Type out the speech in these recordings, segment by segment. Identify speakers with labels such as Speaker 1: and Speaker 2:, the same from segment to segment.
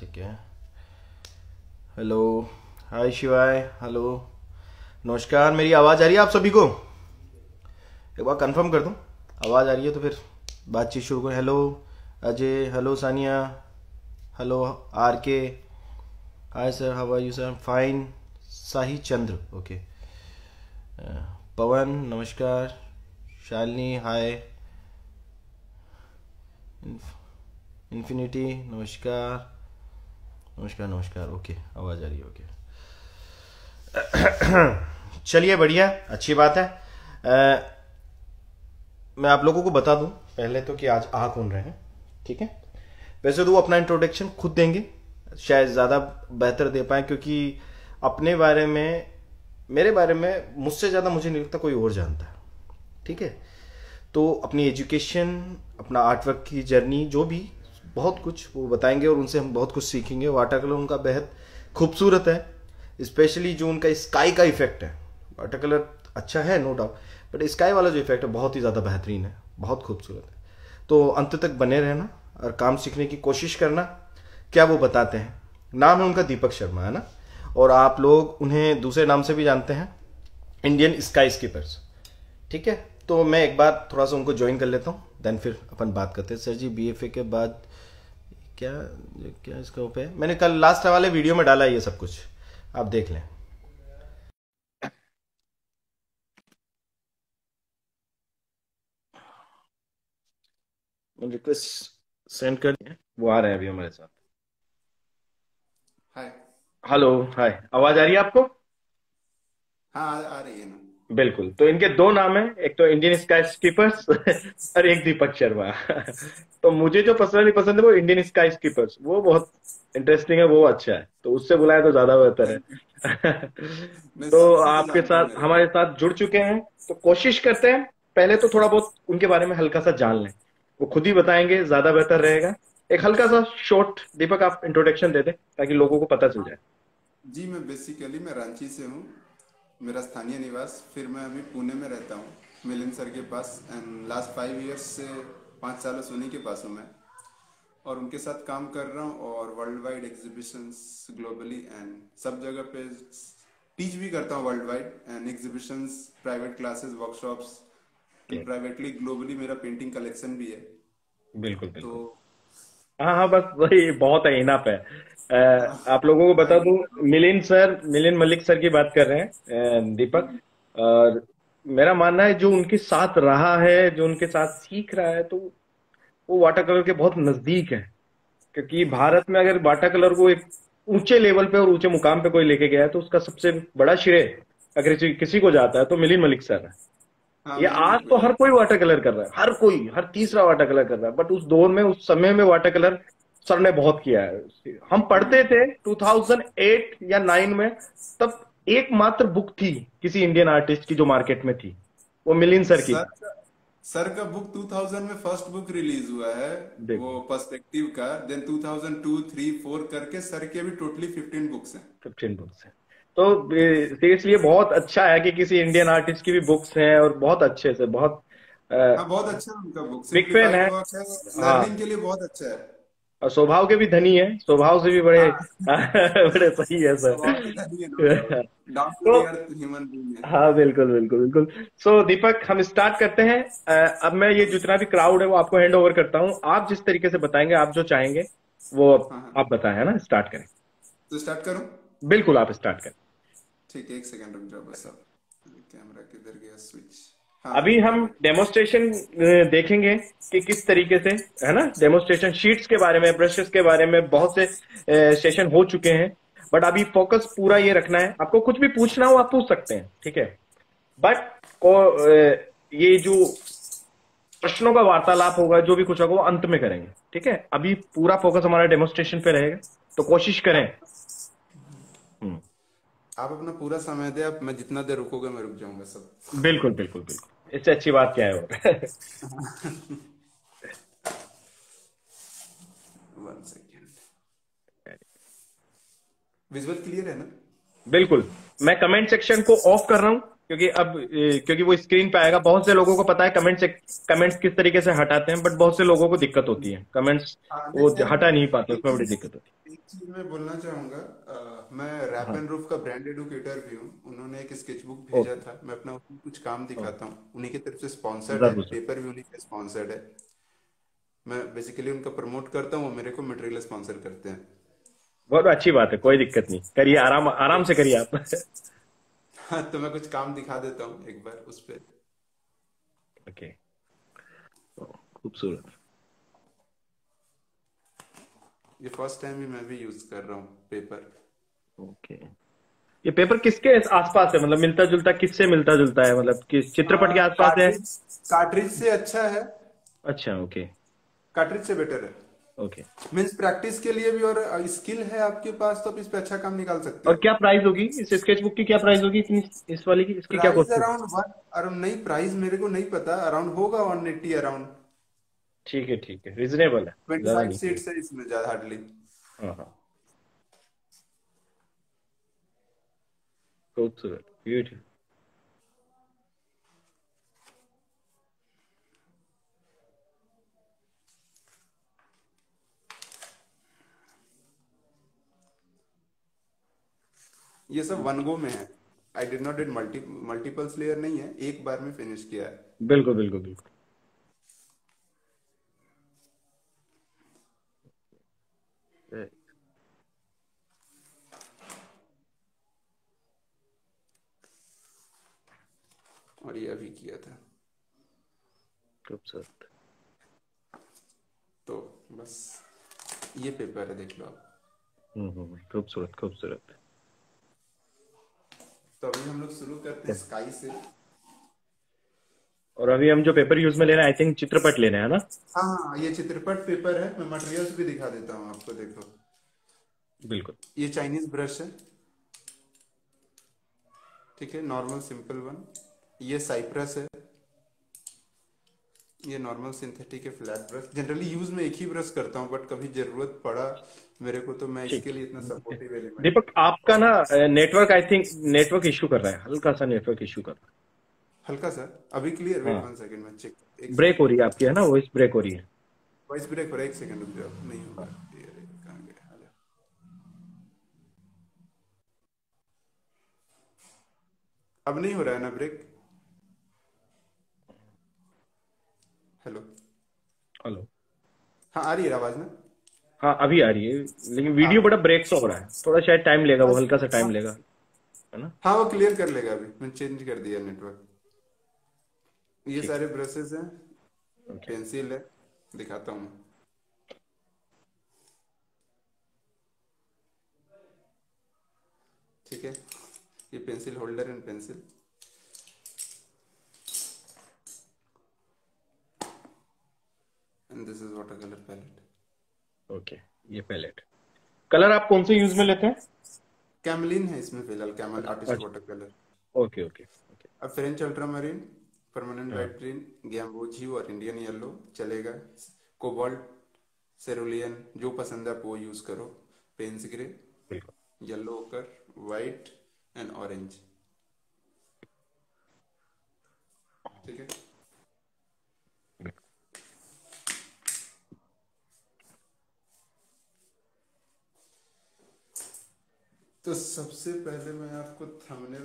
Speaker 1: ठीक है। हेलो, हाय शिवाय, हेलो, नमस्कार। मेरी आवाज़ आ रही है आप सभी को? एक बार कंफर्म कर दूं, आवाज़ आ रही है तो फिर बातचीत शुरू करें। Hello Ajay, hello Sania, hello R K, hi sir, how are you sir? Fine. Sahi Chandra, okay. Pawan नमस्कार, शालिनी हाय, इन्फिनिटी नमस्कार, नमस्कार नमस्कार, ओके, आवाज़ आ रही है, ओके। चलिए बढ़िया, अच्छी बात है। मैं आप लोगों को बता दूं पहले तो कि आज आ कौन रहे हैं, ठीक है। वैसे तो वो अपना इंट्रोडक्शन खुद देंगे, शायद ज़्यादा बेहतर दे पाए, क्योंकि अपने बारे में, मेरे बारे में मुझसे ज़्यादा मुझे नहीं लगता कोई और जानता है, ठीक है। तो अपनी एजुकेशन, अपना आर्टवर्क की जर्नी, जो भी बहुत कुछ वो बताएंगे और उनसे हम बहुत कुछ सीखेंगे। वाटर कलर उनका बेहद खूबसूरत है, स्पेशली जो उनका स्काई का इफेक्ट है। वाटर कलर अच्छा है नो डाउट, बट स्काई वाला जो इफेक्ट है बहुत ही ज़्यादा बेहतरीन है, बहुत खूबसूरत है। तो अंत तक बने रहना और काम सीखने की कोशिश करना। क्या वो बताते हैं, नाम है उनका दीपक शर्मा, है ना। और आप लोग उन्हें दूसरे नाम से भी जानते हैं, इंडियन स्काई स्कीपर्स, ठीक है। तो मैं एक बार थोड़ा सा उनको ज्वाइन कर लेता हूँ, देन फिर अपन बात करते हैं। सर जी बीएफए के बाद क्या क्या स्कोप है? मैंने कल लास्ट वाले वीडियो में डाला है ये सब कुछ, आप देख लें। रिक्वेस्ट सेंड कर दिए, वो आ रहे हैं अभी हमारे साथ।
Speaker 2: हाय।
Speaker 1: हेलो, हाय, आवाज आ रही है आपको?
Speaker 2: हाँ आ रही है ना।
Speaker 1: बिल्कुल। तो इनके दो नाम है, एक तो इंडियन स्काई स्कीपर्स और एक दीपक शर्मा। तो मुझे जो पर्सनली पसंद है वो इंडियन स्काई स्कीपर्स, वो बहुत इंटरेस्टिंग है, वो अच्छा है, तो उससे बुलाया तो ज्यादा बेहतर
Speaker 2: थैंक यू।
Speaker 1: है।
Speaker 2: मैं
Speaker 1: तो
Speaker 2: सभी को
Speaker 1: आपके
Speaker 2: जानता हूँ
Speaker 1: साथ,
Speaker 2: मेरे
Speaker 1: हमारे
Speaker 2: को।
Speaker 1: साथ जुड़ चुके हैं, तो कोशिश करते हैं पहले तो थोड़ा बहुत उनके बारे में हल्का सा जान लें। वो खुद ही बताएंगे, ज्यादा बेहतर रहेगा। एक हल्का सा शॉर्ट, दीपक आप इंट्रोडक्शन दे दें ताकि लोगों को पता चल जाए।
Speaker 2: जी मैं बेसिकली मैं रांची से हूँ। मेरा स्थानीय निवास, फिर मैं अभी पुणे में रहता हूँ मिलिंद सर के पास। एंड लास्ट 5 इयर्स से 5 साल से उन्हीं के पास हूँ मैं, और उनके साथ काम कर रहा हूँ। और world wide exhibitions globally and सब जगह पे टीच भी करता हूँ world wide and exhibitions, private classes, workshops and
Speaker 1: Okay.
Speaker 2: Privately globally मेरा पेंटिंग कलेक्शन भी है।
Speaker 1: बिल्कुल
Speaker 2: तो
Speaker 1: बिल्कुल। हाँ हाँ, बस वही बहुत है, इनफ है। आप लोगों को बता
Speaker 2: भाई
Speaker 1: दूं, मिलिंद सर, मिलिंद मलिक सर की बात कर रहे हैं, दीपक। और मेरा मानना है जो उनके साथ रहा है, जो उनके साथ सीख रहा है, तो वो वाटर कलर के बहुत नजदीक है। क्योंकि भारत में अगर वाटर कलर को एक ऊंचे लेवल पे और ऊंचे मुकाम पे कोई लेके गया है तो उसका सबसे बड़ा श्रेय अगर किसी किसी को जाता है तो मिलिंद मलिक सर है।
Speaker 2: हाँ
Speaker 1: ये
Speaker 2: मिलिंद
Speaker 1: आज
Speaker 2: सर को
Speaker 1: तो हर
Speaker 2: जाता
Speaker 1: कोई
Speaker 2: है।
Speaker 1: वाटर कलर कर रहा है, हर कोई, हर तीसरा वाटर कलर कर रहा है, बट उस दौर में, उस समय में वाटर कलर सर ने बहुत किया है। हम पढ़ते थे 2008 या 9 में, तब एकमात्र बुक थी किसी इंडियन आर्टिस्ट की जो मार्केट में थी, वो मिलिंद सर की
Speaker 2: सर
Speaker 1: थी।
Speaker 2: का सर का बुक 2000 में फर्स्ट बुक रिलीज हुआ है, वो
Speaker 1: देखो,
Speaker 2: पर्सपेक्टिव का। देन 2002, 3, 4 करके सर के भी टोटली 15 बुक्स हैं।
Speaker 1: 15 बुक्स है। तो सीरियसली ये बहुत अच्छा है कि किसी इंडियन आर्टिस्ट की भी बुक्स हैं, और बहुत अच्छे से, बहुत
Speaker 2: हाँ बहुत अच्छा है उनका बुक,
Speaker 1: बिग फैन
Speaker 2: सिंप्लीफाइड
Speaker 1: है।
Speaker 2: वर्क है,
Speaker 1: हाँ,
Speaker 2: लर्निंग के लिए बहुत अच्छा है।
Speaker 1: और स्वभाव के भी धनी है, स्वभाव से भी बड़े
Speaker 2: हाँ
Speaker 1: बड़े सही है
Speaker 2: स्वभाव के धनी है, no
Speaker 1: sir.
Speaker 2: Doubt. Down to
Speaker 1: तो
Speaker 2: द अर्थ ह्यूमन बीइंग है।
Speaker 1: हाँ, बिल्कुल बिल्कुल बिल्कुल। सो दीपक, हम स्टार्ट करते हैं। अब मैं ये जितना भी क्राउड है वो आपको हैंड ओवर करता हूँ। आप जिस तरीके से बताएंगे, आप जो चाहेंगे वो
Speaker 2: हाँ हाँ।
Speaker 1: आप बताएं, है ना, स्टार्ट करें।
Speaker 2: तो स्टार्ट करूं?
Speaker 1: बिल्कुल, आप स्टार्ट करें।
Speaker 2: ठीक है, एक सेकंड रुक जाओ बस। अब कैमरा किधर गया, स्विच। हाँ
Speaker 1: अभी
Speaker 2: ठीक है
Speaker 1: हम
Speaker 2: राइट।
Speaker 1: डेमोस्ट्रेशन देखेंगे कि किस तरीके से, है ना, डेमोस्ट्रेशन शीट्स के बारे में, ब्रशेस के बारे में बहुत से सेशन हो चुके हैं। बट अभी फोकस पूरा ये रखना है, आपको कुछ भी पूछना हो आप पूछ सकते हैं, ठीक है। बट को ये जो प्रश्नों का वार्तालाप होगा, जो भी कुछ होगा वो अंत में करेंगे, ठीक है। अभी पूरा फोकस हमारा डेमोस्ट्रेशन पे रहेगा, तो कोशिश करें।
Speaker 2: आप
Speaker 1: हम्म,
Speaker 2: आप अपना पूरा समय दे, आप मैं जितना देर रुकोगे मैं रुक जाऊंगा सब।
Speaker 1: बिल्कुल बिल्कुल बिल्कुल, इससे अच्छी बात क्या है और।
Speaker 2: 1 सेकेंड। विजुअल क्लियर है ना?
Speaker 1: बिल्कुल। मैं कमेंट सेक्शन को ऑफ कर रहा हूं क्योंकि वो स्क्रीन पे आएगा, बहुत से लोगों को पता है कमेंट्स किस तरीके से हटाते हैं, बट बहुत से लोगों को दिक्कत होती है कमेंट्स,
Speaker 2: हाँ नहीं
Speaker 1: वो
Speaker 2: सर,
Speaker 1: हटा नहीं पाते,
Speaker 2: एक
Speaker 1: उसमें बड़ी
Speaker 2: चीज
Speaker 1: दिक्कत होती
Speaker 2: एक चीज मैं बोलना चाहूंगा। मैं रैप
Speaker 1: है।
Speaker 2: एंड रूफ का ब्रांड एडुकेटर भी हूँ। उन्होंने एक स्केचबुक
Speaker 1: हाँ,
Speaker 2: भेजा था, मैं अपना उसमें कुछ काम दिखाता हूँ। उन्हीं की तरफ से स्पॉन्सर्ड है,
Speaker 1: जरूर सर।
Speaker 2: पेपर भी उन्हीं के स्पॉन्सर्ड है। मैं बेसिकली उनका प्रमोट करता हूँ, वो मेरे को मटेरियल स्पॉन्सर करते हैं।
Speaker 1: बहुत अच्छी बात है,
Speaker 2: तो
Speaker 1: कोई दिक्कत नहीं, करिए, आराम आराम से करिए आप।
Speaker 2: हाँ, तो मैं कुछ काम दिखा देता हूँ एक बार उस पे।
Speaker 1: ओके, खूबसूरत।
Speaker 2: ये फर्स्ट टाइम ही मैं भी यूज कर रहा हूँ पेपर।
Speaker 1: ओके, ये पेपर किसके आसपास है, मतलब मिलता जुलता, किससे मिलता जुलता है, मतलब किस चित्रपट के आसपास है?
Speaker 2: कार्ट्रिज कार्ट्रिज से अच्छा है।
Speaker 1: अच्छा, ओके।
Speaker 2: कार्ट्रिज से बेटर है।
Speaker 1: ओके।
Speaker 2: मीन्स प्रैक्टिस के लिए भी, और स्किल है आपके पास तो आप इस पे अच्छा काम निकाल सकते
Speaker 1: और
Speaker 2: हो।
Speaker 1: क्या प्राइस होगी इस स्केचबुक की, क्या प्राइस होगी इतनी, इस वाली की, इसकी क्या
Speaker 2: प्राइस
Speaker 1: कॉस्ट होगी?
Speaker 2: अराउंड वन, अराउंड नहीं, प्राइस मेरे को नहीं पता, अराउंड होगा 180 अराउंड।
Speaker 1: ठीक है, रिजनेबल है, ज्यादा
Speaker 2: 25
Speaker 1: नहीं।
Speaker 2: सीट्स है इसमें, ज्यादा हार्डली।
Speaker 1: हाँ हाँ, खूबसूरत, ब्यूटीफुल।
Speaker 2: ये सब वन गो में है। I did not did multiples layer नहीं है, एक बार में फिनिश किया है।
Speaker 1: बिल्कुल बिल्कुल बिल्कुल।
Speaker 2: और ये अभी किया था।
Speaker 1: खूबसूरत।
Speaker 2: तो बस ये पेपर है, देख लो आप।
Speaker 1: खूबसूरत खूबसूरत।
Speaker 2: तो अभी हम लोग शुरू करते हैं स्काई से।
Speaker 1: और अभी हम जो पेपर यूज में ले रहे हैं, आई थिंक चित्रपट ले रहे हैं ना?
Speaker 2: हाँ हाँ, ये चित्रपट पेपर है। मैं मटेरियल्स भी दिखा देता हूँ आपको, देखो।
Speaker 1: बिल्कुल।
Speaker 2: ये चाइनीज ब्रश है, ठीक है, नॉर्मल सिंपल वन। ये साइप्रस है। ये नॉर्मल सिंथेटिक है, फ्लैट ब्रश। जनरली यूज में एक ही ब्रश करता हूँ, बट कभी जरूरत पड़ा मेरे को तो मैं
Speaker 1: ठीक
Speaker 2: इसके लिए इतना
Speaker 1: है।
Speaker 2: सपोर्टिव एलिमेंट
Speaker 1: दीपक,
Speaker 2: है।
Speaker 1: आपका ना network, I think network issue कर रहा है, हल्का सा नेटवर्क इशू कर रहा
Speaker 2: हल्का सा। अभी क्लियर?
Speaker 1: है।
Speaker 2: वेट
Speaker 1: हाँ,
Speaker 2: 1 सेकेंड, मैं चेक, एक
Speaker 1: ब्रेक हो
Speaker 2: सेकेंड।
Speaker 1: रही है आपकी, है ना, वॉइस ब्रेक हो रही है।
Speaker 2: वॉइस ब्रेक हो रहा है, 1 सेकेंड रुक जाओ, नहीं होगा ये। कहाँ गया? हेलो। अब नहीं हो रहा है ना ब्रेक? हेलो।
Speaker 1: हेलो।
Speaker 2: हाँ, आ रही है आवाज ना?
Speaker 1: हाँ, अभी आ रही है, लेकिन
Speaker 2: हाँ
Speaker 1: वीडियो बड़ा ब्रेक सा हो रहा है, थोड़ा शायद टाइम लेगा, वो
Speaker 2: बस।
Speaker 1: हल्का सा टाइम
Speaker 2: हाँ
Speaker 1: लेगा, है ना?
Speaker 2: हाँ, वो क्लियर कर लेगा। अभी मैंने चेंज कर दिया नेटवर्क। ये
Speaker 1: ठीक
Speaker 2: सारे ब्रशेस हैं,
Speaker 1: है। ओके।
Speaker 2: पेंसिल है, दिखाता हूँ। ठीक है, ये pencil holder and pencil. And this is water colour palette.
Speaker 1: Okay, ये पैलेट कलर आप कौन से यूज में लेते हैं?
Speaker 2: कैमलिन है इसमें फिलहाल, कैमल आर्टिस्ट
Speaker 1: अच्छा।
Speaker 2: Water colour.
Speaker 1: Okay okay okay.
Speaker 2: अब फ्रेंच अल्ट्रामरीन, परमानेंट
Speaker 1: हाँ,
Speaker 2: वाइट ग्रीन, गैम्बोजी और इंडियन येलो चलेगा। कोबाल्ट, सेरुलियन, जो पसंद है आप वो यूज करो। पेंस ग्रे,
Speaker 1: बिल्कुल।
Speaker 2: Yellow ochre, white and orange. ठीक है।
Speaker 1: बिल्कुल।
Speaker 2: तो सबसे पहले मैं आपको थंबनेल,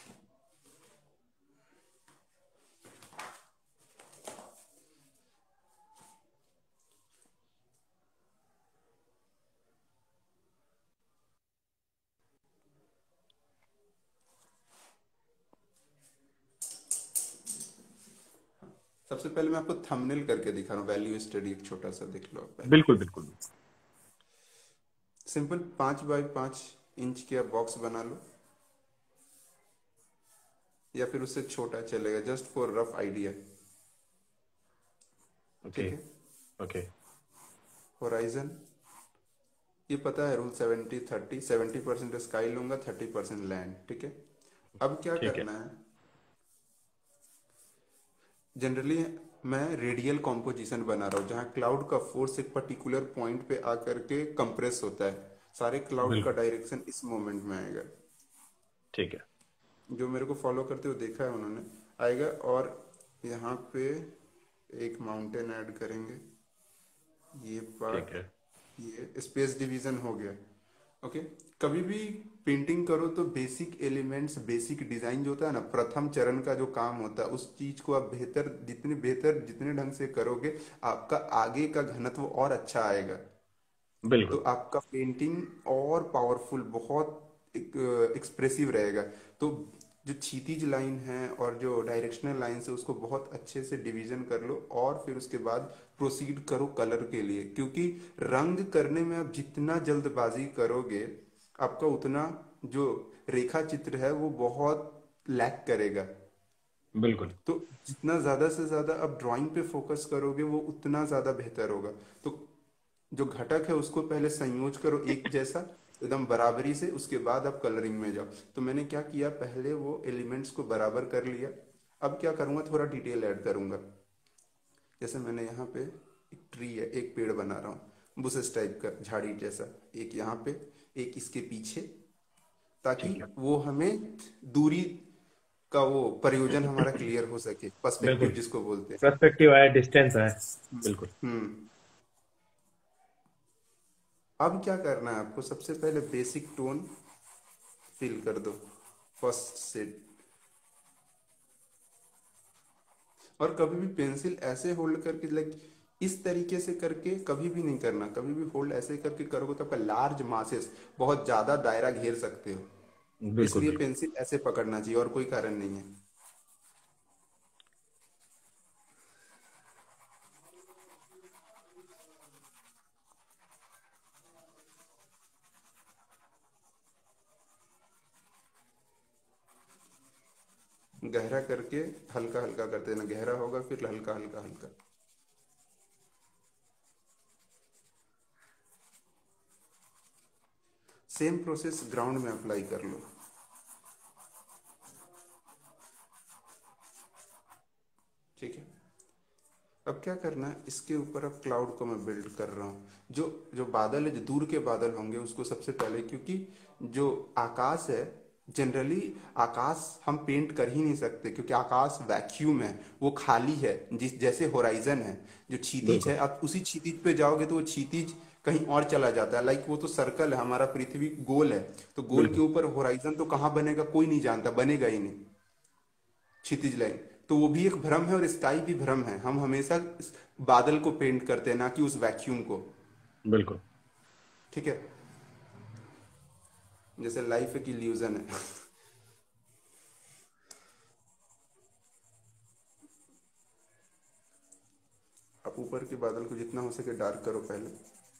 Speaker 2: सबसे पहले मैं आपको थंबनेल करके दिखा रहा हूँ। वैल्यू स्टडी एक छोटा सा देख लो आप पहले।
Speaker 1: बिल्कुल बिल्कुल।
Speaker 2: सिंपल 5 बाई 5 इंच का बॉक्स बना लो, या फिर उससे छोटा चलेगा, just for rough idea.
Speaker 1: Okay
Speaker 2: ठीक है।
Speaker 1: ओके।
Speaker 2: होराइजन, ये पता है रूल 70-30, 70% स्काई लूंगा, 30% लैंड। ठीक है। अब क्या
Speaker 1: ठीक है।
Speaker 2: करना है, जनरली मैं रेडियल कॉम्पोजिशन बना रहा हूँ, जहाँ क्लाउड का फोर्स एक पर्टिकुलर पॉइंट पे आकर के कंप्रेस होता है। सारे क्लाउड का
Speaker 1: बिल्कुल।
Speaker 2: डायरेक्शन इस मोमेंट में आएगा।
Speaker 1: ठीक है।
Speaker 2: जो मेरे को फॉलो करते हुए देखा है उन्होंने, आएगा। और यहाँ पे एक माउंटेन ऐड करेंगे, ये
Speaker 1: ठीक
Speaker 2: पार्ट,
Speaker 1: है।
Speaker 2: ये स्पेस डिवीजन हो गया। ओके। कभी भी पेंटिंग करो तो बेसिक एलिमेंट्स, बेसिक डिजाइन जो होता है ना, प्रथम चरण का जो काम होता है, उस चीज को आप बेहतर जितने ढंग से करोगे, आपका आगे का घनत्व और अच्छा आएगा। तो
Speaker 1: बिल्कुल।
Speaker 2: आपका पेंटिंग और पावरफुल, बहुत एक्सप्रेसिव रहेगा। तो जो क्षितिज लाइन है और जो डायरेक्शनल लाइन है, उसको बहुत अच्छे से डिवीजन कर लो, और फिर उसके बाद प्रोसीड करो कलर के लिए। क्योंकि रंग करने में आप जितना जल्दबाजी करोगे, आपका उतना जो रेखा चित्र है वो बहुत लैक करेगा।
Speaker 1: बिल्कुल।
Speaker 2: तो जितना ज्यादा से ज्यादा आप ड्राइंग पे फोकस करोगे, वो उतना ज्यादा बेहतर होगा। तो जो घटक है उसको पहले संयोज करो एक जैसा, एकदम बराबरी से, उसके बाद आप कलरिंग में जाओ। तो मैंने क्या किया, पहले वो एलिमेंट्स को बराबर कर लिया। अब क्या करूंगा, थोड़ा डिटेल ऐड करूंगा। जैसे मैंने यहाँ पे एक ट्री है, एक पेड़ बना रहा हूँ बुशेस टाइप का, झाड़ी जैसा, एक यहाँ पे, एक इसके पीछे, ताकि
Speaker 1: ठीक है।
Speaker 2: वो हमें दूरी का वो प्रयोजन हमारा क्लियर हो सके, पर्सपेक्टिव
Speaker 1: बिल्कुल।
Speaker 2: जिसको बोलते हैं।
Speaker 1: पर्सपेक्टिव है, डिस्टेंस है। बिल्कुल।
Speaker 2: हम्म। अब क्या करना है आपको, सबसे पहले बेसिक टोन फिल कर दो, फर्स्ट सेट। और कभी भी पेंसिल ऐसे होल्ड करके, लाइक इस तरीके से करके कभी भी नहीं करना। कभी भी होल्ड ऐसे करके करोगे तो आपका लार्ज मासेस, बहुत ज्यादा दायरा घेर सकते हो।
Speaker 1: बिल्कुल।
Speaker 2: इसलिए
Speaker 1: बिल्कुल।
Speaker 2: पेंसिल ऐसे पकड़ना चाहिए, और कोई कारण नहीं है। गहरा करके हल्का हल्का कर देना, गहरा होगा फिर हल्का हल्का हल्का। सेम प्रोसेस ग्राउंड में अप्लाई कर लो। ठीक है। अब क्या करना है, इसके ऊपर अब क्लाउड को मैं बिल्ड कर रहा हूँ। जो जो बादल है, जो दूर के बादल होंगे, उसको सबसे पहले, क्योंकि जो आकाश है, जनरली आकाश हम पेंट कर ही नहीं सकते, क्योंकि आकाश वैक्यूम है, वो खाली है। जिस जैसे होराइजन है, जो क्षितिज है,
Speaker 1: बिल्कुल।
Speaker 2: आप उसी क्षितिज पे जाओगे तो वो क्षितिज कहीं और चला जाता है। लाइक वो तो सर्कल है, हमारा पृथ्वी गोल है, तो गोल के
Speaker 1: बिल्कुल।
Speaker 2: ऊपर होराइजन तो कहाँ बनेगा कोई नहीं जानता, बनेगा ही नहीं क्षितिज लाइन। तो वो भी एक भ्रम है, और स्काई भी भ्रम है। हम हमेशा इस बादल को पेंट करते हैं, ना कि उस वैक्यूम को।
Speaker 1: बिल्कुल।
Speaker 2: ठीक है। जैसे लाइफ एक इल्यूजन है। आप ऊपर के बादल को जितना हो सके डार्क करो पहले।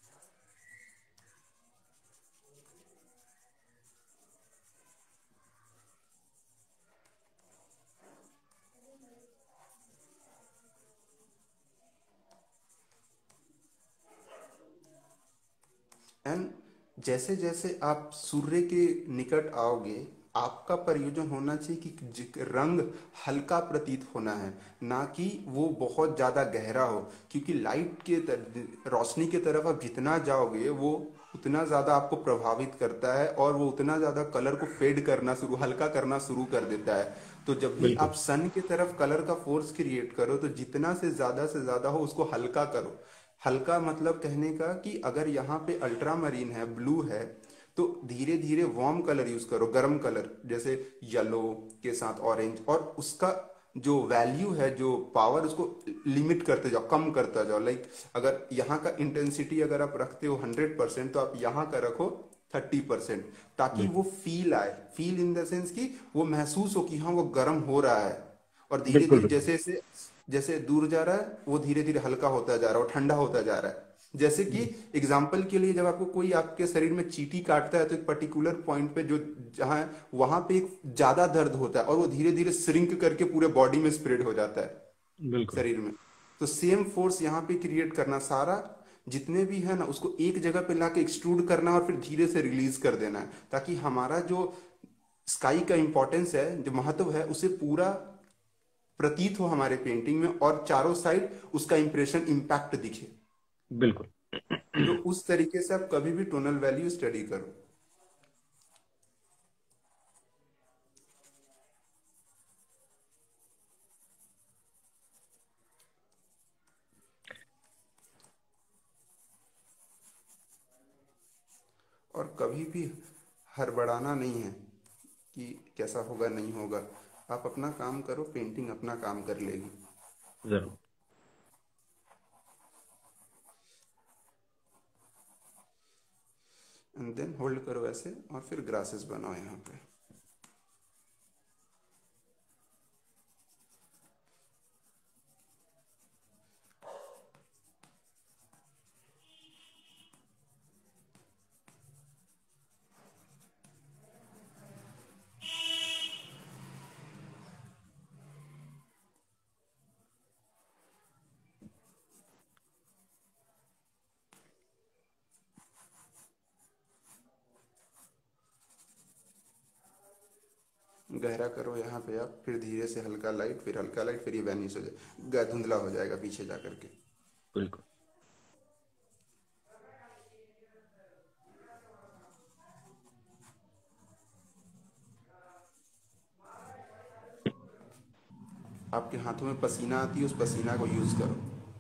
Speaker 2: एंड जैसे जैसे आप सूर्य के निकट आओगे, आपका प्रयोजन होना चाहिए कि रंग हल्का प्रतीत होना है, ना कि वो बहुत ज्यादा गहरा हो। क्योंकि लाइट के रोशनी की तरफ आप जितना जाओगे, वो उतना ज्यादा आपको प्रभावित करता है, और वो उतना ज्यादा कलर को फेड करना शुरू, हल्का करना शुरू कर देता है। तो जब भी आप
Speaker 1: बिल्कुल।
Speaker 2: सन की तरफ कलर का फोर्स क्रिएट करो, तो जितना से ज्यादा हो उसको हल्का करो। हल्का मतलब कहने का कि अगर यहाँ पे अल्ट्रा मरीन है, ब्लू है, तो धीरे धीरे वार्म कलर यूज करो, गर्म कलर, जैसे येलो के साथ ऑरेंज, और उसका जो वैल्यू है, जो पावर, उसको लिमिट करते जाओ, कम करता जाओ। लाइक अगर यहाँ का इंटेंसिटी अगर आप रखते हो 100%, तो आप यहाँ का रखो 30%, ताकि वो
Speaker 1: बिल्कुल।
Speaker 2: फील आए। फील इन द सेंस कि वो महसूस हो कि हाँ वो गर्म हो रहा है। और धीरे
Speaker 1: बिल्कुल।
Speaker 2: धीरे
Speaker 1: बिल्कुल।
Speaker 2: जैसे जैसे जैसे दूर जा रहा है, वो धीरे धीरे हल्का होता जा रहा है और ठंडा होता जा रहा है। जैसे कि एग्जाम्पल के लिए, जब आपको कोई आपके शरीर में चींटी काटता है, तो एक पर्टिकुलर पॉइंट पे, जो जहां है, वहां पे एक ज्यादा दर्द होता है, और वो धीरे धीरे श्रिंक करके पूरे बॉडी में स्प्रेड हो जाता है,
Speaker 1: बिल्कुल।
Speaker 2: शरीर में। तो सेम फोर्स यहाँ पे क्रिएट करना, सारा जितने भी है ना, उसको एक जगह पे लाके एक्सट्रूड करना, और फिर धीरे से रिलीज कर देना है, ताकि हमारा जो स्काई का इंपॉर्टेंस है, जो महत्व है, उसे पूरा प्रतीत हो हमारे पेंटिंग में, और चारों साइड उसका इंप्रेशन इम्पैक्ट दिखे।
Speaker 1: बिल्कुल।
Speaker 2: तो उस तरीके से आप कभी भी टोनल वैल्यू स्टडी करो। और कभी भी हड़बड़ाना नहीं है कि कैसा होगा नहीं होगा। आप अपना काम करो, पेंटिंग अपना काम कर लेगी।
Speaker 1: जरूर।
Speaker 2: एंड देन होल्ड करो ऐसे, और फिर ग्रासेस बनाओ यहाँ पे। गहरा करो यहाँ पे आप, फिर धीरे से हल्का लाइट, फिर हल्का लाइट, फिर ये वैनिश हो जाए, धुंधला हो जाएगा पीछे जा करके।
Speaker 1: बिल्कुल।
Speaker 2: आपके हाथों में पसीना आती है, उस पसीना को यूज करो।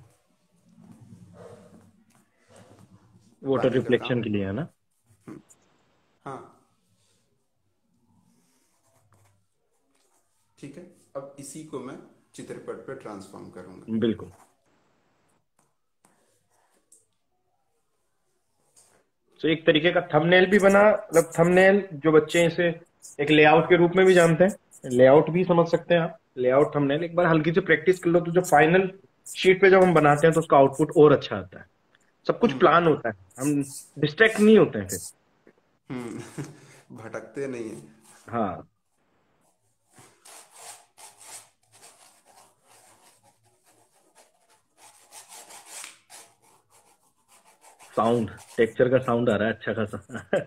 Speaker 1: वाटर
Speaker 2: बाकी का
Speaker 1: रिफ्लेक्शन
Speaker 2: काम,
Speaker 1: के लिए है ना?
Speaker 2: हाँ ठीक है। अब इसी को मैं चित्रपट पे ट्रांसफॉर्म करूंगा।
Speaker 1: बिल्कुल। तो एक तरीके का थंबनेल भी बना, मतलब थंबनेल जो बच्चे इसे एक लेआउट के रूप में भी जानते हैं, लेआउट भी समझ सकते हैं आप। लेआउट थंबनेल एक बार हल्की सी प्रैक्टिस कर लो तो जो फाइनल शीट पे जब हम बनाते हैं तो उसका आउटपुट और अच्छा आता है। सब कुछ प्लान होता है, हम डिस्ट्रैक्ट नहीं होते हैं फिर।
Speaker 2: भटकते नहीं है।
Speaker 1: हाँ। साउंड, टेक्सचर का साउंड आ रहा है अच्छा खासा।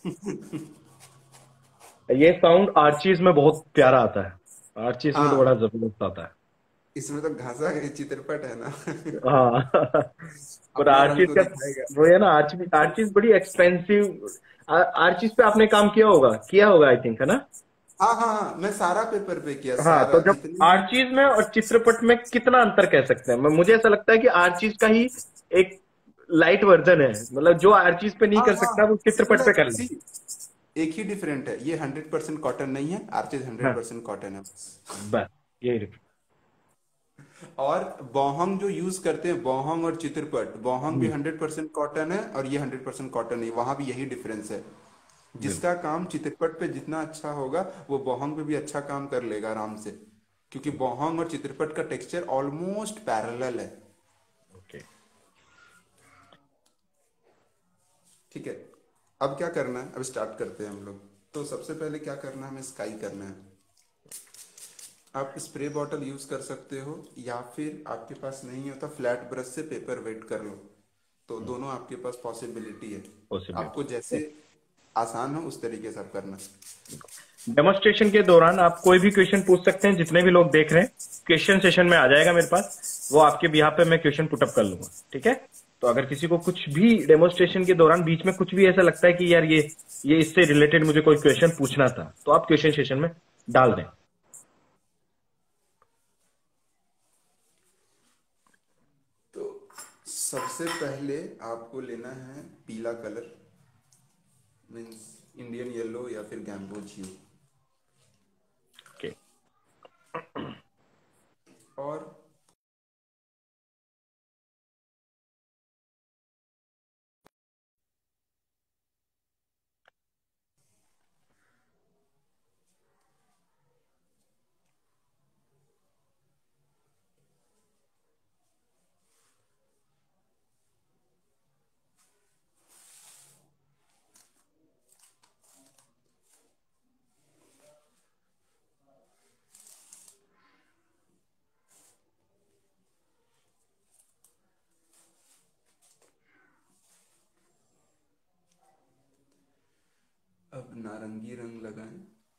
Speaker 1: ये साउंड आर्चीज में बहुत प्यारा आता है, आर्चीज में तो बड़ा
Speaker 2: हाँ,
Speaker 1: जबरदस्त आता है।
Speaker 2: इसमें तो घासा है, चित्रपट है ना।
Speaker 1: हाँ। पर
Speaker 2: अपने रंग
Speaker 1: आर्चीज
Speaker 2: तो
Speaker 1: का
Speaker 2: दिखाएगा।
Speaker 1: वो है ना, आर्चीज आर्चीज बड़ी एक्सपेंसिव। आर्चीज पे आपने काम किया होगा आई थिंक, है ना?
Speaker 2: हाँ हाँ हाँ, मैं सारा पेपर पे किया,
Speaker 1: हाँ,
Speaker 2: सारा
Speaker 1: तो जब
Speaker 2: जितने भी।
Speaker 1: आर्चीज में और चित्रपट में कितना अंतर कह सकते हैं? मुझे ऐसा लगता है कि आर्चीज का ही एक लाइट वर्जन है, मतलब जो आर्चीज पे नहीं
Speaker 2: हाँ
Speaker 1: कर
Speaker 2: हाँ,
Speaker 1: सकता वो चित्रपट पे
Speaker 2: मतलब
Speaker 1: कर ले।
Speaker 2: सी, एक ही डिफरेंट है, ये 100% कॉटन नहीं है, आर्चिज
Speaker 1: हाँ,
Speaker 2: 100% कॉटन है बस।
Speaker 1: बस यही।
Speaker 2: और बोहंग जो यूज करते हैं, बोहंग और चित्रपट, बोहंग भी 100% कॉटन है और ये 100% कॉटन नहीं, वहां भी यही डिफरेंस है।
Speaker 1: बिल्कुल।
Speaker 2: जिसका काम चित्रपट पे जितना अच्छा होगा वो बोहंग पे भी अच्छा काम कर लेगा आराम से, क्योंकि बोहंग और चित्रपट का टेक्सचर ऑलमोस्ट पैरेलल है।
Speaker 1: ओके।
Speaker 2: ठीक है, अब क्या करना है, अब स्टार्ट करते हैं हम लोग। तो सबसे पहले क्या करना है, हमें स्काई करना है। आप स्प्रे बॉटल यूज कर सकते हो, या फिर आपके पास नहीं होता फ्लैट ब्रश से पेपर वेट कर लो, तो दोनों आपके पास पॉसिबिलिटी है। आपको
Speaker 1: पॉसिबिलिटी।
Speaker 2: जैसे आसान हो उस तरीके से आप करना।
Speaker 1: डेमोन्स्ट्रेशन के दौरान आप कोई भी क्वेश्चन पूछ सकते हैं, जितने भी लोग देख रहे हैं क्वेश्चन सेशन में आ जाएगा मेरे पास, वो आपके बिहाफ पे मैं क्वेश्चन पुटअप कर लूंगा, ठीक है? तो अगर किसी को कुछ भी डेमोन्स्ट्रेशन के दौरान बीच में कुछ भी ऐसा लगता है कि यार ये इससे रिलेटेड मुझे कोई क्वेश्चन पूछना था, तो आप क्वेश्चन सेशन में डाल दें।
Speaker 2: तो सबसे पहले आपको लेना है पीला कलर, मीन्स इंडियन येलो या फिर गैम्बोजियो।
Speaker 1: ओके।
Speaker 2: और अब नारंगी रंग लगाएं,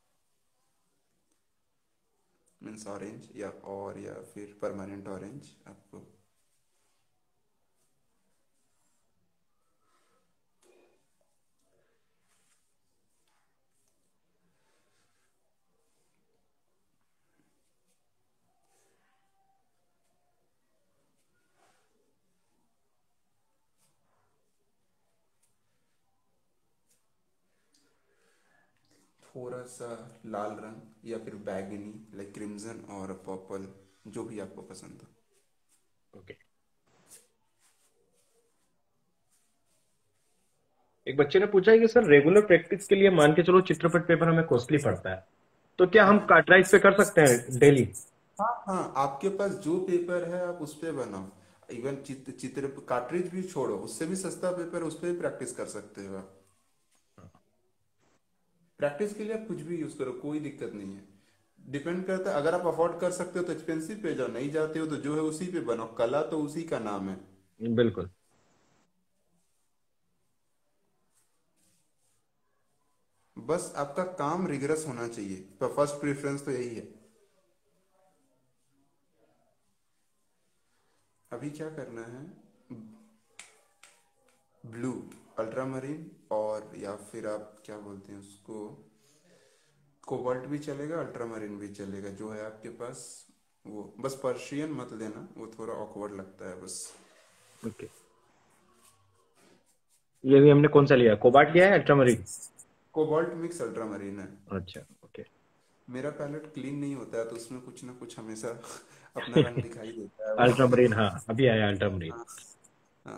Speaker 2: मीन्स ऑरेंज, या फिर परमानेंट ऑरेंज आपको। थोड़ा सा लाल रंग या फिर बैगनी, लाइक क्रिम्जन और पर्पल, जो भी आपको पसंद हो।
Speaker 1: ओके। एक बच्चे ने पूछा है कि सर रेगुलर प्रैक्टिस के लिए मान के चलो चित्रपट पेपर हमें कॉस्टली पड़ता है, तो क्या हम
Speaker 2: हाँ
Speaker 1: कार्टराइज पे कर सकते हैं डेली?
Speaker 2: हाँ हाँ, आपके पास जो पेपर है आप उस पे बनाओ। इवन चित्र कार्ट्रिज भी छोड़ो, उससे भी सस्ता पेपर है, उस पे भी प्रैक्टिस कर सकते हो आप। प्रैक्टिस के लिए आप कुछ भी यूज करो, कोई दिक्कत नहीं है। डिपेंड करता है, अगर आप अफोर्ड कर सकते हो तो एक्सपेंसिव पे जाओ, नहीं जाते हो तो जो है उसी पे बनाओ, कला तो उसी का नाम है।
Speaker 1: बिल्कुल।
Speaker 2: बस आपका काम रिगरस होना चाहिए, तो फर्स्ट प्रेफरेंस तो यही है। अभी क्या करना है, ब्लू, अल्ट्रामरीन, और या फिर आप क्या बोलते हैं उसको, कोबाल्ट भी चलेगा, अल्ट्रामरीन भी चलेगा, जो है आपके पास। वो बस पर्शियन मत लेना, वो थोड़ा ऑकवर्ड लगता है बस।
Speaker 1: ओके। ये भी हमने कौन सा लिया, कोबाल्ट लिया है अल्ट्रामरीन?
Speaker 2: कोबाल्ट मिक्स अल्ट्रामरीन है।
Speaker 1: अच्छा, ओके।
Speaker 2: मेरा पैलेट क्लीन नहीं होता है तो उसमें कुछ ना कुछ हमेशा अपना रंग दिखाई देता है वो।
Speaker 1: अल्ट्रामरीन, हाँ अभी आया अल्ट्रामरीन।
Speaker 2: हाँ हाँ।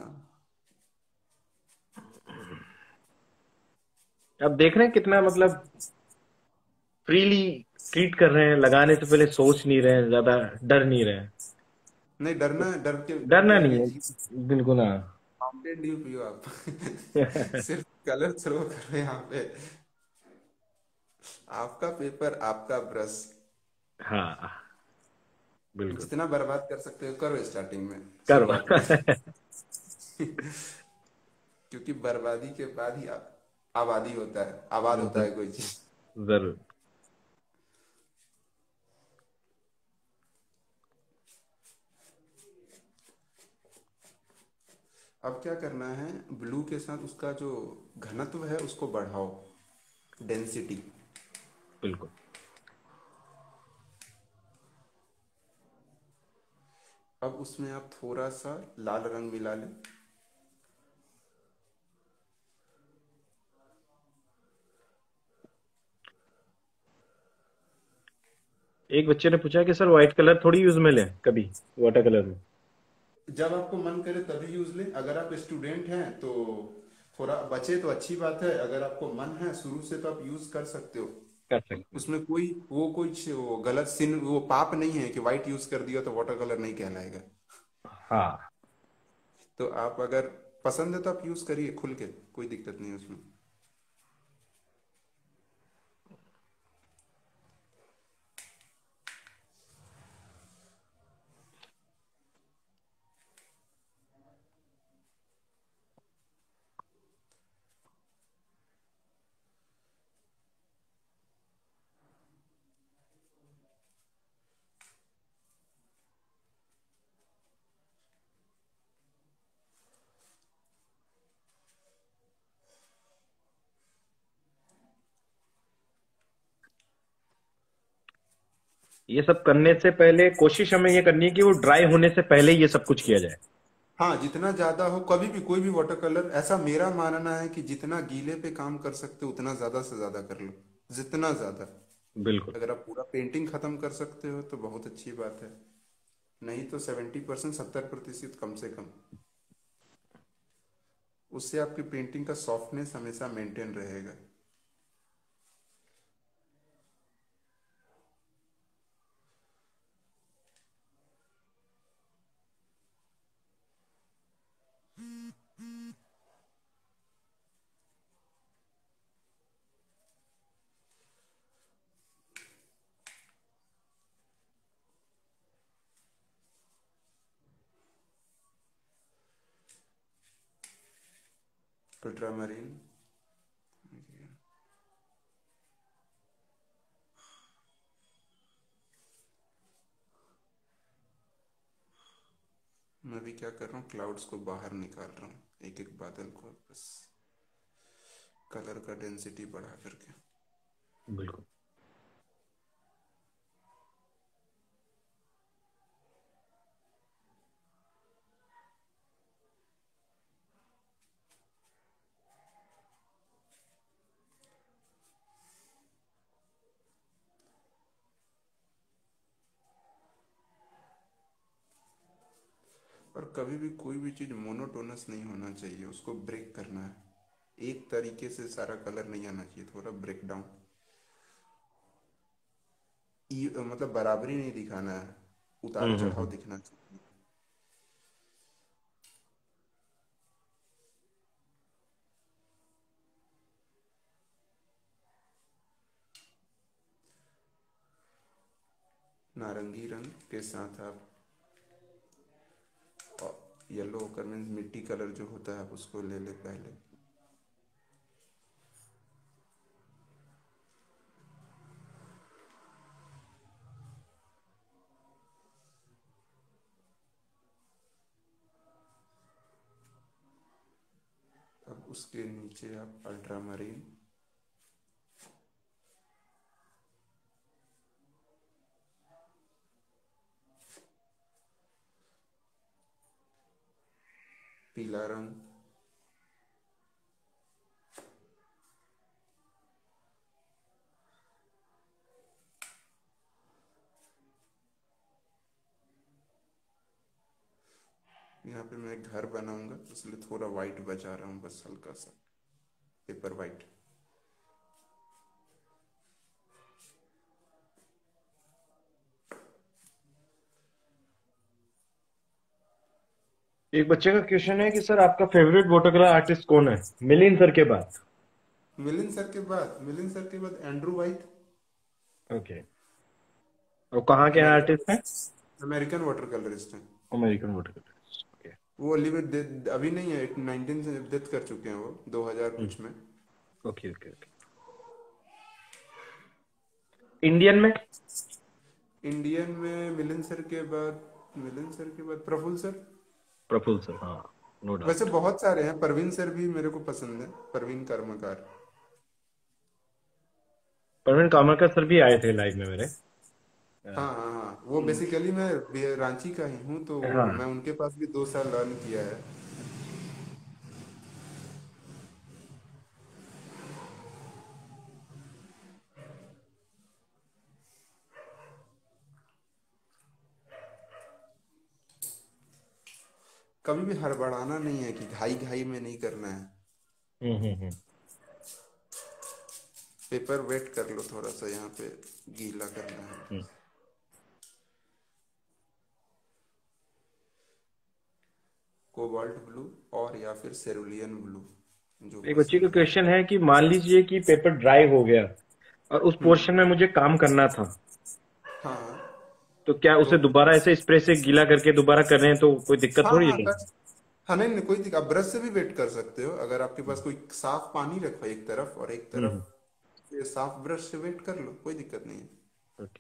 Speaker 1: अब देख रहे हैं कितना मतलब फ्रीली ट्रीट कर रहे हैं, लगाने से पहले सोच नहीं रहे हैं, ज्यादा डर नहीं रहे हैं।
Speaker 2: नहीं डरना, डर के
Speaker 1: डरना
Speaker 2: आगे
Speaker 1: नहीं है,
Speaker 2: जीत।
Speaker 1: बिल्कुल हाँ।
Speaker 2: माउंटेन ड्यू पियो आप। सिर्फ कलर थ्रो करो यहाँ पे। आपका पेपर, आपका ब्रश,
Speaker 1: हाँ बिल्कुल।
Speaker 2: जितना बर्बाद कर सकते हो करो स्टार्टिंग में,
Speaker 1: करो।
Speaker 2: शुरुआत में। क्योंकि बर्बादी के बाद ही आबादी होता है, आबाद होता है कोई चीज।
Speaker 1: जरूर।
Speaker 2: अब क्या करना है, ब्लू के साथ उसका जो घनत्व है उसको बढ़ाओ, डेंसिटी।
Speaker 1: बिल्कुल।
Speaker 2: अब उसमें आप थोड़ा सा लाल रंग मिला लें।
Speaker 1: एक बच्चे ने पूछा कि सर व्हाइट कलर थोड़ी यूज में लें कभी वाटर कलर में?
Speaker 2: जब आपको मन करे तभी यूज लें। अगर आप स्टूडेंट हैं तो थोड़ा बचे तो अच्छी बात है, अगर आपको मन है शुरू से तो आप यूज कर सकते हो।
Speaker 1: कर सकते
Speaker 2: उसमें कोई वो कुछ वो गलत सिन, वो पाप नहीं है कि व्हाइट यूज कर दिया तो वाटर कलर नहीं कहलाएगा।
Speaker 1: हैं। हाँ।
Speaker 2: तो आप अगर पसंद है तो आप यूज करिए खुल के, कोई दिक्कत नहीं है उसमें।
Speaker 1: ये सब करने से पहले कोशिश हमें ये करनी है कि वो ड्राई होने से पहले ये सब कुछ किया जाए।
Speaker 2: हाँ, जितना ज्यादा हो, कभी भी कोई भी वाटर कलर, ऐसा मेरा मानना है कि जितना गीले पे काम कर सकते हो उतना ज्यादा से ज्यादा कर लो, जितना ज्यादा।
Speaker 1: बिल्कुल।
Speaker 2: अगर आप पूरा पेंटिंग खत्म कर सकते हो तो बहुत अच्छी बात है, नहीं तो 70%, 70% कम से कम। उससे आपकी पेंटिंग का सॉफ्टनेस हमेशा मेंटेन रहेगा। अल्ट्रामरीन, मैं भी क्या कर रहा हूँ, क्लाउड्स को बाहर निकाल रहा हूँ, एक एक बादल को बस कलर का डेंसिटी बढ़ा करके।
Speaker 1: बिल्कुल।
Speaker 2: कभी भी कोई भी चीज मोनोटोनस नहीं होना चाहिए, उसको ब्रेक करना है। एक तरीके से सारा कलर नहीं आना चाहिए, थोड़ा ब्रेक डाउन, मतलब बराबरी नहीं दिखाना है, उतार चढ़ाव
Speaker 1: हम्म।
Speaker 2: दिखना चाहिए। नारंगी रंग के साथ आप येलो होकर मीन्स मिट्टी कलर जो होता है आप उसको ले ले पहले। अब उसके नीचे आप अल्ट्रामरीन, पीला रंग, यहाँ पे मैं एक घर बनाऊंगा इसलिए थोड़ा वाइट बचा रहा हूँ, बस हल्का सा पेपर वाइट।
Speaker 1: एक बच्चे का क्वेश्चन है कि सर आपका फेवरेट वाटर कलर आर्टिस्ट कौन है मिलिंद सर के बाद?
Speaker 2: मिलिंद सर के बाद एंड्रू वाइट।
Speaker 1: ओके। और कहाँ के
Speaker 2: अमेरिकन
Speaker 1: आर्टिस्ट हैं?
Speaker 2: अमेरिकन वाटर कलरिस्ट हैं।
Speaker 1: American water colour. ओके।
Speaker 2: वो अभी नहीं है, 19 से डेथ कर चुके हैं वो, 2000 कुछ में।
Speaker 1: Okay okay okay. इंडियन में?
Speaker 2: इंडियन में मिलिंद सर के बाद प्रफुल्ल सर।
Speaker 1: प्रफुल्ल सर, हाँ, नो
Speaker 2: वैसे
Speaker 1: डाउट।
Speaker 2: बहुत सारे हैं, परवीन सर भी मेरे को पसंद है, परवीन कर्मकार।
Speaker 1: परवीन कामरकर सर भी आए थे लाइव में मेरे।
Speaker 2: हाँ हाँ हाँ, वो बेसिकली मैं रांची का ही हूँ, तो वो
Speaker 1: हाँ।
Speaker 2: मैं उनके पास भी 2 साल लर्न किया है। कभी भी हड़बड़ाना नहीं है, कि घाई घाई में नहीं करना है।
Speaker 1: हम्म।
Speaker 2: पेपर वेट कर लो थोड़ा सा, यहाँ पे गीला करना है।
Speaker 1: हम्म।
Speaker 2: कोबाल्ट ब्लू और या फिर सेरुलियन ब्लू, जो
Speaker 1: एक बच्ची का
Speaker 2: पसंद है।
Speaker 1: क्वेश्चन है कि मान लीजिए कि पेपर ड्राई हो गया और उस पोर्शन में मुझे काम करना था,
Speaker 2: हाँ
Speaker 1: तो क्या
Speaker 2: तो
Speaker 1: उसे दोबारा ऐसे स्प्रे से गीला करके दोबारा कर रहे हैं तो कोई दिक्कत
Speaker 2: हाँ
Speaker 1: थोड़ी
Speaker 2: हाँ
Speaker 1: है?
Speaker 2: कर हाँ, नहीं नहीं कोई दिक्कत, आप ब्रश से भी वेट कर सकते हो, अगर आपके पास कोई साफ पानी रखो एक तरफ और एक
Speaker 1: हम्म।
Speaker 2: तरफ, ये साफ ब्रश से वेट कर लो, कोई दिक्कत नहीं है।
Speaker 1: ओके।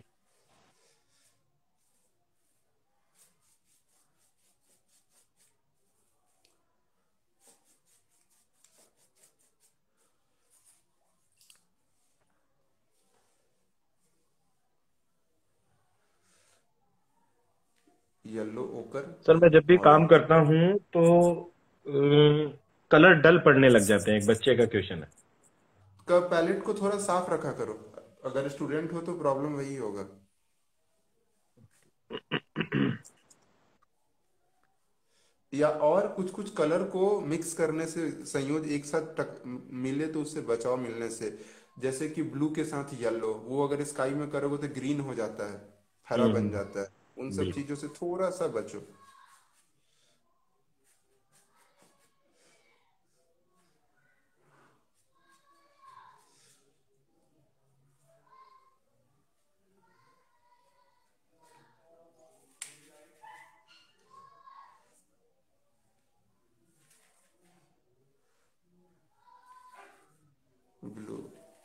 Speaker 2: येलो ओकर
Speaker 1: सर मैं जब भी
Speaker 2: और
Speaker 1: काम करता हूँ तो कलर डल पड़ने लग जाते हैं, एक बच्चे का क्वेश्चन है।
Speaker 2: का पैलेट को थोड़ा साफ रखा करो, अगर स्टूडेंट हो तो प्रॉब्लम वही होगा। या और कुछ कुछ कलर को मिक्स करने से, संयोज एक साथ मिले तो उससे बचाव मिलने से। जैसे कि ब्लू के साथ येलो, वो अगर स्काई में करोगे तो ग्रीन हो जाता है, हरा बन
Speaker 1: हम्म।
Speaker 2: जाता है। उन सब
Speaker 1: बिल्कुल।
Speaker 2: चीजों से थोड़ा सा बचो। ब्लू,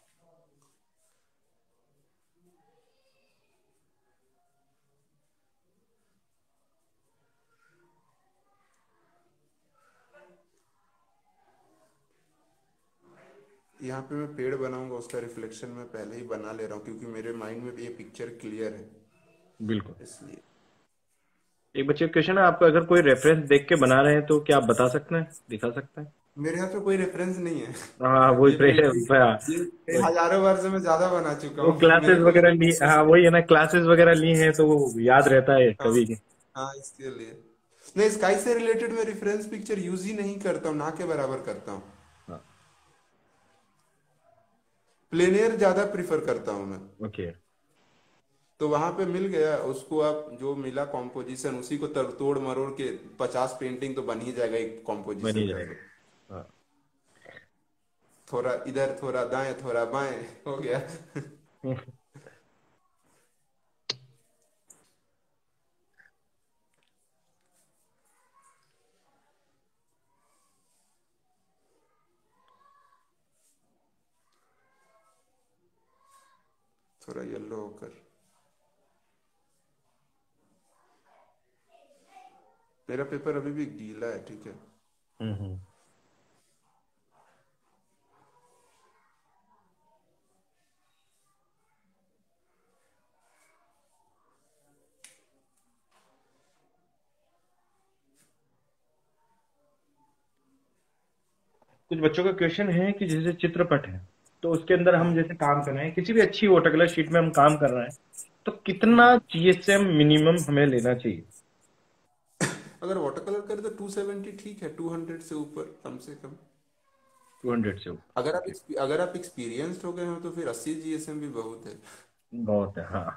Speaker 2: यहाँ पे मैं पेड़ बनाऊंगा, उसका रिफ्लेक्शन मैं पहले ही बना ले रहा हूँ, क्योंकि मेरे माइंड में ये पिक्चर क्लियर है,
Speaker 1: बिल्कुल।
Speaker 2: इसलिए।
Speaker 1: एक बच्चे का क्वेश्चन है, आप अगर कोई रेफरेंस देख के बना रहे हैं तो क्या आप बता सकते हैं, दिखा सकते हैं?
Speaker 2: मेरे यहाँ पे कोई रेफरेंस नहीं है।
Speaker 1: हाँ वही
Speaker 2: ये पेंटिंग,
Speaker 1: हाँ,
Speaker 2: ये हजारों बार से मैं ज्यादा बना चुका
Speaker 1: वो
Speaker 2: हूँ,
Speaker 1: क्लासेस
Speaker 2: मेरे को
Speaker 1: वगैरह ली,
Speaker 2: रेफरेंस
Speaker 1: हाँ
Speaker 2: नहीं
Speaker 1: वही है ना, क्लासेस वगैरह ली हैं तो वो याद रहता है
Speaker 2: है। हाँ
Speaker 1: कभी की।
Speaker 2: हाँ, इसके लिए नहीं, स्काई से रिलेटेड मैं रेफरेंस पिक्चर यूज ही नहीं करता हूँ, ना के बराबर करता हूँ।
Speaker 1: हाँ।
Speaker 2: प्लेन एयर ज्यादा प्रिफर करता हूँ मैं।
Speaker 1: ओके।
Speaker 2: तो वहां पे मिल गया उसको, आप जो मिला कॉम्पोजिशन उसी को तोड़ मरोड़ के 50 पेंटिंग तो बन ही जाएगा एक
Speaker 1: बन
Speaker 2: कॉम्पोजिशन
Speaker 1: ही
Speaker 2: का
Speaker 1: जाएगा।
Speaker 2: तो।
Speaker 1: हाँ।
Speaker 2: थोड़ा इधर थोड़ा दाएं थोड़ा बाएं हो गया। थोड़ा येलो होकर। मेरा पेपर अभी भी गीला है, ठीक है।
Speaker 1: हम्म। कुछ बच्चों का क्वेश्चन है कि जैसे चित्रपट है, तो उसके अंदर हम
Speaker 2: हाँ।
Speaker 1: जैसे काम कर रहे हैं, किसी भी अच्छी वाटर कलर शीट में हम काम कर रहे हैं, तो कितना जीएसएम मिनिमम हमें लेना चाहिए?
Speaker 2: अगर वाटर कलर करे तो 270 ठीक है, 200 से ऊपर कम से कम।
Speaker 1: 200 से ऊपर? ओके।
Speaker 2: अगर आप एक्सपीरियंस्ड हो गए हो तो फिर 80 जीएसएम भी बहुत है।
Speaker 1: बहुत है, हाँ।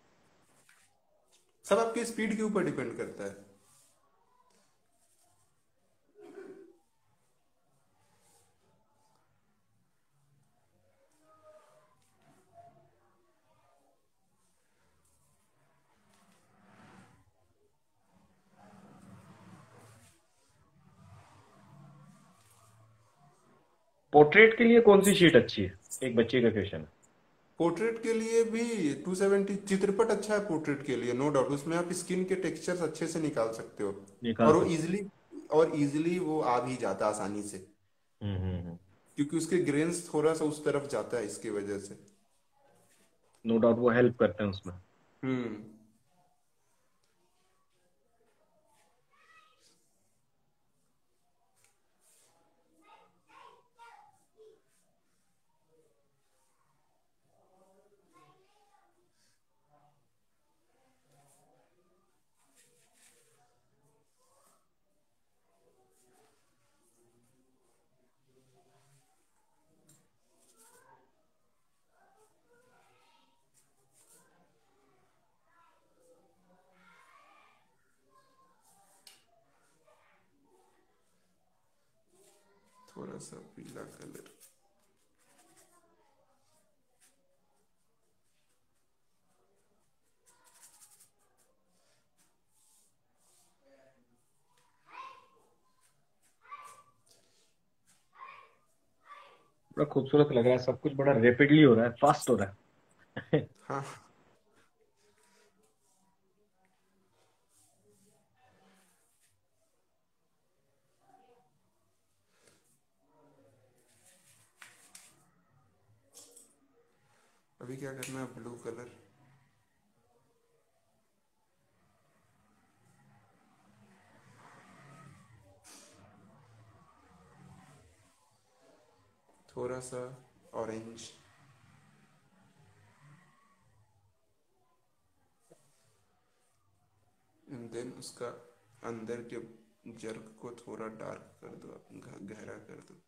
Speaker 2: सब आपकी स्पीड के ऊपर डिपेंड करता है।
Speaker 1: पोर्ट्रेट के लिए कौन सी शीट अच्छी है, एक बच्चे का क्वेश्चन है।
Speaker 2: पोर्ट्रेट के लिए भी 270। चित्रपट अच्छा है पोर्ट्रेट के लिए, नो डाउट। उसमें आप स्किन के टेक्सचर्स अच्छे से निकाल सकते हो।
Speaker 1: निकाल
Speaker 2: और वो
Speaker 1: सकते।
Speaker 2: इजीली वो आ भी जाता है आसानी से।
Speaker 1: हम्म।
Speaker 2: क्योंकि उसके ग्रेन्स थोड़ा सा उस तरफ जाता है इसकी वजह से।
Speaker 1: नो डाउट वो हेल्प करते हैं उसमें।
Speaker 2: हम्म। थोड़ा सा पीला कलर।
Speaker 1: बड़ा खूबसूरत लग रहा है, सब कुछ बड़ा रेपिडली हो रहा है, फास्ट हो रहा है।
Speaker 2: हाँ। अभी क्या करना है, ब्लू कलर। थोड़ा सा ऑरेंज। एंड देन उसका अंदर के जर्क को थोड़ा डार्क कर दो, गहरा कर दो।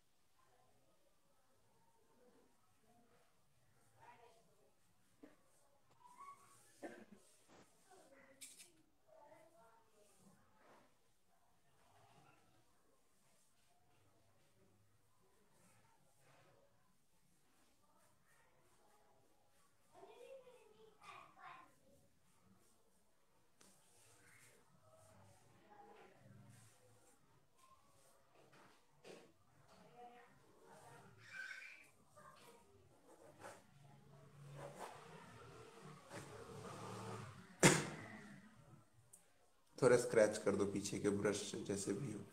Speaker 2: थोड़ा स्क्रैच कर दो पीछे के ब्रश से, जैसे भी हो।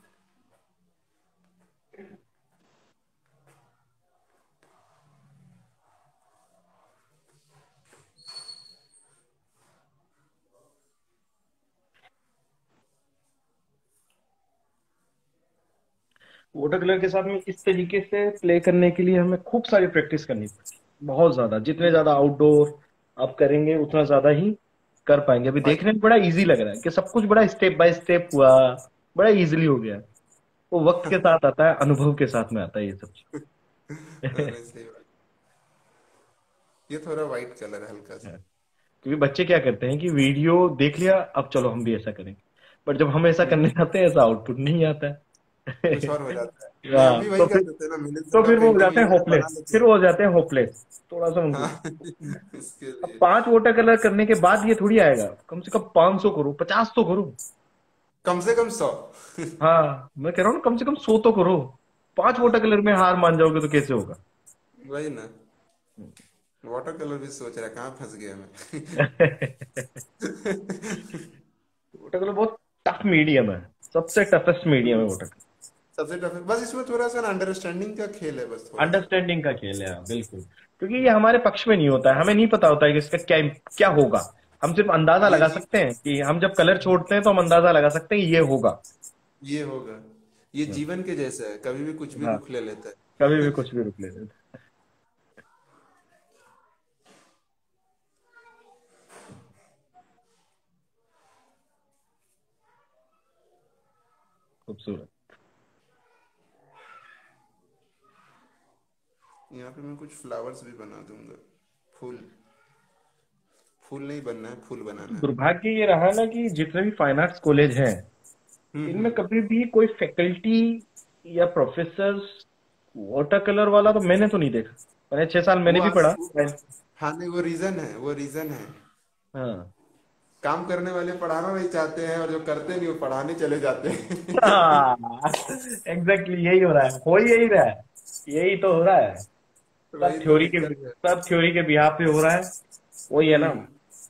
Speaker 1: वाटर कलर के साथ में इस तरीके से प्ले करने के लिए हमें खूब सारी प्रैक्टिस करनी पड़ती है, बहुत ज्यादा। जितने ज्यादा आउटडोर आप करेंगे उतना ज्यादा ही कर पाएंगे। अभी देखने में बड़ा इजी लग रहा है कि सब कुछ बड़ा स्टेप बाय स्टेप हुआ, बड़ा इजीली हो गया। वो वक्त के साथ आता है, अनुभव के साथ में आता है ये सब
Speaker 2: नहीं,
Speaker 1: चीज।
Speaker 2: सही बात। ये थोड़ा वाइट कलर है हल्का सा।
Speaker 1: क्योंकि बच्चे क्या करते हैं कि वीडियो देख लिया, अब चलो हम भी ऐसा करेंगे। बट जब हम ऐसा करने
Speaker 2: हम्म,
Speaker 1: जाते हैं, ऐसा आउटपुट नहीं आता है।
Speaker 2: कुछ और हो जाता है। नहीं, हम
Speaker 1: हाँ,
Speaker 2: भी वही करते थे ना, मिलिंद सर
Speaker 1: तो
Speaker 2: का
Speaker 1: फिर वो हो
Speaker 2: पेंटिंग
Speaker 1: जाते हैं
Speaker 2: लिया था,
Speaker 1: होपलेस,
Speaker 2: बना लेते
Speaker 1: फिर
Speaker 2: हैं।
Speaker 1: वो हो जाते हैं होपलेस थोड़ा सा उनको।
Speaker 2: हाँ। इसके
Speaker 1: अब
Speaker 2: लिए
Speaker 1: 5 वाटर कलर करने के बाद ये थोड़ी आएगा, कम से कम 500 करो, 50 तो करो।
Speaker 2: कम से कम 100।
Speaker 1: हाँ, मैं कह रहा हूँ ना, कम से कम 100 तो करो। 5 वाटर कलर में हार मान जाओगे तो कैसे होगा?
Speaker 2: वही ना। वाटर कलर भी सोच रहा है, कहाँ फंस गया मैं।
Speaker 1: वाटर कलर बहुत टफ मीडियम है, सबसे टफेस्ट मीडियम है वाटर।
Speaker 2: सबसे टफ है, बस इसमें थोड़ा सा ना अंडरस्टैंडिंग का खेल है, बस थोड़ा सा।
Speaker 1: अंडरस्टैंडिंग का खेल है, हाँ, बिल्कुल। क्योंकि ये हमारे पक्ष में नहीं होता है, हमें नहीं पता होता है कि इसका क्या क्या होगा। हम सिर्फ अंदाजा
Speaker 2: ये
Speaker 1: लगा
Speaker 2: जी,
Speaker 1: सकते हैं कि हम जब कलर छोड़ते हैं तो हम अंदाजा लगा सकते हैं ये होगा।
Speaker 2: ये होगा। ये जीवन के जैसा है, कभी भी कुछ भी
Speaker 1: हाँ,
Speaker 2: रुख ले लेता
Speaker 1: कभी भी
Speaker 2: है।
Speaker 1: कुछ भी रुक लेते हैं। खूबसूरत।
Speaker 2: यहाँ पे मैं कुछ फ्लावर्स भी बना दूंगा। फूल। फूल नहीं बनना है, फूल बनाना है।
Speaker 1: दुर्भाग्य ये रहा ना कि जितने भी फाइन आर्ट्स कॉलेज हैं, इनमें
Speaker 2: हम्म।
Speaker 1: कभी भी कोई फैकल्टी या प्रोफेसर्स वाटर कलर वाला तो मैंने तो नहीं देखा। मैंने 6 साल मैंने
Speaker 2: वो
Speaker 1: भी
Speaker 2: आज
Speaker 1: पढ़ा।
Speaker 2: हाँ, नहीं, वो रीजन है, वो रीजन है।
Speaker 1: हाँ।
Speaker 2: काम करने वाले पढ़ाना नहीं चाहते हैं, और जो करते नहीं वो पढ़ाने चले जाते हैं।
Speaker 1: हाँ, एग्जैक्टली यही हो रहा है, हो यही रहा है, यही तो हो रहा है। सब
Speaker 2: वही तो
Speaker 1: थ्योरी के
Speaker 2: दिक्कत है।
Speaker 1: सब थ्योरी के बिहाफ पे हो रहा है। वही है ना।
Speaker 2: हम्म।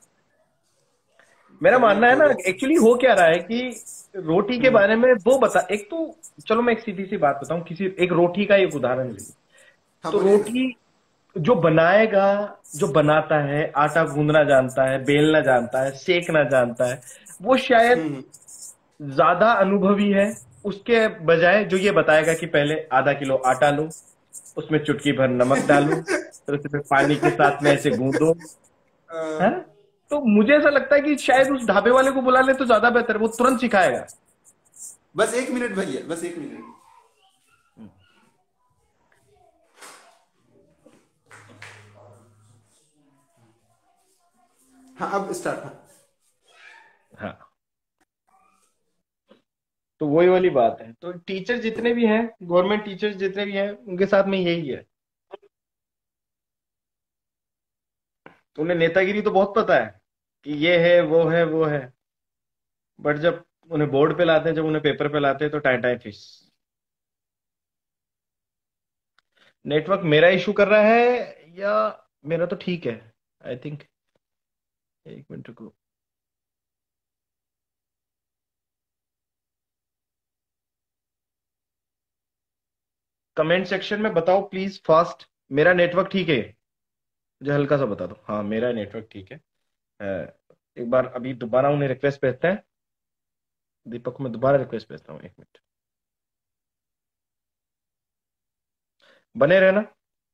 Speaker 1: मेरा
Speaker 2: कभी
Speaker 1: मानना है ना,
Speaker 2: थ्योरी।
Speaker 1: एक्चुअली हो क्या रहा है कि रोटी के
Speaker 2: हम्म।
Speaker 1: बारे में वो बता, एक तो चलो मैं एक सीधी सी बात बताऊं, किसी एक रोटी का एक उदाहरण लीजिए।
Speaker 2: हाँ,
Speaker 1: तो
Speaker 2: बोलिए ना।
Speaker 1: रोटी जो बनाएगा, जो बनाता है, आटा गूंदना जानता है, बेलना जानता है, सेकना जानता है, वो शायद
Speaker 2: हम्म।
Speaker 1: ज्यादा अनुभवी है उसके बजाय जो ये बताएगा कि पहले आधा किलो आटा लो, उसमें चुटकी भर नमक डालो, फिर उसमें पानी के साथ में ऐसे गूंदो। है।
Speaker 2: अ,
Speaker 1: तो मुझे ऐसा लगता है कि शायद उस ढाबे वाले को बुला ले तो ज्यादा बेहतर है, वो तुरंत सिखाएगा।
Speaker 2: बस 1 मिनट भैया, बस 1 मिनट। हाँ, अब स्टार्ट। हाँ।
Speaker 1: हाँ, तो वही वाली बात है। तो टीचर जितने भी हैं, गवर्नमेंट टीचर्स जितने भी हैं, उनके साथ में यही है। उन्हें नेतागिरी तो बहुत पता है कि ये है वो है वो है, बट जब उन्हें बोर्ड पे लाते हैं, जब उन्हें पेपर पे लाते हैं, तो टाई टाई फिश। नेटवर्क मेरा इशू कर रहा है या मेरा तो ठीक है, आई थिंक। एक मिनट रुको। कमेंट सेक्शन में बताओ प्लीज फास्ट, मेरा नेटवर्क ठीक है? मुझे हल्का सा बता दो, हाँ मेरा नेटवर्क ठीक है। एक बार अभी दोबारा उन्हें रिक्वेस्ट भेजते हैं, दीपक को मैं दोबारा रिक्वेस्ट भेजता हूँ, 1 मिनट। बने रहना।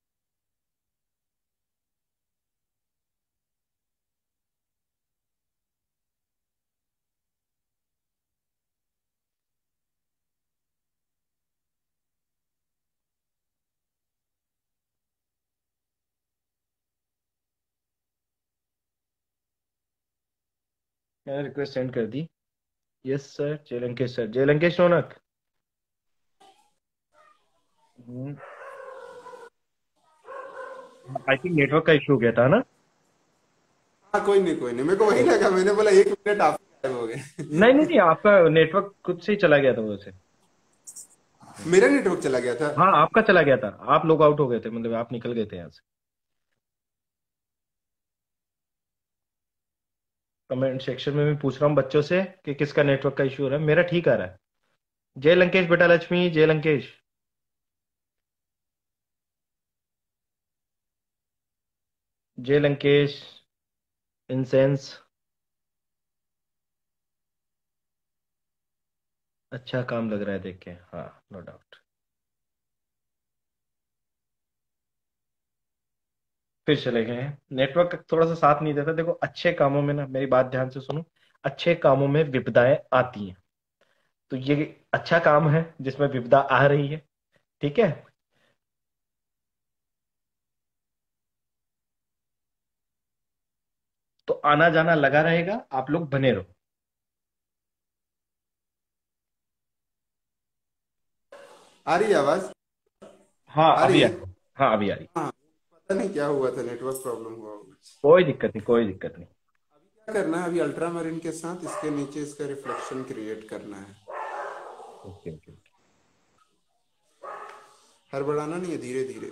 Speaker 1: मैंने रिक्वेस्ट सेंड कर दी। यस सर, जय लंकेश सर, जय Lankesh Raunak. I think network का इशू हो गया था ना।
Speaker 2: हाँ, कोई नहीं, कोई नहीं, मेरे को वही लगा, मैंने बोला 1 मिनट आप गायब हो गए।
Speaker 1: नहीं नहीं नहीं, आपका नेटवर्क खुद से ही चला गया था वैसे।
Speaker 2: मेरा नेटवर्क चला गया था।
Speaker 1: हाँ, आपका चला गया था, आप लॉग आउट हो गए थे, मतलब आप निकल गए थे यहाँ से। कमेंट सेक्शन में मैं पूछ रहा हूँ बच्चों से कि किसका नेटवर्क का इशू हो रहा है, मेरा ठीक आ रहा है। जय लंकेश बेटा लक्ष्मी, जय लंकेश। जय लंकेश। इंसेंस। अच्छा काम लग रहा है देख के, हाँ, नो डाउट। फिर चले गए हैं, नेटवर्क थोड़ा सा साथ नहीं देता। देखो अच्छे कामों में ना, मेरी बात ध्यान से सुनो, अच्छे कामों में विपदाएं आती हैं। तो ये अच्छा काम है जिसमें विपदा आ रही है। ठीक है। तो आना जाना लगा रहेगा, आप लोग बने रहो।
Speaker 2: आ रही है आवाज?
Speaker 1: हाँ
Speaker 2: आ
Speaker 1: अभी
Speaker 2: रही
Speaker 1: आ
Speaker 2: है।
Speaker 1: रही। हाँ अभी आ रही।
Speaker 2: हाँ, पता नहीं क्या हुआ था, नेटवर्क प्रॉब्लम हुआ होगा।
Speaker 1: कोई दिक्कत नहीं, कोई दिक्कत नहीं।
Speaker 2: क्या करना है अभी, अल्ट्रामरीन के साथ इसके नीचे इसका रिफ्लेक्शन क्रिएट करना है।
Speaker 1: Okay okay.
Speaker 2: हड़बड़ाना नहीं है, धीरे धीरे।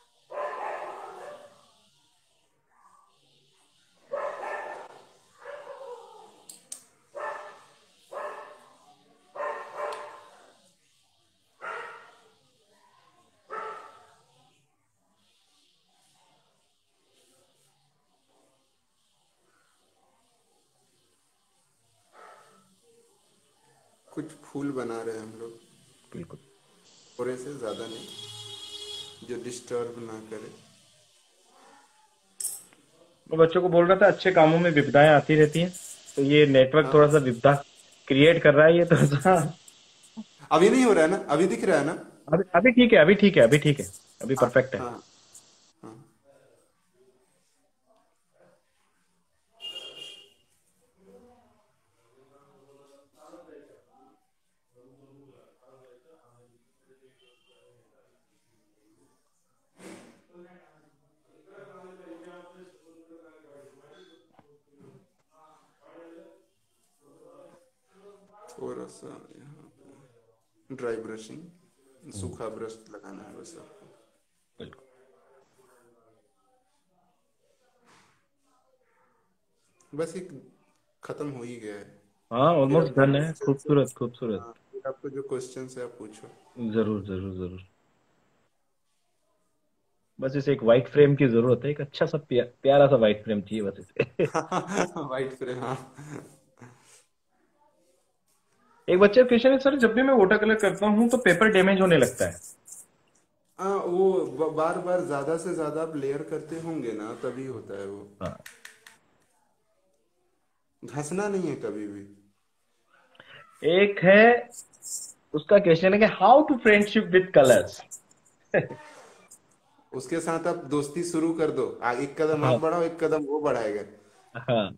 Speaker 2: कुछ फूल बना रहे हैं हम लोग,
Speaker 1: बिल्कुल।
Speaker 2: थोड़े से ज्यादा नहीं, जो डिस्टर्ब ना करे।
Speaker 1: तो बच्चों को बोल रहा था अच्छे कामों में विपदाएं आती रहती हैं, तो ये नेटवर्क
Speaker 2: हाँ
Speaker 1: थोड़ा
Speaker 2: हाँ।
Speaker 1: सा विपदा क्रिएट कर रहा है ये थोड़ा सा।
Speaker 2: अभी नहीं हो रहा है ना, अभी दिख रहा है ना?
Speaker 1: अभी अभी ठीक है, अभी ठीक है, अभी ठीक है। अभी
Speaker 2: हाँ
Speaker 1: परफेक्ट है।
Speaker 2: हाँ हाँ। थोड़ा सा यहाँ पे ड्राई ब्रशिंग, सूखा ब्रश लगाना है बस आपको।
Speaker 1: बिल्कुल।
Speaker 2: बस एक खत्म हो ही गया है।
Speaker 1: हाँ
Speaker 2: फिर
Speaker 1: ऑलमोस्ट
Speaker 2: अब जो
Speaker 1: डन है,
Speaker 2: क्वेश्चन है,
Speaker 1: खूबसूरत खूबसूरत।
Speaker 2: हाँ, फिर आपको जो क्वेश्चन है आप पूछो।
Speaker 1: जरूर जरूर जरूर। बस इसे एक वाइट फ्रेम की जरूरत है, एक अच्छा सा प्यारा सा वाइट फ्रेम चाहिए बस इसे।
Speaker 2: वाइट फ्रेम, हाँ।
Speaker 1: एक बच्चे का क्वेश्चन है सर, जब भी मैं वाटर कलर करता हूँ तो पेपर डैमेज होने लगता है।
Speaker 2: हाँ, वो बार बार ज्यादा से ज्यादा आप लेयर करते होंगे ना, तभी होता है वो।
Speaker 1: हाँ।
Speaker 2: घसना नहीं है कभी भी।
Speaker 1: एक है, उसका क्वेश्चन है कि how to friendship with colours.
Speaker 2: उसके साथ आप दोस्ती शुरू कर दो, एक कदम आप
Speaker 1: हाँ
Speaker 2: बढ़ाओ, एक कदम वो बढ़ाएगा।
Speaker 1: हाँ।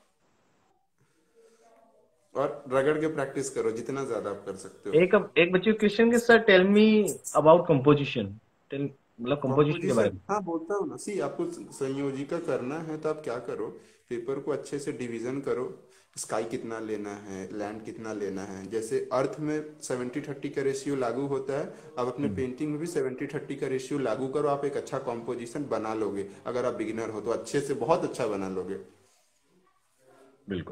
Speaker 2: और रगड़ के प्रैक्टिस करो जितना ज्यादा आप कर सकते हो।
Speaker 1: एक एक बच्चे का क्वेश्चन कि sir tell me about composition. Tell मतलब कंपोजिशन के बारे
Speaker 2: कॉम्पोजिशन,
Speaker 1: में।
Speaker 2: हाँ बोलता हूँ ना, सी आपको संयोजिका करना है तो आप क्या करो, पेपर को अच्छे से डिवीजन करो। स्काई कितना लेना है, लैंड कितना लेना है, जैसे अर्थ में 70-30 का रेशियो लागू होता है। अब अपने
Speaker 1: हम्म,
Speaker 2: पेंटिंग में भी 70-30 का रेशियो लागू करो, आप एक अच्छा कॉम्पोजिशन बना लोगे। अगर आप बिगिनर हो तो अच्छे से बहुत अच्छा बना लोगे।
Speaker 1: बिल्कुल।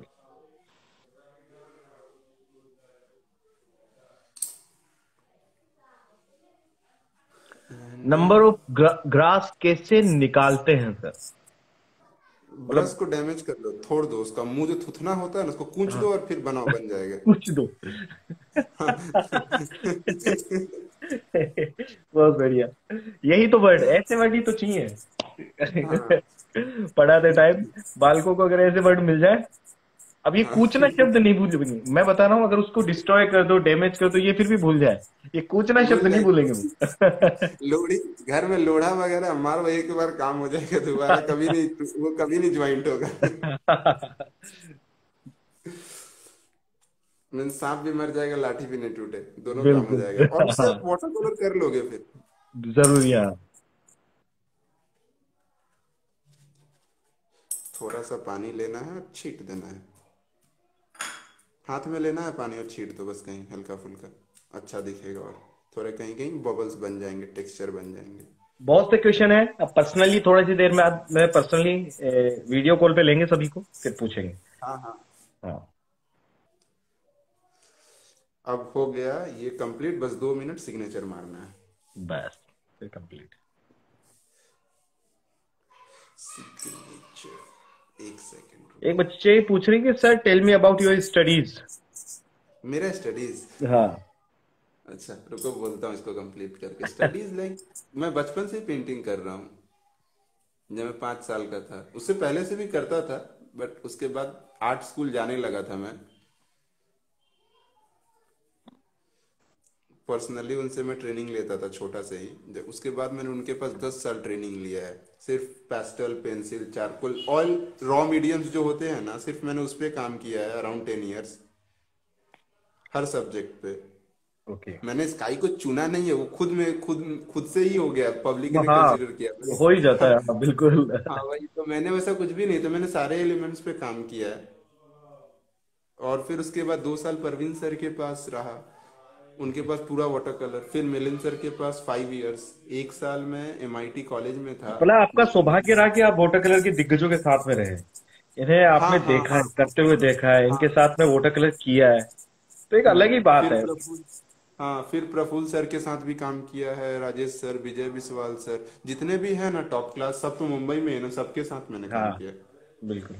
Speaker 2: एंड
Speaker 1: नंबर ऑफ ग्रास कैसे निकालते हैं सर?
Speaker 2: ब्रश
Speaker 1: मतलब
Speaker 2: को डैमेज कर लो, तोड़ दो, उसका मुंह जो थुथना होता है ना उसको कूच
Speaker 1: हाँ,
Speaker 2: दो और फिर बनाओ, बन जाएगा।
Speaker 1: पूछ दो। बहुत बढ़िया। यही तो वर्ड, ऐसे वर्ड ही तो चाहिए।
Speaker 2: हाँ
Speaker 1: पढ़ाते टाइम बालकों को अगर ऐसे वर्ड मिल जाए। अब ये
Speaker 2: हाँ।
Speaker 1: कूचना शब्द नहीं भूलेंगे, मैं बता रहा हूँ, अगर उसको डिस्ट्रॉय कर दो, डैमेज कर दो, ये फिर भी भूल जाए। ये कूचना शब्द
Speaker 2: भूल
Speaker 1: नहीं भूलेंगे
Speaker 2: जाएगा।
Speaker 1: वो।
Speaker 2: लोहड़ी, घर में लोढ़ा वगैरह मारो, एक बार काम हो जाएगा, दोबारा कभी नहीं, वो कभी नहीं ज्वाइंट होगा। मीन सांप भी मर जाएगा, लाठी भी नहीं टूटे, दोनों काम हो
Speaker 1: बिल्कुल।
Speaker 2: जाएगा, और उससे
Speaker 1: हाँ,
Speaker 2: आप वाटर कलर कर लोगे फिर।
Speaker 1: जरूरी है।
Speaker 2: थोड़ा सा पानी लेना है और छीट देना है। हाथ में लेना है पानी और छीट दो बस, कहीं हल्का फुल्का, अच्छा दिखेगा। और थोड़े कहीं कहीं बबल्स बन जाएंगे, टेक्सचर बन जाएंगे।
Speaker 1: बहुत से क्वेश्चन है, अब पर्सनली थोड़ी सी देर में आज मैं पर्सनली वीडियो कॉल पे लेंगे सभी को, फिर पूछेंगे।
Speaker 2: हाँ हाँ।
Speaker 1: हाँ।
Speaker 2: अब हो गया ये कंप्लीट, बस 2 मिनट सिग्नेचर मारना है।
Speaker 1: बस फिर कंप्लीट।
Speaker 2: सिग्नेचर, एक सेकेंड
Speaker 1: एक
Speaker 2: रुको।
Speaker 1: बच्चे पूछ रहे हैं कि sir tell me about your studies.
Speaker 2: मेरा स्टडीज,
Speaker 1: हाँ।
Speaker 2: अच्छा रुको बोलता हूँ इसको कंप्लीट करके। स्टडीज लाइक, मैं बचपन से पेंटिंग कर रहा हूँ। जब मैं 5 साल का था, उससे पहले से भी करता था, बट उसके बाद आर्ट स्कूल जाने लगा था मैं। पर्सनली उनसे मैं ट्रेनिंग लेता था छोटा से ही। उसके बाद मैंने उनके पास 10 साल ट्रेनिंग लिया है, सिर्फ pastel, pencil, charcoal, oil raw mediums जो होते हैं ना, सिर्फ मैंने उस पर काम किया है अराउंड 10 ईयर्स, हर सब्जेक्ट पे।
Speaker 1: ओके।
Speaker 2: मैंने स्काई को चुना नहीं है, वो खुद में खुद खुद से ही हो गया, पब्लिक ने
Speaker 1: हाँ,
Speaker 2: कंसिडर किया
Speaker 1: हो ही जाता
Speaker 2: हाँ।
Speaker 1: है, हाँ, बिल्कुल।
Speaker 2: हाँ वही तो, मैंने वैसा कुछ भी नहीं, तो मैंने सारे एलिमेंट्स पे काम किया है। और फिर उसके बाद 2 साल परवीन सर के पास रहा, उनके पास पूरा वाटर कलर। फिर मिलिंद सर के पास 5 ईयर्स। 1 साल में एमआईटी कॉलेज में था,
Speaker 1: भला आपका
Speaker 2: जो कि
Speaker 1: सौभाग्य रहा कि आप वाटर कलर के दिग्गजों के साथ में रहे। इन्हें
Speaker 2: हाँ
Speaker 1: आपने
Speaker 2: हाँ
Speaker 1: देखा है,
Speaker 2: हाँ
Speaker 1: करते हुए देखा है,
Speaker 2: हाँ
Speaker 1: इनके साथ में वाटर कलर किया है, तो एक अलग ही बात
Speaker 2: फिर
Speaker 1: है।
Speaker 2: प्रफुल्ल, हाँ फिर प्रफुल्ल सर के साथ भी काम किया है, राजेश सर, विजय बिस्वाल सर, जितने भी है ना टॉप क्लास, सब तो मुंबई में है ना, सबके साथ मैंने काम
Speaker 1: हाँ,
Speaker 2: किया।
Speaker 1: बिल्कुल।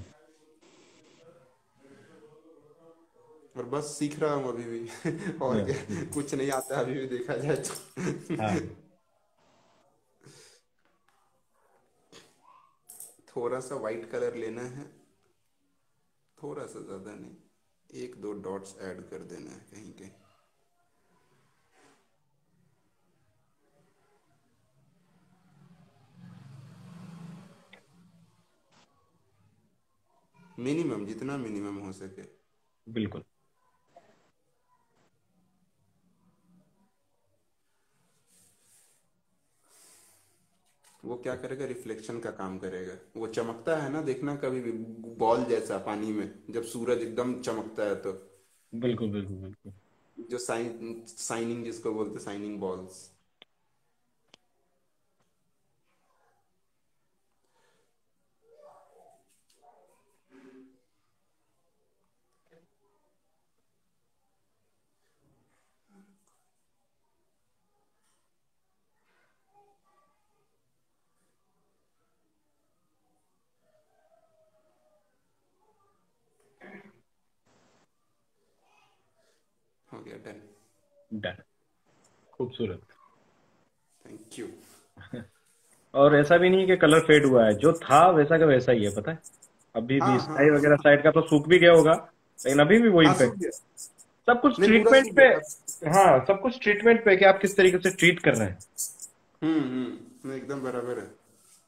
Speaker 2: और बस सीख रहा हूँ अभी भी और क्या,
Speaker 1: बिल्कुल।
Speaker 2: कुछ नहीं आता अभी भी देखा जाए तो
Speaker 1: हाँ।
Speaker 2: थोड़ा सा वाइट कलर लेना है, थोड़ा सा ज्यादा नहीं, 1-2 डॉट्स ऐड कर देना है कहीं कहीं। मिनिमम, जितना मिनिमम हो सके।
Speaker 1: बिल्कुल।
Speaker 2: वो क्या करेगा, रिफ्लेक्शन का काम करेगा, वो चमकता है ना, देखना कभी भी बॉल जैसा पानी में, जब सूरज एकदम चमकता है तो,
Speaker 1: बिल्कुल। बिल्कुल। बिल्कुल।
Speaker 2: जो साइनिंग जिसको बोलते, साइनिंग बॉल्स। हो गया, डन।
Speaker 1: डन। खूबसूरत।
Speaker 2: Thank you.
Speaker 1: और ऐसा भी नहीं है कि कलर फेड हुआ है, जो था वैसा का वैसा ही है, पता है। अभी भी
Speaker 2: हाँ हाँ
Speaker 1: स्काई वगैरह
Speaker 2: हाँ
Speaker 1: साइड का तो सूख भी गया होगा, लेकिन अभी भी वही
Speaker 2: हाँ,
Speaker 1: पे।
Speaker 2: सूख गया।
Speaker 1: सब कुछ
Speaker 2: नहीं, पूरा
Speaker 1: ट्रीटमेंट
Speaker 2: सूख
Speaker 1: पे।
Speaker 2: गया अब।
Speaker 1: हाँ, सब कुछ ट्रीटमेंट पे कि आप किस तरीके से ट्रीट कर रहे हैं।
Speaker 2: नहीं, एकदम बराबर है।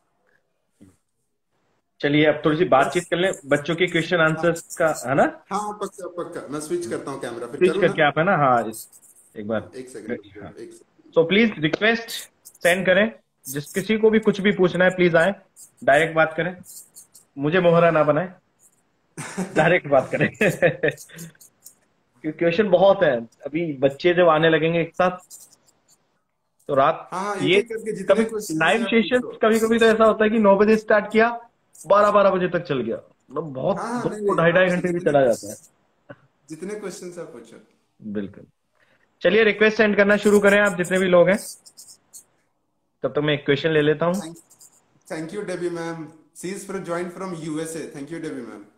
Speaker 1: चलिए अब थोड़ी सी बातचीत
Speaker 2: बस।
Speaker 1: कर लें बच्चों के क्वेश्चन
Speaker 2: हाँ
Speaker 1: आंसर्स का, है ना।
Speaker 2: हाँ, पक्का पक्का, मैं स्विच करता हूँ कैमरा, फिर
Speaker 1: स्विच
Speaker 2: करूँ ना।
Speaker 1: करके आप, है ना, हाँ, एक बार।
Speaker 2: हाँ, एक सेकंड
Speaker 1: हाँ।
Speaker 2: रुकिए, एक second.
Speaker 1: So please request send करें, जिस किसी को भी कुछ भी पूछना है प्लीज आए, डायरेक्ट बात करें, मुझे मोहरा ना बनाए, डायरेक्ट बात करें। क्वेश्चन बहुत है, अभी बच्चे जब आने लगेंगे एक साथ, तो रात,
Speaker 2: हाँ हाँ, एक
Speaker 1: ये
Speaker 2: एक करके जितने
Speaker 1: कभी
Speaker 2: क्वेश्चन
Speaker 1: लाइव
Speaker 2: है आप
Speaker 1: सेशन
Speaker 2: पूछो।
Speaker 1: कभी कभी तो ऐसा होता है कि 9 बजे स्टार्ट किया, 12 12 बजे तक चल गया, मतलब बहुत
Speaker 2: हाँ हाँ, नहीं
Speaker 1: 2
Speaker 2: नहीं,
Speaker 1: 2.5 2.5
Speaker 2: आराम से
Speaker 1: घंटे भी चला जाता है।
Speaker 2: जितने क्वेश्चन आप पूछो।
Speaker 1: बिल्कुल। चलिए रिक्वेस्ट सेंड करना शुरू करें आप जितने भी लोग हैं, तब तक मैं एक क्वेश्चन ले लेता हूँ।
Speaker 2: Thank thank you Debbie ma'am, she is from join from USA, thank you Debbie ma'am.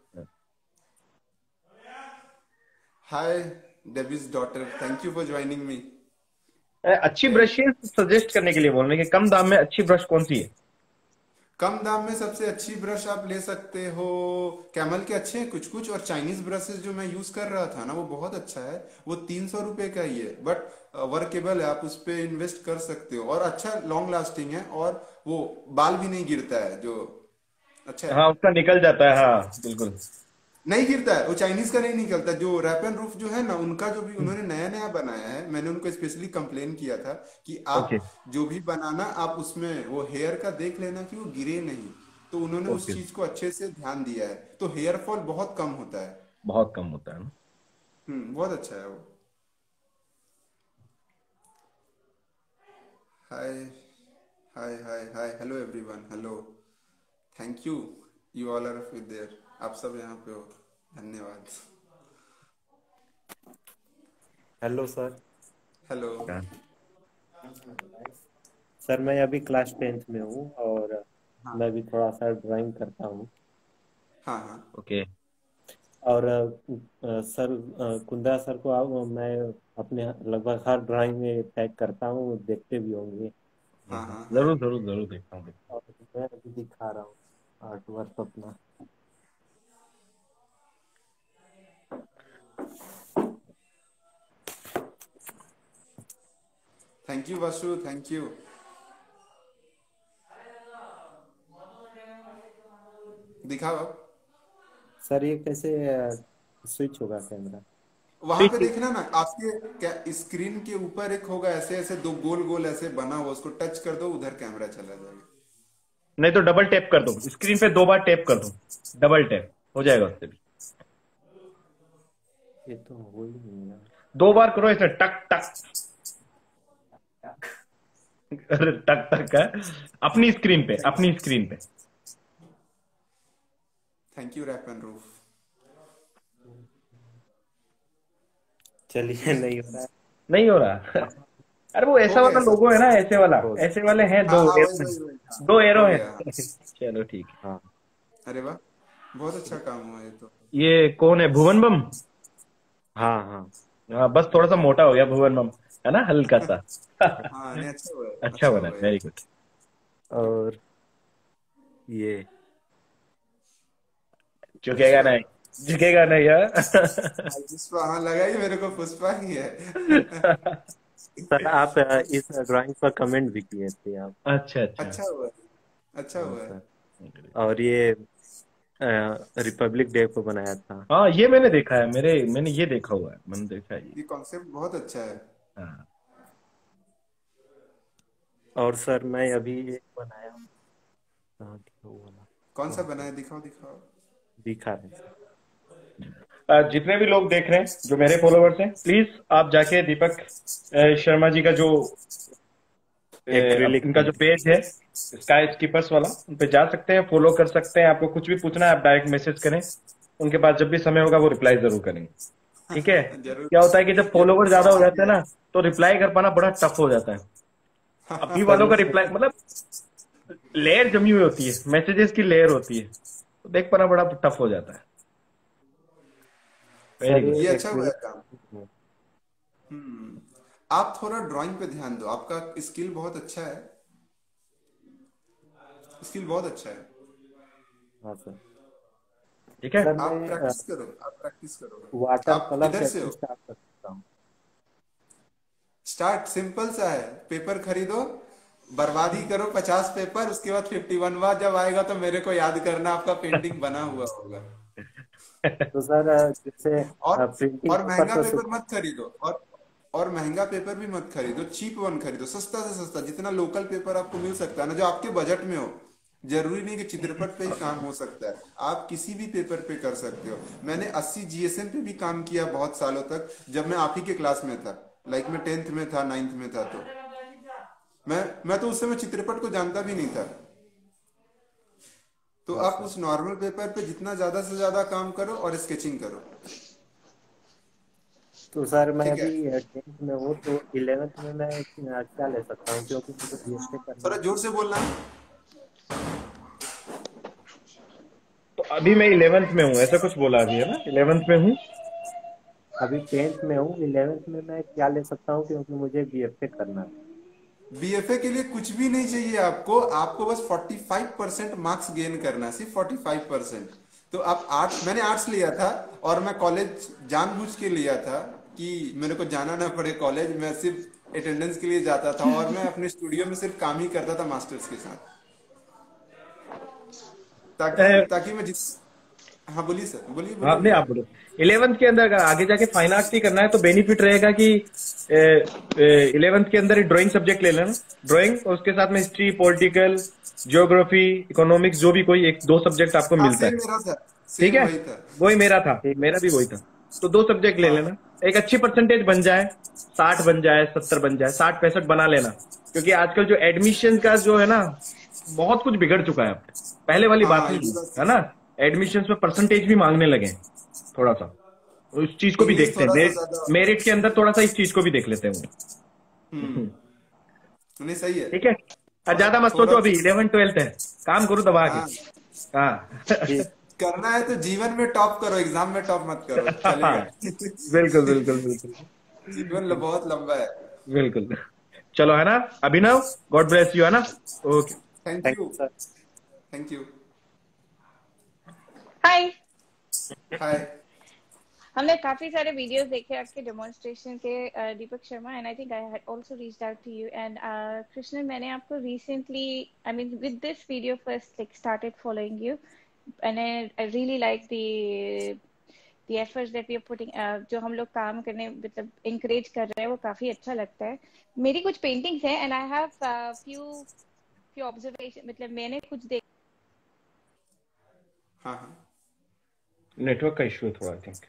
Speaker 2: Hi Debbie's daughter, thank you for joining me.
Speaker 1: अच्छी ब्रशेस सजेस्ट करने के लिए बोल रहे हैं कि कम दाम में अच्छी ब्रश कौन सी है।
Speaker 2: कम दाम में सबसे अच्छी ब्रश आप ले सकते हो, कैमल के अच्छे हैं कुछ कुछ, और चाइनीज ब्रशेस जो मैं यूज कर रहा था ना, वो बहुत अच्छा है। वो 300 रुपये का ही है, बट वर्केबल है, आप उस पे इन्वेस्ट कर सकते हो, और अच्छा लॉन्ग लास्टिंग है, और वो बाल भी नहीं गिरता है, जो अच्छा है।
Speaker 1: हाँ, उसका निकल जाता है, हाँ, बिल्कुल।
Speaker 2: नहीं गिरता है, वो चाइनीज का नहीं निकलता। जो रैप एंड रूफ जो है ना, उनका जो भी उन्होंने नया नया बनाया है, मैंने उनको स्पेशली कंप्लेन किया था कि
Speaker 1: ओके।
Speaker 2: आप जो भी बनाना, आप उसमें वो हेयर का देख लेना कि वो गिरे नहीं। तो उन्होंने उस
Speaker 1: ओके।
Speaker 2: चीज को अच्छे से ध्यान दिया है, तो हेयर फॉल बहुत कम होता है।
Speaker 1: बहुत कम होता है ना।
Speaker 2: बहुत अच्छा है वो। Hi hi hi hi, hello everyone, hello, thank you, you all are with there, आप सब यहाँ पे हो, धन्यवाद।
Speaker 3: Hello sir.
Speaker 2: हेलो।
Speaker 1: हाँ।
Speaker 3: सर मैं अभी क्लास 10th में हूँ और
Speaker 2: हाँ
Speaker 3: मैं भी थोड़ा सा ड्राइंग करता हूँ।
Speaker 2: हाँ हाँ
Speaker 1: ओके।
Speaker 3: और सर, कुंद्रा सर को मैं अपने लगभग हर ड्राइंग में टैग करता हूँ, देखते भी होंगे।
Speaker 2: हाँ हाँ हाँ।
Speaker 1: जरूर जरूर जरूर देखता हूँ।
Speaker 3: और मैं अभी दिखा रहा हूँ आर्ट वर्क अपना।
Speaker 2: Thank you Vasu, thank you. दिखाओ अब।
Speaker 3: सर ये कैसे स्विच होगा कैमरा?
Speaker 2: वहां पे
Speaker 1: स्विच
Speaker 2: देखना ना, आपके क्या स्क्रीन के ऊपर एक होगा ऐसे ऐसे दो गोल गोल ऐसे बना हुआ, उसको टच कर दो, उधर कैमरा चला जाएगा।
Speaker 1: नहीं तो डबल टैप कर दो, स्क्रीन पे 2 बार टैप कर दो, डबल टैप हो जाएगा उससे भी।
Speaker 3: ये तो हो ही नहीं रहा।
Speaker 1: 2 बार करो ऐसे टक टक। अरे टक टक है, अपनी स्क्रीन पे, अपनी स्क्रीन पे।
Speaker 2: Thank you wrap and roof.
Speaker 3: चलिए, नहीं हो रहा है।
Speaker 1: नहीं हो रहा। अरे वो
Speaker 2: हो
Speaker 1: ऐसा वाला
Speaker 2: गया सर।
Speaker 1: लोगो है ना, ऐसे वाला, ऐसे वाले हैं,
Speaker 2: हाँ
Speaker 1: दो
Speaker 2: हाँ, वही
Speaker 1: एरो,
Speaker 2: वही वही, हाँ।
Speaker 1: 2 एरो
Speaker 2: हो
Speaker 1: है।
Speaker 2: गया।
Speaker 1: चलो ठीक है।
Speaker 3: हाँ
Speaker 2: अरे वाह, बहुत अच्छा काम हुआ ये तो।
Speaker 1: ये कौन है, भुवन बम?
Speaker 3: हाँ हाँ।
Speaker 1: हाँ, बस थोड़ा सा मोटा हो गया भुवन बम, है ना, हल्का सा।
Speaker 2: हाँ नहीं, अच्छा हुआ है,
Speaker 1: अच्छा
Speaker 2: अच्छा
Speaker 1: बना,
Speaker 2: हुआ है।
Speaker 1: Very good.
Speaker 3: और ये
Speaker 1: झुकेगा
Speaker 2: पुष्पा।
Speaker 1: नहीं, झुकेगा नहीं है।
Speaker 2: हाँ, पुष्पा, हाँ लगा ही मेरे को पुष्पा ही है।
Speaker 3: सर आप इस ड्राइंग पर कमेंट भी किए थे आप।
Speaker 1: अच्छा अच्छा।
Speaker 2: अच्छा हुआ है, अच्छा
Speaker 3: हाँ
Speaker 2: हुआ है।
Speaker 3: सर। और ये रिपब्लिक डे को बनाया था।
Speaker 1: हाँ ये मैंने देखा है, मैंने ये देखा हुआ है, मैंने देखा है ये।
Speaker 2: ये कॉन्सेप्ट बहुत अच्छा है।
Speaker 1: हाँ।
Speaker 3: और सर मैं अभी एक बनाया हूँ। हाँ, क्या वो वाला
Speaker 2: कौन सा
Speaker 3: कौन सा
Speaker 2: बनाया, दिखाओ दिखाओ।
Speaker 3: दिखा रहे सर।
Speaker 1: जितने भी लोग देख रहे हैं, जो मेरे फॉलोवर्स हैं, प्लीज आप जाके दीपक शर्मा जी का जो
Speaker 3: एक्रिलिक
Speaker 1: इनका जो पेज है स्काई स्कीपर्स वाला, उन पे जा सकते हैं, फॉलो कर सकते हैं। आपको कुछ भी पूछना है आप डायरेक्ट मैसेज करें, उनके पास जब भी समय होगा वो रिप्लाई जरूर करेंगे। ठीक है।
Speaker 2: जरूर,
Speaker 1: क्या होता है कि जब
Speaker 2: जरूर
Speaker 1: फॉलोवर ज्यादा हो जाते हैं
Speaker 2: समझिए।
Speaker 1: ना, तो रिप्लाई कर पाना बड़ा टफ हो जाता है। अभी
Speaker 3: सर
Speaker 1: वालों का
Speaker 3: उसमें
Speaker 1: रिप्लाई मतलब लेयर जमी हुई होती है, मैसेजेस की लेयर होती है, तो देख पाना बड़ा टफ हो जाता है। Very
Speaker 3: sir
Speaker 1: good.
Speaker 2: ये
Speaker 3: ये
Speaker 2: अच्छा हुआ है काम।
Speaker 3: एक्रिलिक
Speaker 2: आप थोड़ा ड्राइंग पे ध्यान दो, आपका स्किल बहुत अच्छा है, स्किल बहुत अच्छा है।
Speaker 3: हाँ सर।
Speaker 1: ठीक है।
Speaker 3: सर
Speaker 2: आप
Speaker 3: मैं
Speaker 2: प्रैक्टिस करो, आप प्रैक्टिस करो।
Speaker 3: वाटर
Speaker 2: आप
Speaker 3: कलर
Speaker 2: किधर से
Speaker 3: कैसे
Speaker 2: हो?
Speaker 3: स्टार्ट कर सकता हूँ?
Speaker 2: स्टार्ट सिंपल सा है, पेपर खरीदो, बर्बादी करो 50 पेपर, उसके बाद 51वां जब आएगा तो मेरे को याद करना, आपका पेंटिंग बना हुआ होगा।
Speaker 3: तो सर जैसे
Speaker 2: और
Speaker 3: प्रिंटिंग
Speaker 2: और
Speaker 3: पेपर
Speaker 2: महंगा
Speaker 3: तो
Speaker 2: पेपर मत खरीदो, और महंगा पेपर भी मत खरीदो, चीप वन खरीदो, सस्ता से सस्ता जितना लोकल पेपर आपको मिल सकता है ना, जो आपके बजट में हो। जरूरी नहीं कि चित्रपट पे ही काम हो सकता है, आप किसी भी पेपर पे कर सकते हो। मैंने 80 जीएसएम पे भी काम किया बहुत सालों तक, जब मैं आप ही के क्लास में था, लाइक मैं 10th में था, 9th में था, तो मैं तो उस समय चित्रपट को जानता भी नहीं था। तो
Speaker 3: हाँ
Speaker 2: आप
Speaker 3: सर।
Speaker 2: उस नॉर्मल पेपर पे जितना ज्यादा से ज्यादा काम करो और स्केचिंग करो।
Speaker 3: तो सर मैं
Speaker 2: ठीक है,
Speaker 3: अभी 10th में हूँ, तो 11th में मैं क्या ले सकता हूँ, क्योंकि मुझे बीएससी करना
Speaker 2: थोड़ा
Speaker 3: है।
Speaker 2: जोर से बोलना।
Speaker 1: तो अभी मैं 11th में हूँ, ऐसा कुछ बोला अभी, है ना, 11th में हूँ।
Speaker 3: अभी 10th में हूँ, 11th में मैं क्या ले सकता हूँ, क्योंकि मुझे बीएफए करना है।
Speaker 2: बीएफए के लिए कुछ भी नहीं चाहिए आपको, आपको बस 45% मार्क्स गेन करना है, सिर्फ 45%। तो आप आर्ट्स, मैंने आर्ट्स लिया था, और मैं कॉलेज जानबूझ के लिया था कि मेरे को जाना ना पड़े कॉलेज, मैं सिर्फ अटेंडेंस के लिए जाता था, और मैं अपने स्टूडियो में सिर्फ काम ही करता था मास्टर्स के साथ, ताकि ताकि मैं जिस, हाँ बोलिए सर, बोलिए
Speaker 1: हाँ,
Speaker 2: बोलिए
Speaker 1: नहीं
Speaker 2: बोलिए।
Speaker 1: आप बोलो। 11th के अंदर आगे जाके फाइन आर्ट्स ही करना है तो बेनिफिट रहेगा कि 11th के अंदर ही ड्राइंग सब्जेक्ट ले लेना, ड्राइंग, और उसके साथ में हिस्ट्री, पॉलिटिकल, ज्योग्राफी, इकोनॉमिक्स, जो भी कोई एक दो सब्जेक्ट आपको
Speaker 2: हाँ
Speaker 1: मिलता
Speaker 2: सेम
Speaker 1: है।
Speaker 2: मेरा था,
Speaker 1: ठीक
Speaker 2: सेम
Speaker 1: है,
Speaker 2: वही था।
Speaker 1: वही मेरा था,
Speaker 3: ठीक।
Speaker 1: मेरा भी वही था। तो 2 सब्जेक्ट ले
Speaker 2: हाँ
Speaker 1: लेना, एक अच्छी परसेंटेज बन जाए, 60 बन जाए, 70 बन जाए, 60-65 बना लेना, क्योंकि आजकल जो एडमिशन का जो है ना, बहुत कुछ बिगड़ चुका है अब, पहले वाली बात
Speaker 2: हाँ, ये
Speaker 1: नहीं
Speaker 2: भी
Speaker 1: है,
Speaker 2: बात
Speaker 1: है
Speaker 2: सही
Speaker 1: ना।
Speaker 2: है।
Speaker 1: एडमिशन में परसेंटेज भी मांगने लगे हैं थोड़ा सा, उस चीज को भी
Speaker 2: इंग्लिश
Speaker 1: देखते हैं,
Speaker 2: थोड़ा सा ज्यादा होता है।
Speaker 1: मेरिट के अंदर थोड़ा सा इस चीज को भी देख लेते हैं वो।
Speaker 2: हम्म, नहीं सही है।
Speaker 1: ठीक है। और
Speaker 2: थोड़ा
Speaker 1: ज्यादा मत
Speaker 2: थोड़ा
Speaker 1: सोचो, अभी 11th-12th है, काम करो दबा के।
Speaker 2: हाँ,
Speaker 1: हाँ।
Speaker 3: ठीक।
Speaker 2: करना है तो जीवन में टॉप करो, एग्जाम में टॉप मत करो, चलेगा।
Speaker 1: बिल्कुल बिल्कुल बिल्कुल
Speaker 2: जीवन बहुत लंबा है।
Speaker 1: बिल्कुल। चलो, है ना अभिनव, गॉड ब्लेस यू, है ना। Okay.
Speaker 2: Thank
Speaker 3: thank
Speaker 2: you,
Speaker 3: you sir.
Speaker 2: Thank you.
Speaker 4: Hi.
Speaker 2: Hi.
Speaker 4: हमने काफी सारे वीडियोस देखे आपके डेमोन्स्ट्रेशन के, Deepak Sharma, and I think I had also reached out to you and Krishnan, मैंने आपको recently, I mean with this video first like started following you, and I really like the efforts that we are putting, जो हम लोग काम करने मतलब encourage कर रहे हैं, वो काफी अच्छा लगता है। मेरी कुछ पेंटिंग्स हैं and I have few observation, मतलब मैंने कुछ देख।
Speaker 2: हाँ हाँ।
Speaker 1: नेटवर्क का इशू है थोड़ा, आई थिंक।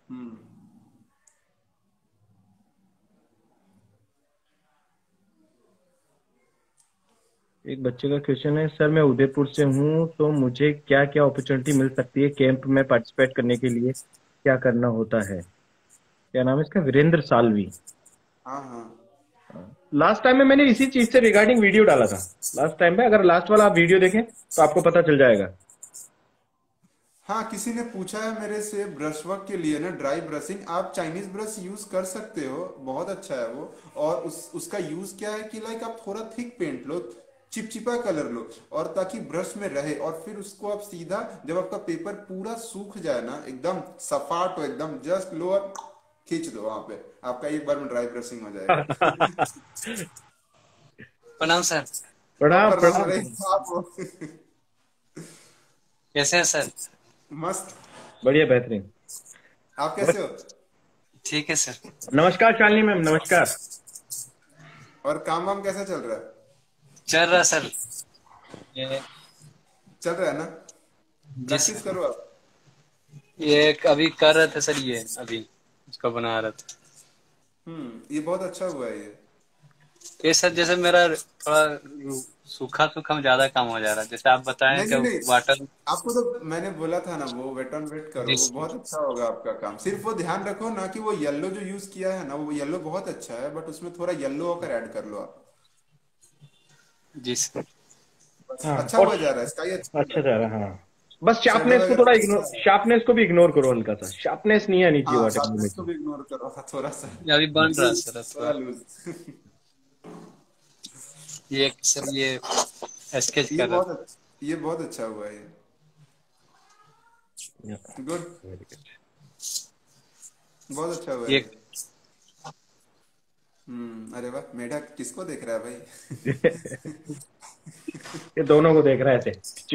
Speaker 1: एक बच्चे का क्वेश्चन है, सर मैं उदयपुर से हूँ, तो मुझे क्या क्या अपॉर्चुनिटी मिल सकती है कैंप में पार्टिसिपेट करने के लिए, क्या करना होता है? क्या नाम है इसका? वीरेंद्र सालवी।
Speaker 2: हाँ हाँ।
Speaker 1: लास्ट टाइम में मैंने इसी चीज से रिगार्डिंग वीडियो डाला था। लास्ट टाइम में, अगर लास्ट वाला आप वीडियो देखें तो आपको पता चल जाएगा।
Speaker 2: हाँ, किसी ने पूछा है मेरे से ब्रश वर्क के लिए ना, ड्राई ब्रशिंग, आप चाइनीज ब्रश यूज कर सकते हो, बहुत अच्छा है वो। और उसका यूज क्या है कि लाइक आप थोड़ा थिक पेंट लो, चिपचिपा कलर लो, और ताकि ब्रश में रहे, और फिर उसको आप सीधा जब आपका पेपर पूरा सूख जाए ना, एकदम सपाट हो, एकदम जस्ट लो और खींच दो, वहां पे आपका एक बार में ड्राई ब्रशिंग हो जाएगा।
Speaker 5: प्रणाम सर।
Speaker 1: प्रणाम
Speaker 2: प्रणाम
Speaker 1: प्रणाम।
Speaker 2: रहे आप।
Speaker 5: कैसे हैं सर?
Speaker 2: मस्त।
Speaker 1: बढ़िया, बेहतरीन।
Speaker 2: आप कैसे हो?
Speaker 5: ठीक है सर।
Speaker 1: नमस्कार शालिनी मैम, नमस्कार।
Speaker 2: और काम वाम कैसा चल रहा है?
Speaker 5: चल रहा सर। ये
Speaker 2: चल रहा है ना?
Speaker 5: जी
Speaker 2: प्रैक्टिस
Speaker 5: सर,
Speaker 2: करो आप।
Speaker 5: ये अभी कर रहे थे सर, ये अभी इसको बना रहे थे।
Speaker 2: ये बहुत अच्छा हुआ है ये।
Speaker 5: ये सर जैसे मेरा थोड़ा सूखा सूखा में ज्यादा काम हो जा रहा है, जैसे आप बताएं
Speaker 2: नहीं
Speaker 5: कि
Speaker 2: नहीं नहीं,
Speaker 5: वाटर।
Speaker 2: आपको तो मैंने बोला था ना, वो वेट ऑन वेट करो,
Speaker 5: जी
Speaker 2: वो बहुत अच्छा होगा आपका काम। सिर्फ वो ध्यान रखो ना कि वो येलो जो यूज किया है ना, वो येलो बहुत अच्छा है, बट उसमें थोड़ा येलो होकर ऐड कर लो आप।
Speaker 5: जी सर।
Speaker 2: बस
Speaker 1: हाँ,
Speaker 2: अच्छा
Speaker 1: और
Speaker 2: हुआ जा रहा है, स्काई अच्छा
Speaker 1: अच्छा
Speaker 2: हुआ
Speaker 1: जा
Speaker 2: है।
Speaker 1: रहा है। हाँ, बस
Speaker 2: शेडो
Speaker 1: शार्पनेस को
Speaker 2: वगैरह
Speaker 1: थोड़ा
Speaker 2: भी
Speaker 1: इग्नोर,
Speaker 2: अच्छा है।
Speaker 1: शार्पनेस को भी इग्नोर करो हल्का सा। शार्पनेस नहीं आनी चाहिए
Speaker 2: हाँ,
Speaker 1: वाटर
Speaker 2: शार्पनेस
Speaker 1: में।
Speaker 2: को भी इग्नोर करो थोड़ा सा।
Speaker 5: ये अभी बन रहा है
Speaker 2: लूज,
Speaker 5: सर
Speaker 2: थोड़ा
Speaker 5: थोड़ा।
Speaker 2: लूज।
Speaker 5: ये सर ये स्केच कर रहा था।
Speaker 2: ये बहुत अच्छा हुआ है ये। गुड।
Speaker 1: Very good.
Speaker 2: बहुत अच्छा हुआ है
Speaker 5: ये
Speaker 2: ये। अरे वाह, मेढक किसको देख रहा है भाई?
Speaker 1: ये दोनों को देख रहे थे।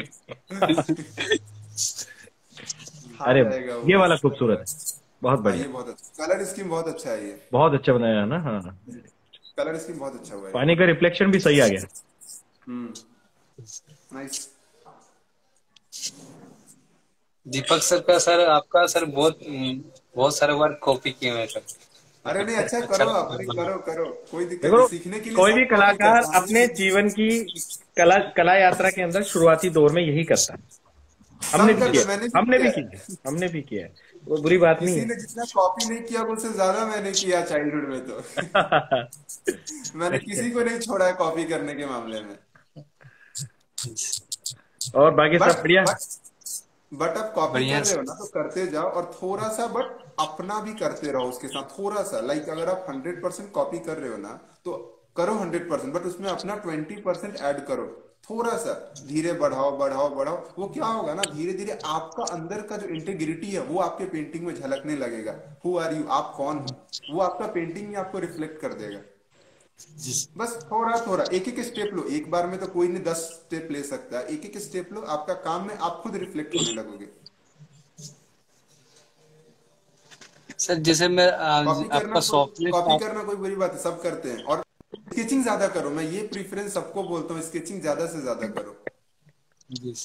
Speaker 2: खा
Speaker 1: अरे
Speaker 2: जाएगा
Speaker 1: ये
Speaker 2: वो।
Speaker 1: वाला खूबसूरत है, बहुत
Speaker 2: हाँ,
Speaker 1: बढ़िया।
Speaker 2: ये बहुत अच्छा, कलर स्कीम बहुत अच्छा है ये।
Speaker 1: बहुत अच्छा बनाया है ना। हाँ,
Speaker 2: कलर स्कीम बहुत अच्छा हुआ है ये।
Speaker 1: पानी का रिफ्लेक्शन भी सही आ गया।
Speaker 2: Hmm nice.
Speaker 5: दीपक सर का सर, आपका सर बहुत बहुत सारे वर्क कॉपी किए हुए हैं सर।
Speaker 2: अरे नहीं, अच्छा
Speaker 5: अच्छा
Speaker 2: करो आप,
Speaker 5: लगता
Speaker 2: नहीं
Speaker 5: है।
Speaker 2: करो करो, कोई दिक्कत
Speaker 1: देखो,
Speaker 2: नहीं, सीखने के लिए
Speaker 1: कोई भी
Speaker 2: सब कॉपी
Speaker 1: कलाकार
Speaker 2: करता है, हमने
Speaker 1: अपने
Speaker 2: भी।
Speaker 1: जीवन की कला कला यात्रा के अंदर शुरुआती दौर में यही करता है। हमने
Speaker 2: सब
Speaker 1: भी
Speaker 2: करते,
Speaker 1: किया,
Speaker 2: मैंने भी
Speaker 1: हमने
Speaker 2: किया
Speaker 1: भी
Speaker 2: है।
Speaker 1: किया, हमने भी किया है। वो बुरी बात नहीं
Speaker 2: किसी
Speaker 1: है।
Speaker 2: ने जितना कॉपी नहीं किया, उससे ज्यादा मैंने किया चाइल्डहुड में तो। मैंने किसी को नहीं छोड़ा है कॉपी करने के मामले में।
Speaker 1: और बाकी सब
Speaker 2: बट
Speaker 1: बढ़िया।
Speaker 2: बट बट आप कॉपी
Speaker 5: बढ़िया
Speaker 2: कर रहे हो ना, तो करते जाओ, और थोड़ा सा बट अपना भी करते रहो उसके साथ, थोड़ा सा। लाइक अगर आप 100% कॉपी कर रहे हो ना, तो करो 100%, बट उसमें अपना 20% ऐड करो, थोड़ा सा। धीरे बढ़ाओ बढ़ाओ बढ़ाओ, वो क्या होगा ना, धीरे धीरे आपका अंदर का जो इंटीग्रिटी है वो आपके पेंटिंग में झलकने लगेगा। हु आर यू, आप कौन हो, वो आपका पेंटिंग में आपको रिफ्लेक्ट कर देगा। बस थोड़ा थोड़ा, एक एक स्टेप लो, एक बार में तो कोई नहीं 10 स्टेप ले सकता है, एक एक स्टेप लो, आपका काम में आप खुद रिफ्लेक्ट होने लगोगे।
Speaker 5: सर जैसे मैं आपका सॉफ्टवेयर
Speaker 2: कॉपी
Speaker 5: आप।
Speaker 2: करना कोई बुरी बात है, सब करते हैं। और स्केचिंग ज्यादा करो, मैं ये प्रीफरेंस सबको बोलता हूँ, स्केचिंग ज्यादा से ज्यादा करो।
Speaker 5: जी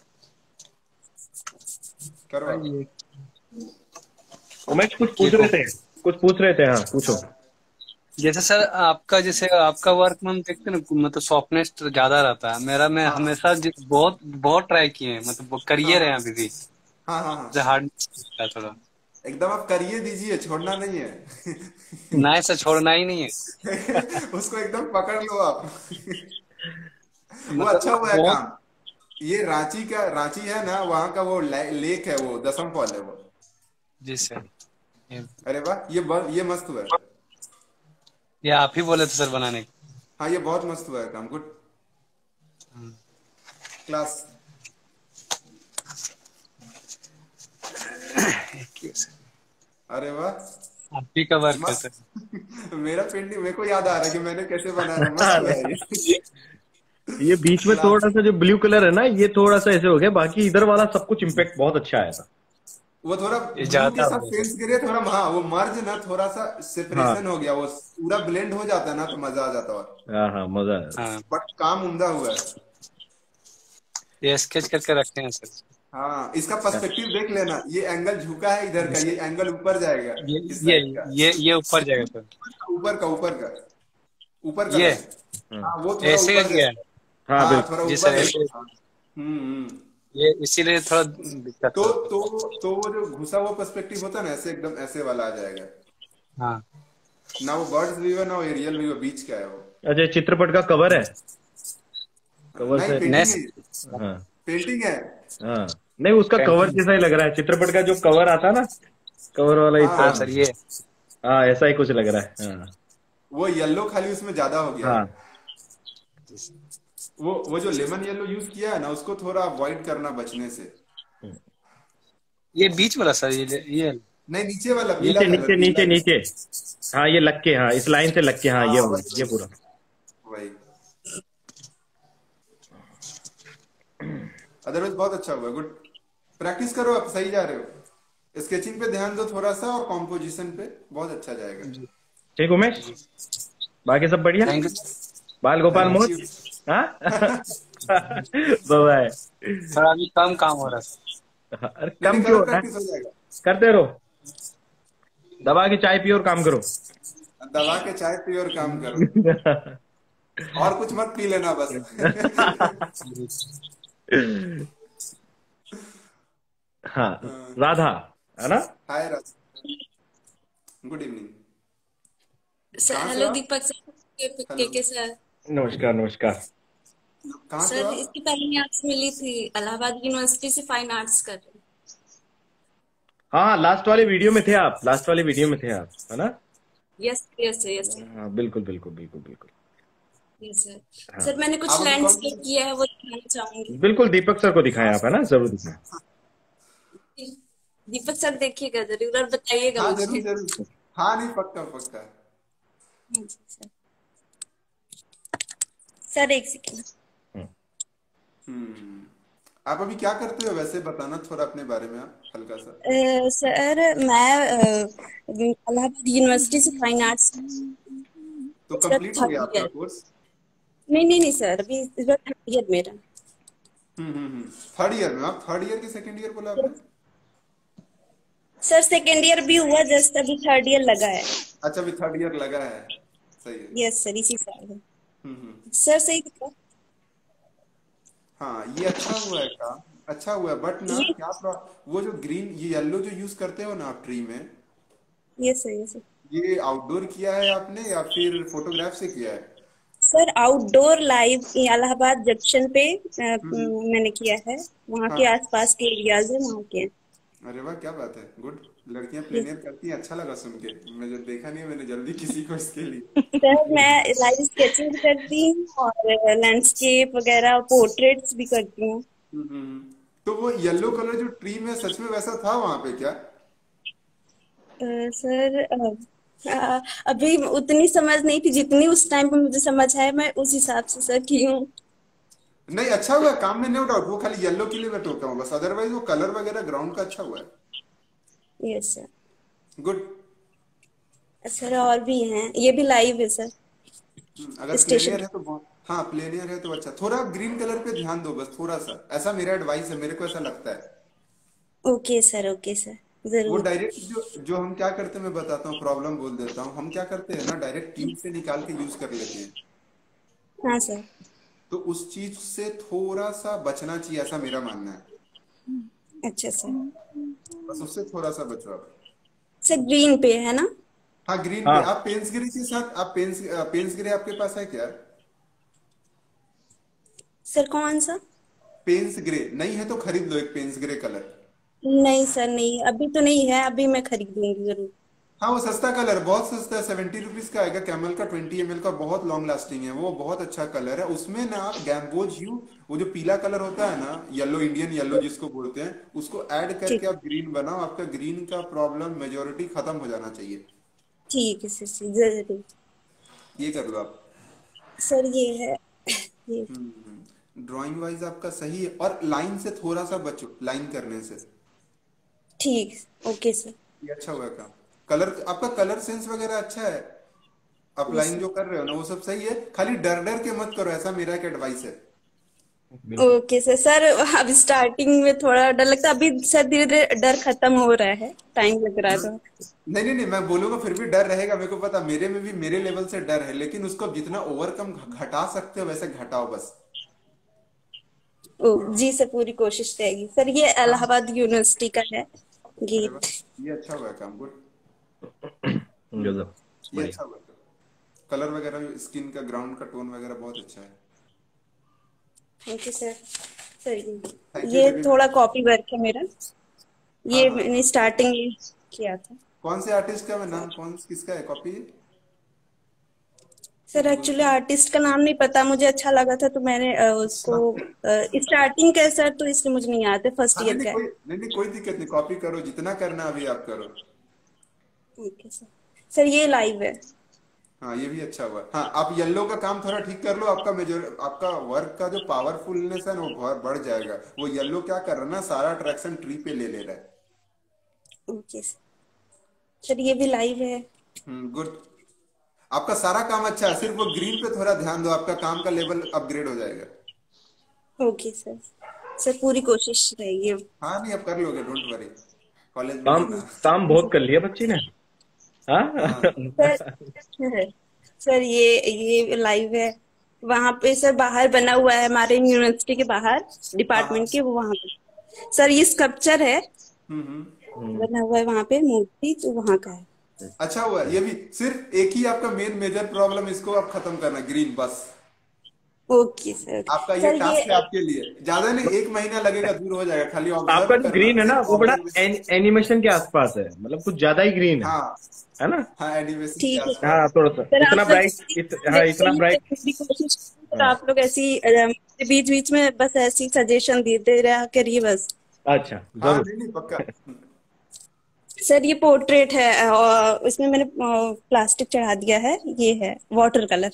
Speaker 2: करो
Speaker 5: सर,
Speaker 2: आप।
Speaker 5: ये
Speaker 1: उमेश कुछ
Speaker 5: ये
Speaker 1: पूछ रहे थे, कुछ पूछ रहे थे। हाँ, पूछो।
Speaker 5: जैसे सर आपका, जैसे आपका वर्क में हम देखते हैं ना, मतलब सॉफ्टनेस तो ज्यादा रहता है मेरा। मैं
Speaker 2: हाँ
Speaker 5: हमेशा बहुत बहुत ट्राई किए हैं, मतलब वो
Speaker 2: हाँ
Speaker 5: करिए रहे
Speaker 2: हाँ
Speaker 5: हैं अभी भी।
Speaker 2: हाँ हाँ
Speaker 5: जैसे
Speaker 2: हाँ।
Speaker 5: हार्ड है थोड़ा।
Speaker 2: एकदम आप करिए दीजिए, छोड़ना नहीं है।
Speaker 5: ना सर, छोड़ना ही नहीं है।
Speaker 2: उसको एकदम पकड़ लो आप। वो अच्छा
Speaker 5: मतलब
Speaker 2: हुआ है
Speaker 5: बहुत।
Speaker 2: काम। ये रांची है ना, वहाँ का वो लेक है, वो दसम फॉल है वो।
Speaker 5: जी सर, ये,
Speaker 2: अरे वाह, ये मस्त हुआ है।
Speaker 5: ये आप ही बोले थे सर बनाने को।
Speaker 2: हाँ, ये बहुत मस्त हुआ है काम, गुड क्लास। अरे वाह,
Speaker 5: आप ही का वर्क है सर।
Speaker 2: मस्त। मेरा पेंटिंग मेरे को याद आ रहा है कि मैंने कैसे बनाया था, मस्त हुआ है ये।
Speaker 1: ये बीच में थोड़ा
Speaker 2: क्लासिक।
Speaker 1: सा जो ब्लू कलर है ना, ये थोड़ा सा ऐसे हो गया, बाकी इधर वाला सब कुछ इम्पैक्ट बहुत अच्छा आया था।
Speaker 2: वो थोड़ा
Speaker 5: ये
Speaker 2: ब्लू के
Speaker 5: ज्यादा हो
Speaker 2: साथ
Speaker 5: गया सर।
Speaker 2: फेंस गिरे थोड़ा, हाँ वो मर्ज ना, थोड़ा सा
Speaker 1: हाँ
Speaker 2: सेपरेशन हो गया, वो पूरा ब्लेंड हो जाता ना तो मजा आ जाता। और
Speaker 1: हाँ हाँ, मजा आया।
Speaker 5: हाँ,
Speaker 2: बट काम उम्दा हुआ है।
Speaker 5: ये स्केच करके रखे हैं सर।
Speaker 2: हाँ, इसका पर्सपेक्टिव देख लेना, ये एंगल झुका है इधर का, ये एंगल ऊपर जाएगा
Speaker 5: ये
Speaker 2: इस
Speaker 5: ये
Speaker 2: साइड का।
Speaker 5: ये ऊपर जाएगा सर।
Speaker 2: ऊपर का, ऊपर का, ऊपर का
Speaker 5: ये
Speaker 2: लाइन।
Speaker 1: हम्म,
Speaker 2: हाँ वो थोड़ा
Speaker 5: ऐसे का
Speaker 2: ऊपर
Speaker 5: किया है।
Speaker 2: जाएगा।
Speaker 1: हाँ
Speaker 2: हाँ
Speaker 1: बिल्कुल।
Speaker 2: थोड़ा
Speaker 5: जी
Speaker 2: ऊपर
Speaker 5: सर, ऐसे।
Speaker 2: जाएगा, हाँ। हम्म।
Speaker 5: ये इसीलिए थोड़ा दिक्कत
Speaker 2: तो
Speaker 5: हुआ।
Speaker 2: तो वो जो घुसा हुआ पर्सपेक्टिव होता है ना, ऐसे एकदम ऐसे वाला आ जाएगा।
Speaker 5: हाँ
Speaker 2: ना वो बर्ड्स व्यू है ना वो एरियल व्यू है, बीच का है वो।
Speaker 1: अच्छा, ये चित्रपट का कवर है, कवर
Speaker 2: नहीं
Speaker 1: से।
Speaker 2: पेंटिंग है
Speaker 5: नेक्स्ट।
Speaker 2: ये,
Speaker 1: हाँ
Speaker 2: पेंटिंग है।
Speaker 1: हाँ, नहीं उसका कवर
Speaker 5: पेंटिंग।
Speaker 1: जैसा ही लग रहा है, चित्रपट का जो कवर आता ना, कवर वाला इस
Speaker 5: हाँ
Speaker 2: हाँ
Speaker 5: सर, ये।
Speaker 1: हाँ, ऐसा ही कुछ लग रहा है। हाँ
Speaker 2: वो येलो खाली उसमें ज्यादा हो गया है।
Speaker 1: हाँ।
Speaker 2: वो जो लेमन येलो यूज किया है ना, उसको थोड़ा अवॉइड करना बचने से।
Speaker 5: ये बीच वाला सर, ये
Speaker 2: नहीं, नीचे वाला पीला
Speaker 1: नीचे
Speaker 2: कलर,
Speaker 1: नीचे
Speaker 2: पीला
Speaker 1: नीचे
Speaker 2: कलर।
Speaker 1: नीचे। हाँ ये लग के, हाँ इस लाइन से लग के, हाँ ये
Speaker 2: हाँ
Speaker 1: वाला,
Speaker 2: वही
Speaker 1: ये
Speaker 2: वही
Speaker 1: पूरा।
Speaker 2: वही। अदरवाइज बहुत अच्छा हुआ, गुड। प्रैक्टिस करो, आप सही जा रहे हो। स्केचिंग पे ध्यान दो थोड़ा सा, और कॉम्पोजिशन पे बहुत अच्छा जाएगा।
Speaker 5: जी
Speaker 1: ठीक उमेश,
Speaker 5: जी।
Speaker 1: बाकी सब बढ़िया।
Speaker 5: Thank you.
Speaker 1: Bal Gopal
Speaker 5: thank
Speaker 2: thank
Speaker 5: you.
Speaker 2: You.
Speaker 1: मोज। हाँ बाय।
Speaker 5: थोड़ा अभी कम काम हो रहा है।
Speaker 1: अरे
Speaker 2: नहीं
Speaker 1: कम
Speaker 2: नहीं,
Speaker 1: क्यों
Speaker 2: करो,
Speaker 1: हो रहा है,
Speaker 2: प्रैक्टिस हो जाएगा।
Speaker 1: करते रहो, दबा के चाय पियो और काम करो।
Speaker 2: दबा के चाय पियो और काम करो, और कुछ मत पी लेना बस।
Speaker 1: हाँ, राधा है ना।
Speaker 2: Hi Raj, good evening.
Speaker 6: Sir
Speaker 2: कहाँ से हो
Speaker 6: हेलो
Speaker 2: आप?
Speaker 6: दीपक सर,
Speaker 2: हेलो,
Speaker 6: के सर।
Speaker 1: नमस्कार नमस्कार।
Speaker 2: कहाँ से हो
Speaker 6: सर
Speaker 2: आप?
Speaker 6: इसके पहले मैं आपसे मिली थी, इलाहाबाद यूनिवर्सिटी से फाइन आर्ट्स कर रही हूँ।
Speaker 1: हाँ, लास्ट वाले वीडियो में थे आप, लास्ट वाले वीडियो में थे आप, है ना।
Speaker 6: Yes yes yes sir.
Speaker 1: हाँ बिल्कुल बिल्कुल बिल्कुल बिल्कुल।
Speaker 6: Yes sir.
Speaker 1: हाँ
Speaker 6: सर मैंने
Speaker 2: आप
Speaker 6: कुछ
Speaker 2: अभी कौन
Speaker 6: लैंडस्केप
Speaker 2: से?
Speaker 6: किया है, वो दिखाना चाहूंगी।
Speaker 1: बिल्कुल, दीपक सर को दिखाएं आप, है ना, जरूर दिखाएं।
Speaker 6: दीपक सर देखिएगा जरूर और बताइएगा
Speaker 2: हाँ जरूर
Speaker 6: मुझे।
Speaker 2: जरूर, हाँ नहीं पक्का पक्का।
Speaker 6: हाँ जी सर। सर एक सेकेंड।
Speaker 2: हम्म। आप अभी क्या करते हो वैसे, बताना थोड़ा अपने बारे में, आप हल्का सा।
Speaker 6: सर मैं इलाहाबाद यूनिवर्सिटी से फाइन आर्ट्स,
Speaker 2: तो
Speaker 6: सर
Speaker 2: कंप्लीट हो गया
Speaker 6: थर्ड
Speaker 2: आपका
Speaker 6: ईयर।
Speaker 2: कोर्स?
Speaker 6: नहीं सर, अभी इस बार थर्ड ईयर मेरा।
Speaker 2: थर्ड ईयर में? आप थर्ड ईयर की सेकंड ईयर बोला आपने?
Speaker 6: सर सेकेंड ईयर भी हुआ, जस्ट अभी थर्ड ईयर लगा है।
Speaker 2: अच्छा, अभी थर्ड ईयर लगा है, सही है।
Speaker 6: यस सर, इसी साल है।
Speaker 2: हम्म।
Speaker 6: सर सही था।
Speaker 2: हाँ ये अच्छा हुआ है काम, अच्छा हुआ है, बट ना
Speaker 6: ये
Speaker 2: क्या वो जो ग्रीन, ये येलो जो यूज करते हो ना आप ट्री में,
Speaker 6: यस सर यस सर।
Speaker 2: ये आउटडोर किया है आपने या फिर फोटोग्राफ से किया है?
Speaker 6: Sir outdoor live Allahabad junction पे
Speaker 2: हम्म।
Speaker 6: मैंने किया है। वहाँ के
Speaker 2: हाँ,
Speaker 6: आसपास के एरियाज है वहाँ के।
Speaker 2: अरे वाह क्या बात है, गुड। लड़कियां
Speaker 6: यस
Speaker 2: प्लेनियर करती हैं, अच्छा लगा सुन के। मैं जब देखा नहीं है, मैंने जल्दी किसी को इसके लिए।
Speaker 6: सर, मैं लाइव स्केचिंग भी करती हूँ और लैंडस्केप वगैरह पोर्ट्रेट्स भी करती हूँ।
Speaker 2: तो वो येलो कलर जो ट्री में सच में वैसा था वहां पे क्या?
Speaker 6: सर अभी उतनी समझ नहीं थी जितनी उस टाइम पे मुझे समझ है, मैं उस हिसाब से सर की हूँ।
Speaker 2: नहीं अच्छा हुआ काम में, नो डाउट। वो खाली येलो के लिए मैं टोका हूँ बस, अदरवाइज वो कलर वगैरह ग्राउंड का अच्छा हुआ है।
Speaker 6: Yes sir.
Speaker 2: गुड।
Speaker 6: सर और भी हैं, ये भी लाइव है सर,
Speaker 2: अगर
Speaker 6: स्टेशन।
Speaker 2: प्लेनियर है तो बहुत, हाँ प्लेनियर है तो अच्छा। थोड़ा ग्रीन कलर पे ध्यान दो बस, थोड़ा सा, ऐसा मेरा एडवाइस है, मेरे को ऐसा लगता है।
Speaker 6: ओके सर
Speaker 2: वो
Speaker 6: जरूर।
Speaker 2: डायरेक्ट जो जो हम क्या करते हैं, मैं बताता हूँ, प्रॉब्लम बोल देता हूँ। हम क्या करते हैं ना, डायरेक्ट ट्यूब से निकाल के यूज कर लेते हैं।
Speaker 6: हाँ सर।
Speaker 2: तो उस चीज से थोड़ा सा बचना चाहिए, ऐसा मेरा मानना है।
Speaker 6: अच्छा सर।
Speaker 2: बस उससे थोड़ा सा बचो आप।
Speaker 6: सर ग्रीन पे है ना।
Speaker 2: हाँ ग्रीन पे।
Speaker 1: हाँ
Speaker 2: आप पेंस ग्रे के साथ, आप पेंस ग्रे आपके पास है क्या?
Speaker 6: सर कौन सा।
Speaker 2: पेंस ग्रे नहीं है तो खरीद लो एक पेंस ग्रे कलर।
Speaker 6: नहीं सर नहीं, अभी तो नहीं है, अभी मैं खरीदूंगी जरूर।
Speaker 2: हाँ वो सस्ता कलर, बहुत सस्ता है, 70 रुपीज का आएगा। कैमल का 20 ml का, बहुत लॉन्ग लास्टिंग है वो, बहुत अच्छा कलर है। उसमें ना आप गैम्बो ह्यू, वो जो पीला कलर होता है ना, येलो, इंडियन येलो जिसको बोलते हैं, उसको ऐड
Speaker 6: ठीक
Speaker 2: करके आप ग्रीन बनाओ, आपका ग्रीन का प्रॉब्लम मेजोरिटी खत्म हो जाना चाहिए।
Speaker 6: ठीक है सर जी, जरूर।
Speaker 2: ये कर लो आप।
Speaker 6: सर ये है ये।
Speaker 2: ड्राइंग वाइज आपका सही है, और लाइन से थोड़ा सा बचो, लाइन करने से।
Speaker 6: ठीक, ओके सर।
Speaker 2: ये अच्छा हुआ काम। कलर, आपका कलर सेंस वगैरह अच्छा है, आप
Speaker 6: यस
Speaker 2: लाइन
Speaker 6: सर।
Speaker 2: जो कर रहे हो ना वो सब सही है, खाली डर डर के मत करो, ऐसा मेरा एक एडवाइस है।
Speaker 1: बिल्कुल।
Speaker 6: Okay sir. सर अब स्टार्टिंग में थोड़ा डर लगता है, अभी सर धीरे धीरे डर खत्म हो रहा है, टाइम लग रहा था।
Speaker 2: नहीं नहीं नहीं, मैं बोलूंगा फिर भी डर रहेगा, मेरे को पता, मेरे में भी मेरे लेवल से डर है, लेकिन उसको आप जितना ओवरकम घटा सकते हो वैसे घटाओ बस।
Speaker 6: ओ जी सर, पूरी कोशिश रहेगी सर। ये
Speaker 2: हाँ।
Speaker 6: इलाहाबाद यूनिवर्सिटी का है
Speaker 2: अरे वाह,
Speaker 6: गेट।
Speaker 2: ये अच्छा हुआ काम, गुड।
Speaker 1: गजब,
Speaker 2: ये
Speaker 1: बढ़िया।
Speaker 2: अच्छा हुआ। कलर वगैरह, स्किन का ग्राउंड का टोन वगैरह बहुत अच्छा है।
Speaker 6: Thank you sir. Sir
Speaker 2: thank you
Speaker 6: ये
Speaker 2: बेबी
Speaker 6: थोड़ा
Speaker 2: मैम।
Speaker 6: कॉपी वर्क है मेरा,
Speaker 2: हाँ
Speaker 6: ये
Speaker 2: हाँ
Speaker 6: मैंने
Speaker 2: हाँ।
Speaker 6: स्टार्टिंग किया था।
Speaker 2: कौन से आर्टिस्ट का, मैं नाम कौन किसका है copy?
Speaker 6: Sir actually
Speaker 2: Gulshan.
Speaker 6: Artist का नाम नहीं पता मुझे, अच्छा लगा था तो मैंने उसको,
Speaker 2: अच्छा।
Speaker 6: स्टार्टिंग का है सर तो इसलिए मुझे नहीं आता, फर्स्ट
Speaker 2: हाँ नहीं
Speaker 6: ईयर
Speaker 2: नहीं,
Speaker 6: का है।
Speaker 2: नहीं कोई दिक्कत नहीं, कॉपी करो, जितना करना अभी आप करो।
Speaker 6: Okay sir. सर ये लाइव है।
Speaker 2: हाँ ये भी अच्छा हुआ। हाँ आप येलो का काम थोड़ा ठीक कर लो, आपका मेजर, आपका वर्क का जो पावरफुलनेस है ना वो बहुत बढ़ जाएगा। वो येलो क्या कर रहा है ना, सारा अट्रैक्शन ट्री पे ले ले रहा है।
Speaker 6: Okay sir. सर ये भी लाइव है।
Speaker 2: गुड। आपका सारा काम अच्छा है, सिर्फ वो ग्रीन पे थोड़ा ध्यान दो, आपका काम का लेवल अपग्रेड हो जाएगा।
Speaker 6: Okay sir. सर पूरी कोशिश रहेगी अब।
Speaker 2: हाँ नहीं, अब कर लोगे, डोंट वरी, कॉलेज में
Speaker 1: काम
Speaker 2: ही था।
Speaker 1: काम बहुत कर लिया बच्ची ने। हाँ।
Speaker 2: हाँ
Speaker 6: सर सर ये लाइव है। वहां पे सर बाहर बना हुआ है, हमारे यूनिवर्सिटी के बाहर,
Speaker 2: हाँ हाँ।
Speaker 6: डिपार्टमेंट के, वो वहां पे सर ये स्कल्पचर है,
Speaker 2: हम्म।
Speaker 1: हम्म।
Speaker 6: बना हुआ है वहां पे मूर्ति, तो वहां का है।
Speaker 2: अच्छा हुआ, ये भी सिर्फ एक ही आपका मेन मेजर प्रॉब्लम, इसको आप खत्म करना, ग्रीन बस।
Speaker 6: Okay sir.
Speaker 2: आपका ये
Speaker 6: सर ये
Speaker 2: टास्क है आपके लिए, ज्यादा नहीं, 1 महीना लगेगा, दूर हो जाएगा, खाली
Speaker 1: आपका
Speaker 2: ऑब्जर्व
Speaker 1: जो
Speaker 2: करना,
Speaker 1: ग्रीन है ना
Speaker 2: सिर्फ
Speaker 1: वो बड़ा
Speaker 2: ऑब्जर्वेशन।
Speaker 1: एनिमेशन के आसपास है, मतलब कुछ ज्यादा ही ग्रीन
Speaker 2: हाँ
Speaker 1: है ना?
Speaker 2: हाँ, एनिमेशन के
Speaker 6: ठीक है सर।
Speaker 1: हाँ,
Speaker 2: आसपास।
Speaker 1: थोड़ा सा
Speaker 6: सर
Speaker 1: इतना
Speaker 6: आप लोग
Speaker 1: ब्राइट
Speaker 6: ऐसी
Speaker 1: हाँ,
Speaker 6: देखते
Speaker 1: इतना
Speaker 6: ही
Speaker 1: ब्राइट।
Speaker 6: पूरी कोशिश करिए, सर
Speaker 1: हाँ,
Speaker 6: आप लोग ऐसी बीच बीच में बस ऐसी सजेशन देते रहा करिए बस।
Speaker 1: अच्छा,
Speaker 2: हाँ
Speaker 1: जरूर।
Speaker 2: नहीं नहीं, पक्का।
Speaker 6: सर ये पोर्ट्रेट है, और इसमें मैंने प्लास्टिक चढ़ा दिया है, ये है वाटर कलर।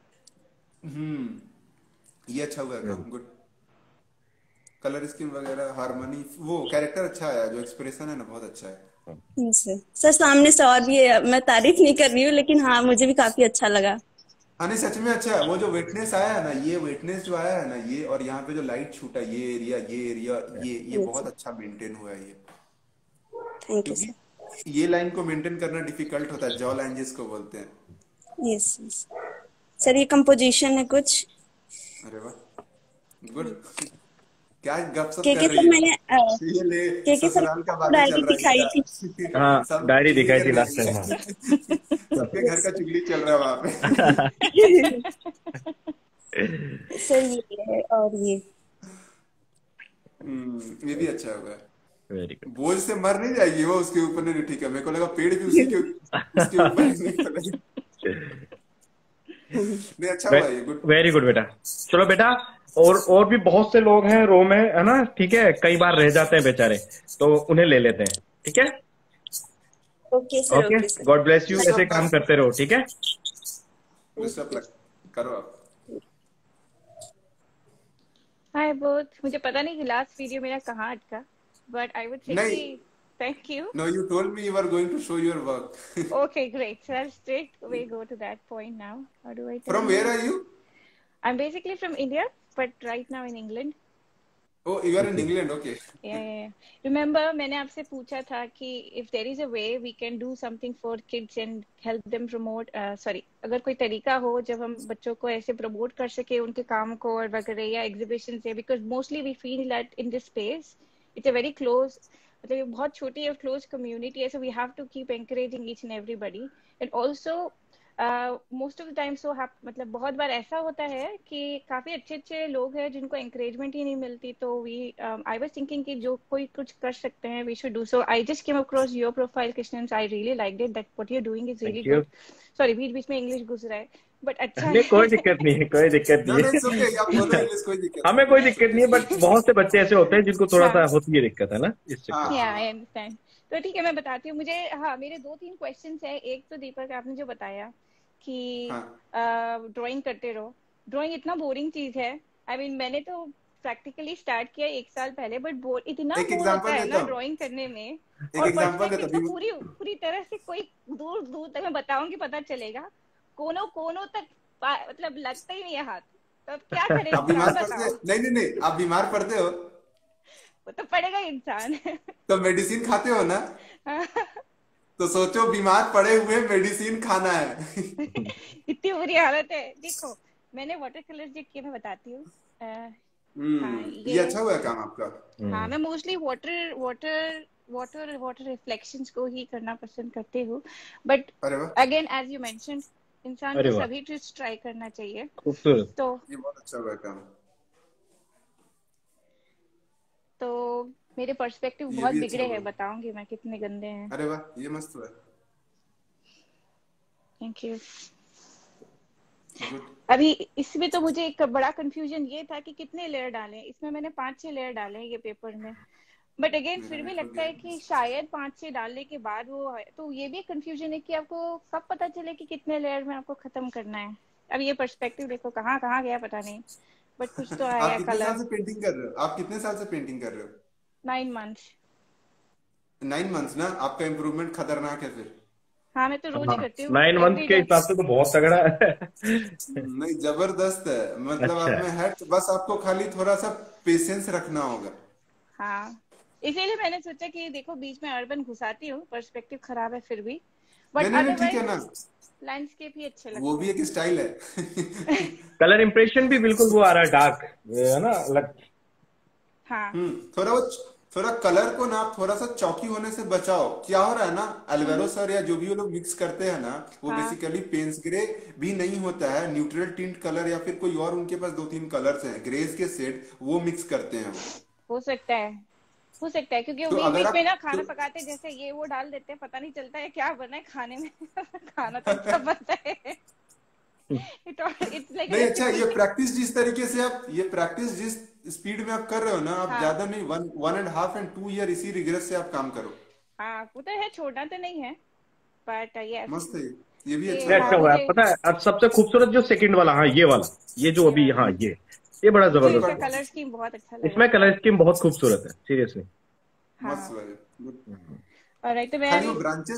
Speaker 2: ये अच्छा हुआ
Speaker 1: जरूर।
Speaker 2: काम, गुड। कलर स्कीम वगैरह, हारमोनी, वो कैरेक्टर अच्छा है, जो एक्सप्रेशन है ना बहुत अच्छा है।
Speaker 6: सर सामने से और भी है, मैं तारीफ नहीं कर रही हूँ, लेकिन हाँ मुझे भी काफी अच्छा लगा।
Speaker 2: हाँ नहीं, सच में अच्छा है, वो जो वेटनेस आया है ना, ये वेटनेस जो आया है ना, ये और यहाँ पे जो लाइट छूटा, ये एरिया, ये
Speaker 6: यस
Speaker 2: बहुत अच्छा मेंटेन हुआ है ये।
Speaker 6: थैंक यू
Speaker 2: क्योंकि
Speaker 6: सर।
Speaker 2: ये लाइन को मेंटेन करना डिफिकल्ट होता है, जॉ लाइन जिसको बोलते हैं।
Speaker 6: Yes yes. सर ये कंपोजिशन है कुछ।
Speaker 2: अरे वाह, गुड। क्या गपशप कर
Speaker 6: क्योंकि
Speaker 2: रही
Speaker 6: सर मैंने
Speaker 2: है ये, ले
Speaker 6: सर
Speaker 2: ससुराल का बातें
Speaker 6: डायरी
Speaker 2: चल रहा है
Speaker 6: दिखाई थी।
Speaker 2: क्या?
Speaker 1: हाँ,
Speaker 2: सब
Speaker 1: डायरी
Speaker 2: चुगली
Speaker 1: दिखाई
Speaker 2: कर
Speaker 1: थी
Speaker 2: रही
Speaker 1: लास्ट टाइम। हाँ।
Speaker 2: है। सबके घर
Speaker 6: यस
Speaker 2: का चुगली चल रहा है वहां पे।
Speaker 6: सर। सर ये है और ये।
Speaker 2: ये भी अच्छा होगा।
Speaker 1: Very good.
Speaker 2: बोझ से मर नहीं जाएगी वो, उसके ऊपर नहीं, ठीक है, मेरे को लगा पेड़ भी उसी के, उसके ऊपर ही नहीं पड़ेगा। नहीं अच्छा हुआ ये, गुड।
Speaker 1: वेरी गुड बेटा। चलो बेटा, और भी बहुत से लोग हैं रो में, है ना? ठीक है, कई बार रह जाते हैं बेचारे, तो उन्हें ले लेते हैं, ठीक है?
Speaker 6: Okay sir,
Speaker 1: okay,
Speaker 6: okay sir.
Speaker 1: God bless you,
Speaker 2: best
Speaker 1: ऐसे
Speaker 2: ऑफ
Speaker 1: काम
Speaker 2: लक।
Speaker 1: करते रहो, ठीक है?
Speaker 2: बेस्ट ऑफ लक, करो आप।
Speaker 4: हाय बोथ, मुझे पता नहीं कि लास्ट वीडियो मेरा कहाँ अटका, बट आई वुड से
Speaker 2: नहीं,
Speaker 4: कि thank you.
Speaker 2: No, you told me you are going to show your work.
Speaker 4: Okay, great. So I'll straight away go to that point now. How do I
Speaker 2: from
Speaker 4: turn
Speaker 2: where
Speaker 4: this?
Speaker 2: Are you?
Speaker 4: I'm basically from India, but right now in England.
Speaker 2: Oh, you are in
Speaker 1: okay.
Speaker 2: England, okay.
Speaker 4: Yeah. Remember, मैंने आपसे पूछा था कि if there is a way we can do something for kids and help them promote, sorry, अगर कोई तरीका हो जब हम बच्चों को ऐसे प्रमोट कर सके उनके काम को और वगैरह, या एग्जीबिशन से, because mostly we feel that in this space it's a very close, मतलब ये बहुत छोटी और close community है, so we have to keep encouraging each and everybody, and also most of the time so मतलब बहुत बार ऐसा होता है कि काफी अच्छे अच्छे लोग हैं जिनको एंकरेजमेंट ही नहीं मिलती, तो वी आई वाज थिंकिंग कि जो कोई कुछ कर सकते हैं we should do so. I just came across your profile Krishnan, I really liked it, that what you are doing is really good. Sorry बीच बीच में इंग्लिश घुस रहा है बट अच्छा
Speaker 7: नहीं, कोई दिक्कत नहीं है, कोई दिक्कत
Speaker 2: No,
Speaker 7: नहीं
Speaker 2: no, it's okay. आप बोलो
Speaker 7: है।
Speaker 2: इंग्लिश, कोई दिक्कत
Speaker 7: हमें कोई दिक्कत नहीं है, बट बहुत से बच्चे ऐसे होते हैं जिनको थोड़ा सा
Speaker 4: हाँ
Speaker 7: होती है दिक्कत, है ना, इस चक्कर
Speaker 2: हाँ
Speaker 7: में।
Speaker 4: या आई अंडरस्टैंड। तो ठीक है मैं बताती हूँ। मुझे हाँ मेरे 2-3 क्वेश्चंस है। एक तो दीपक आपने जो बताया कि
Speaker 2: हाँ
Speaker 4: ड्राइंग करते रहो, ड्राइंग इतना बोरिंग चीज है। आई मीन मैंने तो प्रैक्टिकली स्टार्ट किया 1 साल पहले, बट इतना
Speaker 2: एक
Speaker 4: बोर होता
Speaker 2: एग्जांपल
Speaker 4: है
Speaker 2: देता
Speaker 4: ना
Speaker 2: हूँ,
Speaker 4: ड्राइंग करने में।
Speaker 2: एक
Speaker 4: और
Speaker 2: एग्जांपल देता
Speaker 4: पर्सपेक्टिव
Speaker 2: हूँ।
Speaker 4: तो पूरी तरह से कोई दूर दूर तक मैं बताऊंगी पता चलेगा, कोनों कोनों तक मतलब लगता ही नहीं है हाथ। तो अब क्या करे
Speaker 2: आप
Speaker 4: इंसान
Speaker 2: बीमार पड़ते
Speaker 4: बताओ।
Speaker 2: नहीं, आप बीमार पड़ते हो
Speaker 4: वो तो पड़ेगा इंसान।
Speaker 2: तो मेडिसिन खाते हो ना, तो सोचो बीमार पड़े हुए मेडिसिन खाना है।
Speaker 4: इतनी बुरी हालत है। देखो मैंने वाटर कलर जो किया मैं बताती हूँ। हाँ
Speaker 2: ये अच्छा हुआ काम आपका।
Speaker 4: हाँ मैं मोस्टली वाटर रिफ्लेक्शंस को ही करना पसंद करती हूँ, बट
Speaker 2: अरे वाह,
Speaker 4: अगेन एज यू मेंशन्ड इंसान
Speaker 7: अरे
Speaker 4: को
Speaker 7: वाह,
Speaker 4: सभी चीज ट्राई करना चाहिए।
Speaker 7: खूबसूरत।
Speaker 4: तो
Speaker 2: ये बहुत अच्छा हुआ काम।
Speaker 4: मेरे पर्सपेक्टिव
Speaker 2: ये
Speaker 4: बहुत
Speaker 2: भी अच्छा
Speaker 4: बिगड़े
Speaker 2: हुआ।
Speaker 4: हैं, बताऊंगी मैं कितने गंदे हैं।
Speaker 2: अरे वाह, ये मस्त हुआ।
Speaker 4: Thank you.
Speaker 2: गुड।
Speaker 4: अभी इसमें तो मुझे एक बड़ा कंफ्यूजन ये था कि कितने लेयर डालें। इसमें मैंने 5-6 लेयर डाले हैं ये पेपर में, बट अगेन फिर भी लगता है कि शायद 5-6 डालने के बाद वो है। तो ये भी कंफ्यूजन है कि आपको कब पता चले कि कितने लेयर में आपको खत्म करना है। अब ये पर्सपेक्टिव देखो कहाँ कहाँ गया पता नहीं, बट कुछ तो
Speaker 2: आप
Speaker 4: आया
Speaker 2: कितने साल
Speaker 4: कलर।
Speaker 2: से पेंटिंग कर रहे हो? आप कितने साल से पेंटिंग कर रहे हो?
Speaker 4: 9 मंथ्स।
Speaker 2: 9 मंथ्स ना, आपका इम्प्रूवमेंट खतरनाक है फिर।
Speaker 4: हाँ मैं तो रोज ही करती हूँ
Speaker 7: 9 मंथ
Speaker 4: एवरी
Speaker 7: के
Speaker 4: डे।
Speaker 7: हिसाब से तो बहुत तगड़ा है।
Speaker 2: नहीं, जबरदस्त है, मतलब आप
Speaker 7: अच्छा,
Speaker 2: में है, बस आपको खाली थोड़ा सा पेशेंस रखना होगा।
Speaker 4: हाँ इसीलिए मैंने सोचा कि देखो बीच में अर्बन घुसाती हूँ, पर्सपेक्टिव खराब है फिर भी, बट
Speaker 2: नहीं, ठीक है ना,
Speaker 4: अदरवाइज लैंडस्केप ही अच्छे लगते
Speaker 2: वो भी एक स्टाइल है।
Speaker 7: कलर इम्प्रेशन भी बिल्कुल वो आ रहा है, डार्क है ना, अलग।
Speaker 4: हाँ
Speaker 2: थोड़ा कलर को ना आप थोड़ा सा चौकी होने से बचाओ। क्या हो रहा है ना, अल्वेरो सर या जो भी वो लोग मिक्स करते हैं ना, वो
Speaker 4: हाँ
Speaker 2: बेसिकली पेंस ग्रे भी नहीं होता है, न्यूट्रल टिंट कलर या फिर कोई और उनके पास 2-3 कलर्स हैं ग्रेज के सेट, वो मिक्स करते हैं वो।
Speaker 4: हो सकता है क्योंकि वो
Speaker 2: तो
Speaker 4: बीच
Speaker 2: अगर
Speaker 4: बीच
Speaker 2: आप
Speaker 4: में ना खाना
Speaker 2: तो,
Speaker 4: पकाते जैसे ये वो डाल देते हैं, पता नहीं चलता है क्या बना है खाने में। खाना तो अच्छा बनता है। इट्स लाइक
Speaker 2: नहीं अच्छा, ये प्रैक्टिस जिस तरीके से आप, ये प्रैक्टिस जिस स्पीड में आप कर रहे हो ना, आप
Speaker 4: हाँ
Speaker 2: ज्यादा नहीं, 1.5 and 2 ईयर इसी रिग्रेस से आप काम करो।
Speaker 4: हाँ वो तो है, छोड़ना तो नहीं है, बट यस
Speaker 2: मस्त है ये भी
Speaker 4: ये
Speaker 2: अच्छा
Speaker 7: ये
Speaker 2: है।
Speaker 7: अच्छा
Speaker 4: हाँ
Speaker 7: हुआ है,
Speaker 4: मुझे
Speaker 7: पता है अब सबसे खूबसूरत जो सेकंड वाला, हाँ ये वाला, ये जो अभी, हाँ ये बड़ा
Speaker 4: मुझे इसका
Speaker 7: जबरदस्त है।
Speaker 4: कलर स्कीम बहुत अच्छा लगा।
Speaker 7: इसमें कलर स्कीम बहुत खूबसूरत है, सीरियसली।
Speaker 2: मस्त
Speaker 4: हाँ
Speaker 2: लगे।
Speaker 4: ऑलराइट। तो मैं
Speaker 2: खाली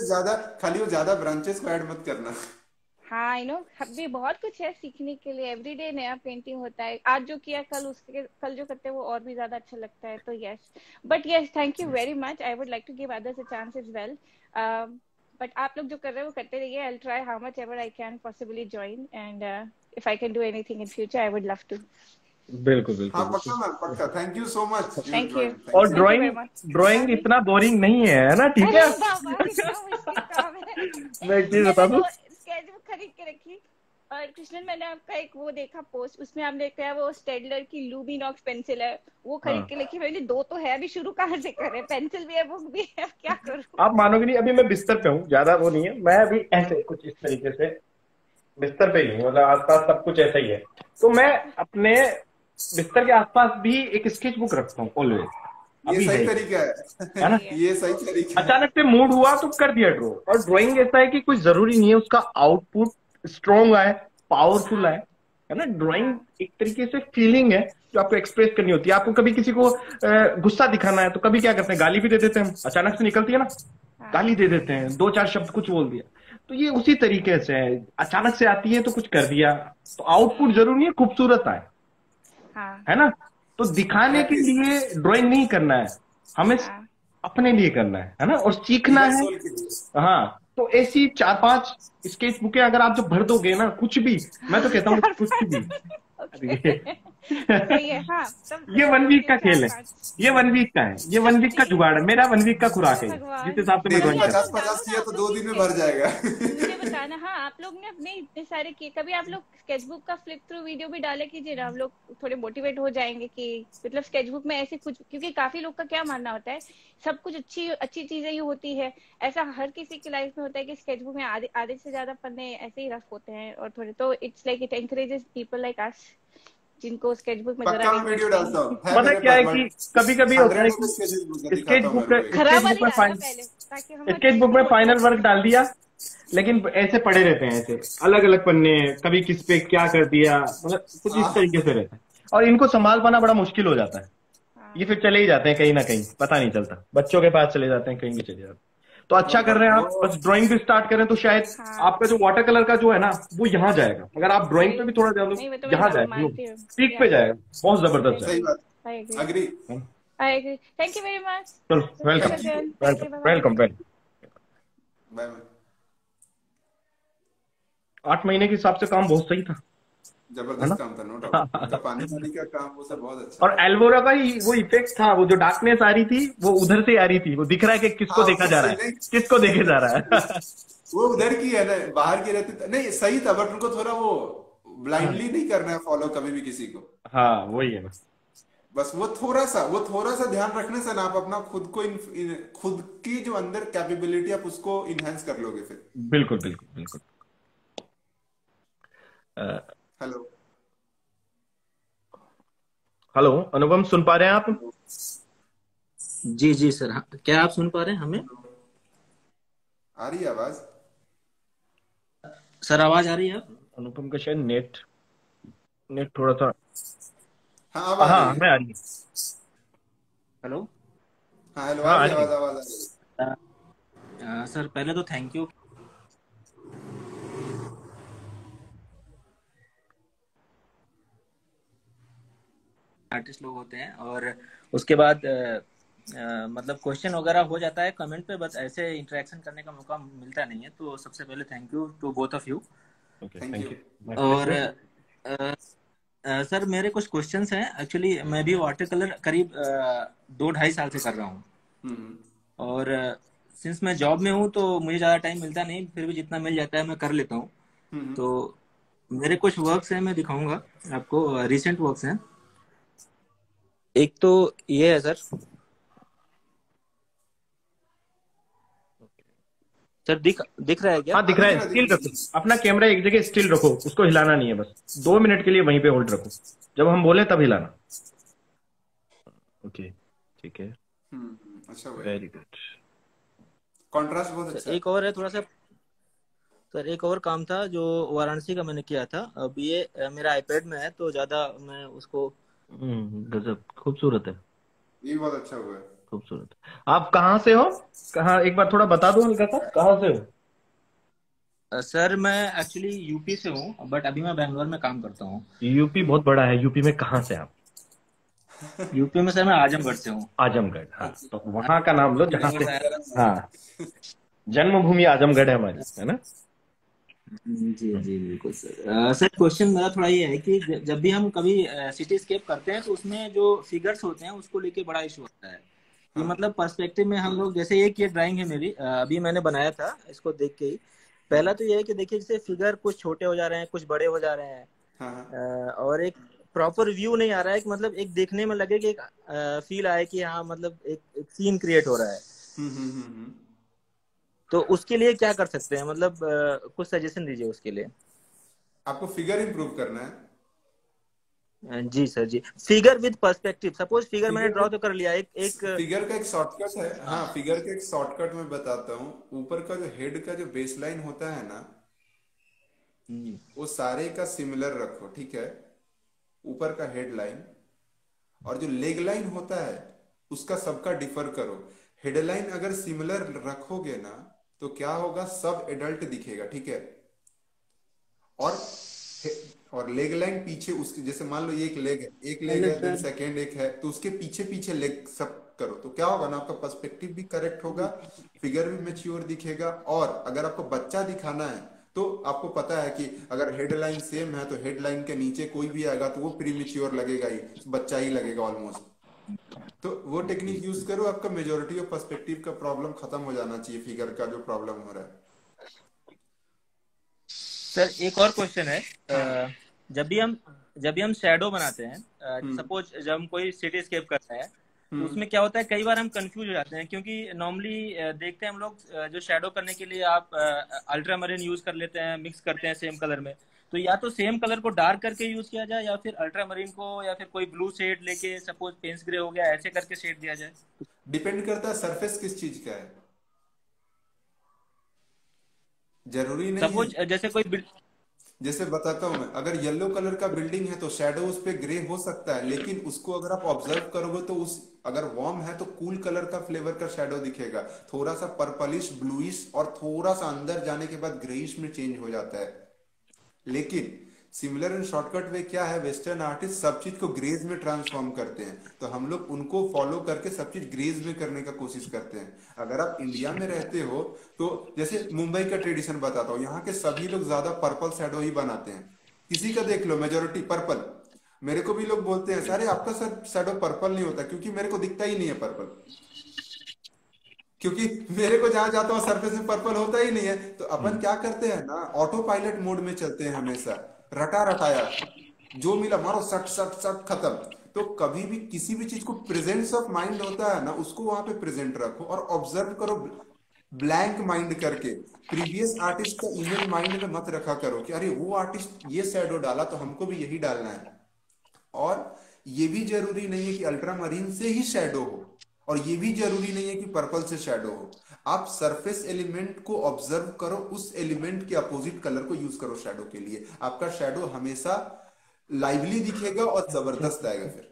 Speaker 2: वो ज्यादा ब्रांचेस को ऐड मत करना।
Speaker 4: हाँ आई नो, अभी बहुत कुछ है सीखने के लिए, एवरीडे नया पेंटिंग होता है। आज जो किया कल जो करते हैं वो और भी ज्यादा अच्छा लगता है। तो yes thank you very much. I would like to give others a chance as well, but आप लोग जो कर रहे हैं वो करते रहिए। I will try how much ever I can possibly join, and if I can do anything in future I would love to.
Speaker 7: बिल्कुल
Speaker 2: हाँ
Speaker 7: बिल्कुल
Speaker 2: पक्का मैम, पक्का। Thank you so much.
Speaker 4: Thank you
Speaker 7: और
Speaker 4: thank you very much.
Speaker 7: Drawing इतना boring नहीं है ना, ठीक
Speaker 4: अरे
Speaker 7: है।
Speaker 4: बाबा कितना मुश्किल काम है।
Speaker 7: मैं एक चीज बता
Speaker 4: मैंने
Speaker 7: दूं,
Speaker 4: वो स्केचबुक खरीद के रखी, और कृष्णन मैंने आपका एक वो देखा पोस्ट, उसमें आपने कहा वो स्टेडलर की लुमिनॉक्स पेंसिल है, वो खरीद के रखी। मैंने 2 तो है, अभी शुरू कहाँ से करें? पेंसिल भी है, बुक भी है, अब क्या करूं?
Speaker 7: आप मानोगे नहीं, अभी मैं बिस्तर पे हूँ, ज्यादा वो नहीं है, मैं अभी ऐसे कुछ इस तरीके से बिस्तर पे ही हूँ, मतलब आसपास सब कुछ ऐसा ही है। तो मैं अपने बिस्तर के आसपास भी एक स्केच बुक रखता हूँ ऑलवेज।
Speaker 2: ये
Speaker 7: अभी
Speaker 2: सही
Speaker 7: है
Speaker 2: तरीका
Speaker 7: है ना।
Speaker 2: है। ये सही तरीका है।
Speaker 7: अचानक से मूड हुआ तो कर दिया ड्रॉ। और ड्राइंग ऐसा है कि कोई जरूरी नहीं है उसका आउटपुट स्ट्रॉन्ग आए, पावरफुल आए, है ना। ड्राइंग एक तरीके से फीलिंग है जो आपको एक्सप्रेस करनी होती है। आपको कभी किसी को गुस्सा दिखाना है तो कभी क्या करते हैं, गाली भी दे देते हैं हम, अचानक से निकलती है ना, गाली दे देते हैं, 2-4 शब्द कुछ बोल दिया। तो ये उसी तरीके से है, अचानक से आती है तो कुछ कर दिया, तो आउटपुट जरूरी नहीं है खूबसूरत आए, है ना। तो दिखाने के लिए ड्राइंग नहीं करना है, हमें अपने लिए करना है ना, और सीखना है। हाँ, तो ऐसी 4-5 स्केच बुकें अगर आप जब भर दोगे ना, कुछ भी, मैं तो कहता हूँ कुछ भी।
Speaker 4: हाँ,
Speaker 7: ये 1 वीक का खेल है, ये 1 वीक का है, ये 1 वीक का जुगाड़ है, मेरा 1 वीक का खुराक है, जिस हिसाब से मैं ड्राइंग
Speaker 2: 50-50 किया तो 2 दिन में भर जाएगा।
Speaker 4: मुझे बता बताना। हाँ, आप लोग ने अपने इतने सारे किए, कभी आप लोग स्केचबुक का फ्लिप थ्रू वीडियो भी डाले कीजिए ना, हम लोग थोड़े मोटिवेट हो जाएंगे कि मतलब स्केचबुक में ऐसे कुछ, क्योंकि काफी लोग का क्या मानना होता है सब कुछ अच्छी अच्छी चीजें ही होती है, ऐसा हर किसी की लाइफ में होता है कि स्केचबुक में आधे आधे से ज्यादा पन्ने ऐसे ही रफ होते हैं और थोड़े, तो it's like it encourages people like us जिनको स्केचबुक में जरा
Speaker 2: पक्का
Speaker 4: भी
Speaker 2: मैं वीडियो
Speaker 4: इंटरेस्ट
Speaker 2: डालता
Speaker 4: नहीं
Speaker 2: हूँ,
Speaker 4: है।
Speaker 2: है
Speaker 7: पता
Speaker 2: मेरे
Speaker 7: क्या है
Speaker 2: पास
Speaker 7: कि कभी कभी होता है
Speaker 2: 100
Speaker 7: कि
Speaker 2: स्केचबुक
Speaker 7: स्केच
Speaker 2: दिखाता हूँ
Speaker 7: बुक
Speaker 2: मैं
Speaker 7: में
Speaker 2: आपको एक।
Speaker 4: खराब
Speaker 7: स्केच
Speaker 4: वाली
Speaker 7: बुक में
Speaker 4: डालना पहले ताकि हम
Speaker 7: स्केच बुक में फाइनल वर्क डाल दिया, लेकिन ऐसे पड़े रहते हैं, ऐसे अलग अलग पन्ने, कभी किस पे क्या कर दिया, मतलब कुछ इस तरीके से रहता है, और इनको संभाल पाना बड़ा मुश्किल हो जाता है। ये फिर चले ही जाते हैं कहीं ना कहीं, पता नहीं चलता, बच्चों के पास चले जाते हैं, कहीं भी चले जाते हैं। तो अच्छा कर रहे हैं आप, बस ड्राइंग भी स्टार्ट करें तो शायद
Speaker 4: हाँ।
Speaker 7: आपका जो वाटर कलर का जो है ना वो यहाँ जाएगा, अगर आप ड्राइंग पे भी थोड़ा ध्यान दो
Speaker 4: नहीं, वो तो मैं
Speaker 7: यहाँ जाएगा,
Speaker 4: मानती हूँ।
Speaker 7: पीक पे जाएगा, बहुत जबरदस्त
Speaker 2: सही
Speaker 7: है।
Speaker 2: बात,
Speaker 4: I agree.
Speaker 2: Agree.
Speaker 4: I agree. Thank you very much.
Speaker 7: चलो welcome
Speaker 2: Thank you.
Speaker 4: Thank you.
Speaker 7: Welcome
Speaker 4: Bye-bye.
Speaker 7: Welcome welcome.
Speaker 2: Bye bye.
Speaker 7: 8 महीने के हिसाब से काम बहुत सही था, है
Speaker 2: जबरदस्त
Speaker 7: ना?
Speaker 2: काम था, नो डाउट। उनका पानी वाली का काम वो सब बहुत अच्छा
Speaker 7: और एल्वोरा का ही वो इफेक्ट था, वो जो डार्कनेस आ रही थी वो उधर से आ रही थी, वो दिख रहा है कि किसको
Speaker 2: हाँ,
Speaker 7: देखा जा रहा है,
Speaker 2: नहीं,
Speaker 7: किसको देखे जा रहा है।
Speaker 2: वो उधर की है ना, बाहर की रहती नहीं, सही था, बट उनको थोड़ा वो ब्लाइंडली नहीं करना है फॉलो कभी भी किसी को।
Speaker 7: हाँ वही है ना।
Speaker 2: बस वो थोड़ा सा ध्यान रखने से ना आप अपना खुद को खुद की जो अंदर कैपेबिलिटी आप उसको इनहेंस कर लोगे फिर।
Speaker 7: बिल्कुल बिल्कुल बिल्कुल।
Speaker 2: हेलो
Speaker 7: हेलो अनुपम, सुन पा रहे हैं आप?
Speaker 8: जी जी सर, हाँ, क्या आप सुन पा रहे हैं हमें?
Speaker 2: आ रही है आवाज?
Speaker 8: सर आवाज आ रही है?
Speaker 7: अनुपम का शायद नेट नेट थोड़ा सा,
Speaker 2: हाँ अब आ
Speaker 7: हाँ
Speaker 2: रही है।
Speaker 7: हमें आ रही है।
Speaker 8: हेलो।
Speaker 2: हाँ हेलो,
Speaker 7: हाँ
Speaker 2: आ
Speaker 7: आ
Speaker 2: रही है
Speaker 7: रही है।
Speaker 2: आवाज आ रही है।
Speaker 8: सर पहले तो थैंक यू। आर्टिस्ट लोग होते हैं और उसके बाद मतलब क्वेश्चन वगैरह हो जाता है कमेंट पे, बस ऐसे इंटरेक्शन करने का मौका मिलता नहीं है, तो सबसे पहले thank you to both of you.
Speaker 7: Okay
Speaker 2: thank
Speaker 7: thank
Speaker 2: you.
Speaker 7: You.
Speaker 8: और सर मेरे कुछ क्वेश्चंस हैं, एक्चुअली मैं भी वाटर कलर करीब 2-2.5 साल से कर रहा हूँ,
Speaker 2: हम्म
Speaker 8: और सिंस मैं जॉब में हूँ तो मुझे ज़्यादा टाइम मिलता नहीं, फिर भी जितना मिल जाता है मैं कर लेता हूँ।
Speaker 2: हम्म
Speaker 8: तो मेरे कुछ वर्क्स हैं, मैं दिखाऊंगा आपको, रिसेंट वर्क्स हैं। एक तो ये है सर। सर दिख रहा है क्या?
Speaker 7: हाँ दिख
Speaker 2: हाँ
Speaker 7: रहा
Speaker 2: दिख
Speaker 7: है,
Speaker 2: रहा
Speaker 7: स्टिल
Speaker 2: दिख
Speaker 7: रखो अपना कैमरा एक जगह, स्टिल रखो, उसको हिलाना नहीं है, बस 2 मिनट के लिए वहीं पे होल्ड रखो, जब हम बोले तब हिलाना। ओके ठीक है,
Speaker 2: अच्छा हुआ,
Speaker 7: वेरी गुड।
Speaker 2: कॉन्ट्रास्ट बहुत
Speaker 8: सर
Speaker 2: अच्छा है।
Speaker 8: एक और है थोड़ा सा, सर एक और काम था जो वाराणसी का मैंने किया था, अब ये मेरा आईपैड में है तो ज्यादा मैं उसको।
Speaker 7: गजब, खूबसूरत है,
Speaker 2: ये बहुत अच्छा हुआ है।
Speaker 7: खूबसूरत। आप कहाँ से हो? कहाँ, एक बार थोड़ा बता दो हल्का सा, कहाँ से हो?
Speaker 8: सर मैं एक्चुअली यूपी से हूँ, बट अभी मैं बैंगलोर में काम करता हूँ।
Speaker 7: यूपी बहुत बड़ा है, यूपी में कहाँ से आप?
Speaker 8: यूपी में सर मैं आजमगढ़ से हूँ।
Speaker 7: आजमगढ़, हाँ तो वहां का नाम लो जहाँ से,
Speaker 8: आजमगढ़
Speaker 7: हाँ जन्मभूमि आजमगढ़ है हमारी, है ना?
Speaker 8: जी जी बिल्कुल सर। सर क्वेश्चन मेरा थोड़ा ये है कि जब भी हम कभी सिटीस्केप करते हैं तो उसमें जो फिगर्स होते हैं उसको लेके बड़ा इशू होता है कि मतलब पर्सपेक्टिव में हम लोग, जैसे एक ये ड्राइंग है मेरी, अभी मैंने बनाया था, इसको देख के ही पहला तो ये है कि देखिए जैसे फिगर कुछ छोटे हो जा रहे हैं, कुछ बड़े हो जा रहे हैं,
Speaker 2: हाँ
Speaker 8: और एक प्रॉपर व्यू नहीं आ रहा है कि मतलब एक देखने में लगे कि एक फील आए कि हाँ मतलब एक सीन क्रिएट हो रहा है।
Speaker 2: हम्म।
Speaker 8: तो उसके लिए क्या कर सकते हैं, मतलब कुछ सजेशन दीजिए उसके लिए।
Speaker 2: आपको फिगर इंप्रूव करना है।
Speaker 8: जी सर जी, figure with perspective, suppose figure मैंने ड्रॉ तो कर लिया, एक
Speaker 2: फिगर का एक शॉर्टकट है। हाँ, फिगर का एक शॉर्टकट मैं बताता हूँ। ऊपर का जो हेड का जो बेस लाइन होता है ना, वो सारे का सिमिलर रखो, ठीक है? ऊपर का हेड लाइन, और जो लेग लाइन होता है उसका सबका डिफर करो। हेडलाइन अगर सिमिलर रखोगे ना तो क्या होगा, सब एडल्ट दिखेगा, ठीक है? और लेग लाइन पीछे उसके, जैसे मान लो ये एक लेग है, देन सेकेंड एक है, तो उसके पीछे पीछे लेग सब करो, तो क्या होगा ना, आपका पर्सपेक्टिव भी करेक्ट होगा, फिगर भी मैच्योर दिखेगा। और अगर आपको बच्चा दिखाना है तो आपको पता है कि अगर हेडलाइन सेम है तो हेडलाइन के नीचे कोई भी आएगा तो वो प्रीमेच्योर लगेगा ही, बच्चा ही लगेगा ऑलमोस्ट। तो वो टेक्निक यूज करो, आपका मेजोरिटी ऑफ पर्सपेक्टिव का प्रॉब्लम खत्म हो जाना चाहिए, फिगर का जो प्रॉब्लम हो रहा है।
Speaker 8: सर एक और क्वेश्चन है। जब भी हम शैडो बनाते हैं, सपोज जब हम कोई सिटी स्केप करते हैं तो उसमें क्या होता है, कई बार हम कंफ्यूज हो जाते हैं, क्योंकि नॉर्मली देखते हैं हम लोग जो शैडो करने के लिए आप अल्ट्रा मरीन यूज कर लेते हैं, मिक्स करते हैं सेम कलर में। तो या तो सेम कलर को डार्क करके यूज किया जाए, या फिर अल्ट्रा मरीन को, या फिर कोई ब्लू शेड लेके, सपोज पेंस ग्रे हो गया, ऐसे करके शेड दिया जाए।
Speaker 2: डिपेंड करता है सरफेस किस चीज का है, जरूरी नहीं है।
Speaker 8: सपोज जैसे कोई
Speaker 2: जैसे बताता हूं मैं, अगर येलो कलर का बिल्डिंग है तो शैडो उस पे ग्रे हो सकता है, लेकिन उसको अगर आप ऑब्जर्व करोगे तो उस अगर वार्म है तो कूल कलर का फ्लेवर का शैडो दिखेगा, थोड़ा सा पर्पलिश ब्लूइश और थोड़ा सा अंदर जाने के बाद ग्रेइश में चेंज हो जाता है। लेकिन सिमिलर एंड शॉर्टकट वे क्या है, वेस्टर्न आर्टिस्ट सब चीज को ग्रेज में ट्रांसफॉर्म करते हैं, तो हम लोग उनको फॉलो करके सब चीज ग्रेज में करने का कोशिश करते हैं। अगर आप इंडिया में रहते हो तो जैसे मुंबई का ट्रेडिशन बताता हूँ, यहाँ के सभी लोग ज्यादा पर्पल शैडो ही बनाते हैं। किसी का देख लो, मेजोरिटी पर्पल। मेरे को भी लोग बोलते हैं अरे आपका सर शैडो पर्पल नहीं होता, क्योंकि मेरे को दिखता ही नहीं है पर्पल, क्योंकि मेरे को जहां जाता हूँ सरफेस में पर्पल होता ही नहीं है। तो अपन क्या करते हैं ना, ऑटो पायलट मोड में चलते हैं हमेशा, रटा रटाया जो मिला मारो सट सट सट खत्म। तो कभी भी किसी भी चीज को प्रेजेंस ऑफ माइंड होता है ना, उसको वहां पे प्रेजेंट रखो और ऑब्जर्व करो ब्लैंक माइंड करके। प्रीवियस आर्टिस्ट का इमेज माइंड में मत रखा करो कि अरे वो आर्टिस्ट ये शैडो डाला तो हमको भी यही डालना है। और ये भी जरूरी नहीं है कि अल्ट्रा मरीन से ही शैडो हो, और ये भी जरूरी नहीं है कि पर्पल से शैडो हो। आप सरफेस एलिमेंट को ऑब्जर्व करो, उस एलिमेंट के अपोजिट कलर को यूज करो शैडो के लिए, आपका शैडो हमेशा लाइवली दिखेगा और जबरदस्त आएगा फिर।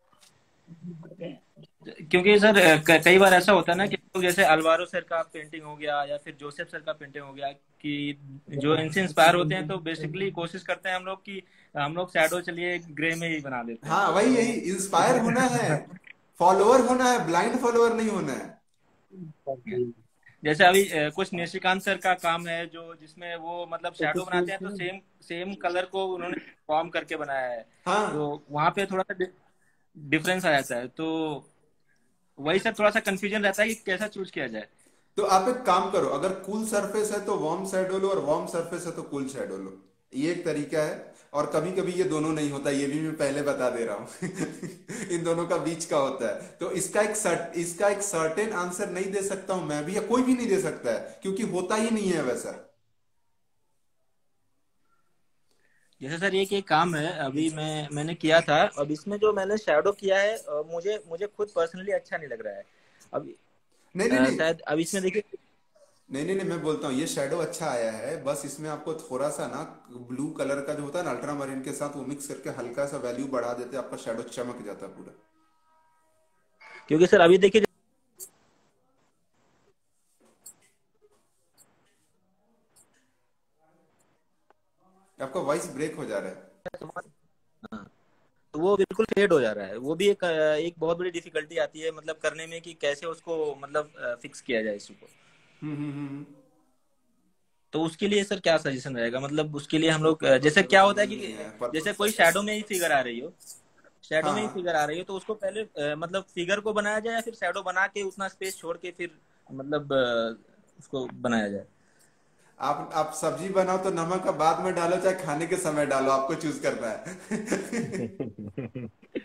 Speaker 8: क्योंकि सर कई बार ऐसा होता है ना कि जैसे अल्वारो सर का पेंटिंग हो गया या फिर जोसेफ सर का पेंटिंग हो गया, कि जो इनसे इंस्पायर होते हैं तो बेसिकली कोशिश करते हैं हम लोग कि हम लोग शैडो चलिए ग्रे में ही बना देते हैं।
Speaker 2: हाँ वही, यही इंस्पायर होना है, फॉलोअर होना है, ब्लाइंड फॉलोअर नहीं होना है।
Speaker 8: जैसे अभी कुछ निशिकांत सर का काम है जो जिसमें वो मतलब शैडो बनाते हैं तो सेम कलर को उन्होंने फॉर्म करके बनाया है।
Speaker 2: हाँ।
Speaker 8: तो वहां पे थोड़ा सा डिफरेंस आ जाता है, तो वही सब थोड़ा सा कंफ्यूजन रहता है कि कैसा चूज किया जाए।
Speaker 2: तो आप एक काम करो, अगर कूल सरफेस है तो वार्म शैडो लो, और वार्म सरफेस है तो कूल शैडो लो, ये एक तरीका है। और कभी कभी ये दोनों नहीं होता, ये भी मैं पहले बता दे रहा हूँ इन दोनों का बीच का होता है। तो इसका एक सर्टेन आंसर नहीं दे सकता हूं मैं भी, या कोई भी नहीं दे सकता है, क्योंकि होता ही नहीं है वैसा।
Speaker 8: जैसे सर एक काम है अभी मैंने किया था, अब इसमें जो मैंने शैडो किया है मुझे खुद पर्सनली अच्छा नहीं लग रहा है। अब
Speaker 2: नहीं
Speaker 8: शायद अब इसमें देखिए,
Speaker 2: नहीं मैं बोलता हूँ ये शैडो अच्छा आया है, बस इसमें आपको थोड़ा सा ना ब्लू कलर का जो होता है ना अल्ट्रा मरीन के साथ, वो मिक्स करके हल्का सा वैल्यू बढ़ा देते, आपका शैडो चमक जाता है पूरा।
Speaker 8: क्योंकि सर अभी देखिए
Speaker 2: आपका वॉइस ब्रेक हो जा रहा है।
Speaker 8: तो वो बिल्कुल फेड हो जा रहा है, वो भी एक बहुत बड़ी डिफिकल्टी आती है मतलब करने में कि कैसे उसको मतलब फिक्स किया जाए इसको। तो उसके लिए सर क्या सजेशन रहेगा, मतलब उसके लिए हम लोग जैसे क्या होता है कि जैसे कोई शैडो में ही फिगर आ रही हो, तो उसको पहले मतलब फिगर को बनाया जाए या फिर शैडो बना के उतना स्पेस छोड़ के फिर मतलब उसको बनाया जाए।
Speaker 2: आप सब्जी बनाओ तो नमक का बाद में डालो चाहे खाने के समय डालो, आपको चूज करना है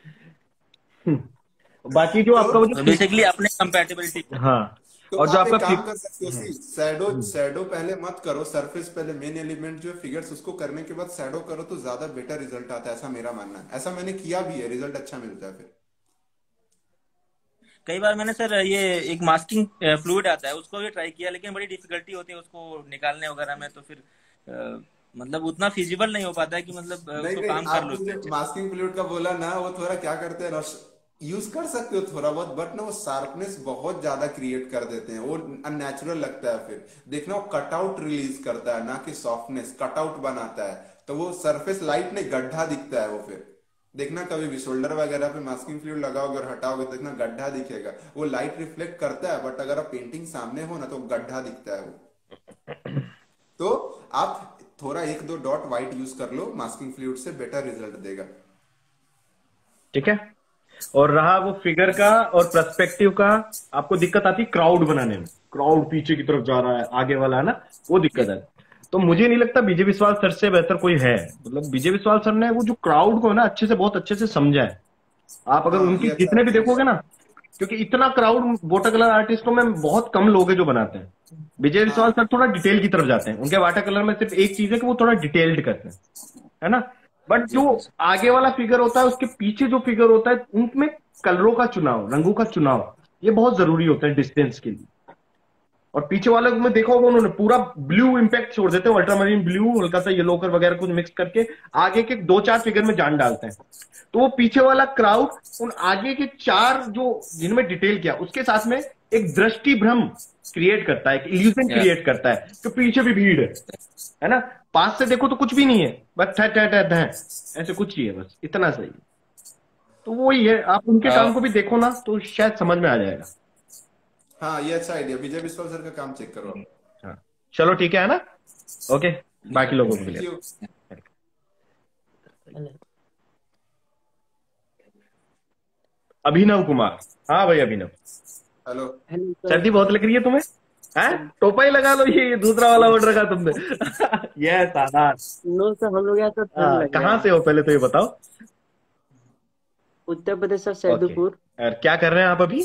Speaker 7: बाकी जो आपका
Speaker 8: बेसिकली अपने कंपैटिबिलिटी।
Speaker 7: हाँ,
Speaker 2: तो और जो आपका काम कर सकते हो, शैडो पहले मत करो, सरफेस पहले, मेन एलिमेंट जो फिगर्स उसको करने के बाद शैडो करो तो ज्यादा बेटर रिजल्ट आता है, ऐसा मेरा मानना है। ऐसा मैंने किया भी है, रिजल्ट अच्छा मिलता है फिर।
Speaker 8: कई बार मैंने सर ये एक मास्किंग फ्लूइड आता है उसको भी ट्राई किया, लेकिन बड़ी डिफिकल्टी होती है उसको निकालने वगैरह में, तो फिर मतलब उतना फिजिबल नहीं हो पाता है कि मतलब उसको काम कर लो।
Speaker 2: मास्किंग फ्लूइड का बोला ना, वो थोड़ा क्या करते हैं, यूज कर सकते हो थोड़ा बहुत, बट ना वो शार्पनेस बहुत ज्यादा क्रिएट कर देते हैं, वो अननेचुरल लगता है। फिर देखना वो कटआउट रिलीज करता है, ना कि सॉफ्टनेस, कटआउट बनाता है, तो वो सरफेस लाइट नहीं गड्ढा दिखता है। वो फिर देखना कभी भी शोल्डर वगैरह पे मास्किंग फ्लूइड लगाओगे और हटाओगे, देखना गड्ढा दिखेगा, वो लाइट रिफ्लेक्ट करता है, बट अगर आप पेंटिंग सामने हो ना तो गड्ढा दिखता है वो। तो आप थोड़ा 1-2 डॉट व्हाइट यूज कर लो, मास्किंग फ्लूइड से बेटर रिजल्ट देगा।
Speaker 7: ठीक है। और रहा वो फिगर का और पर्सपेक्टिव का, आपको दिक्कत आती है क्राउड बनाने में, क्राउड पीछे की तरफ जा रहा है, आगे वाला है ना, वो दिक्कत है। तो मुझे नहीं लगता विजय विश्वाल सर से बेहतर कोई है। मतलब विजय विश्वाल सर ने वो जो क्राउड को है ना अच्छे से, बहुत अच्छे से समझा है। आप अगर
Speaker 2: हाँ
Speaker 7: उनकी
Speaker 2: ये अच्छा
Speaker 7: जितने भी
Speaker 2: अच्छा
Speaker 7: देखोगे ना, क्योंकि इतना क्राउड वाटर कलर आर्टिस्टों में बहुत कम लोग हैं जो बनाते हैं। विजय विश्वाल
Speaker 2: हाँ
Speaker 7: सर थोड़ा डिटेल की तरफ जाते हैं। उनके वाटर कलर में सिर्फ एक चीज है कि वो थोड़ा डिटेल्ड करते हैं, है ना। बट
Speaker 2: जी
Speaker 7: जो आगे वाला फिगर होता है, उसके पीछे जो फिगर होता है, उनमें कलरों का चुनाव, रंगों का चुनाव, ये बहुत जरूरी होता है डिस्टेंस के लिए। और पीछे वाले में देखा होगा उन्होंने पूरा ब्लू इम्पैक्ट छोड़ देते हैं, अल्ट्रामरीन ब्लू, हल्का सा येलो कर वगैरह कुछ मिक्स करके आगे के 2-4 फिगर में जान डालते हैं। तो वो पीछे वाला क्राउड उन आगे के 4 जो जिनमें डिटेल किया, उसके साथ में एक दृष्टि भ्रम क्रिएट करता है, एक इल्यूजन क्रिएट करता है कि पीछे भी भीड़ है ना। पास से देखो तो कुछ भी नहीं है, बस ऐसे कुछ ही है, बस इतना सही। तो वही है, आप उनके काम को भी देखो ना तो शायद समझ में आ जाएगा।
Speaker 2: हाँ ये अच्छा आइडिया, विजय विश्वाल सर का काम चेक करो आप।
Speaker 7: हाँ चलो ठीक है ना। ओके, बाकी लोगों को भी
Speaker 2: थैंक
Speaker 7: ले।
Speaker 2: यू।
Speaker 7: अभिनव कुमार, हाँ भाई अभिनव।
Speaker 2: हेलो।
Speaker 9: Hello sir.
Speaker 7: सर्दी बहुत लग रही है तुम्हें? हैं? टोपा ही लगा लो, ये दूसरा वाला ऑर्डर रखा तुमने। ये सादार।
Speaker 9: नो सर, हम लोग यहाँ तो ठंड लग रहा
Speaker 7: कहाँ
Speaker 9: है।
Speaker 7: से हो पहले तो ये बताओ?
Speaker 9: Uttar Pradesh sir,
Speaker 7: okay,
Speaker 9: Saidupur.
Speaker 7: और क्या कर रहे हैं आप अभी?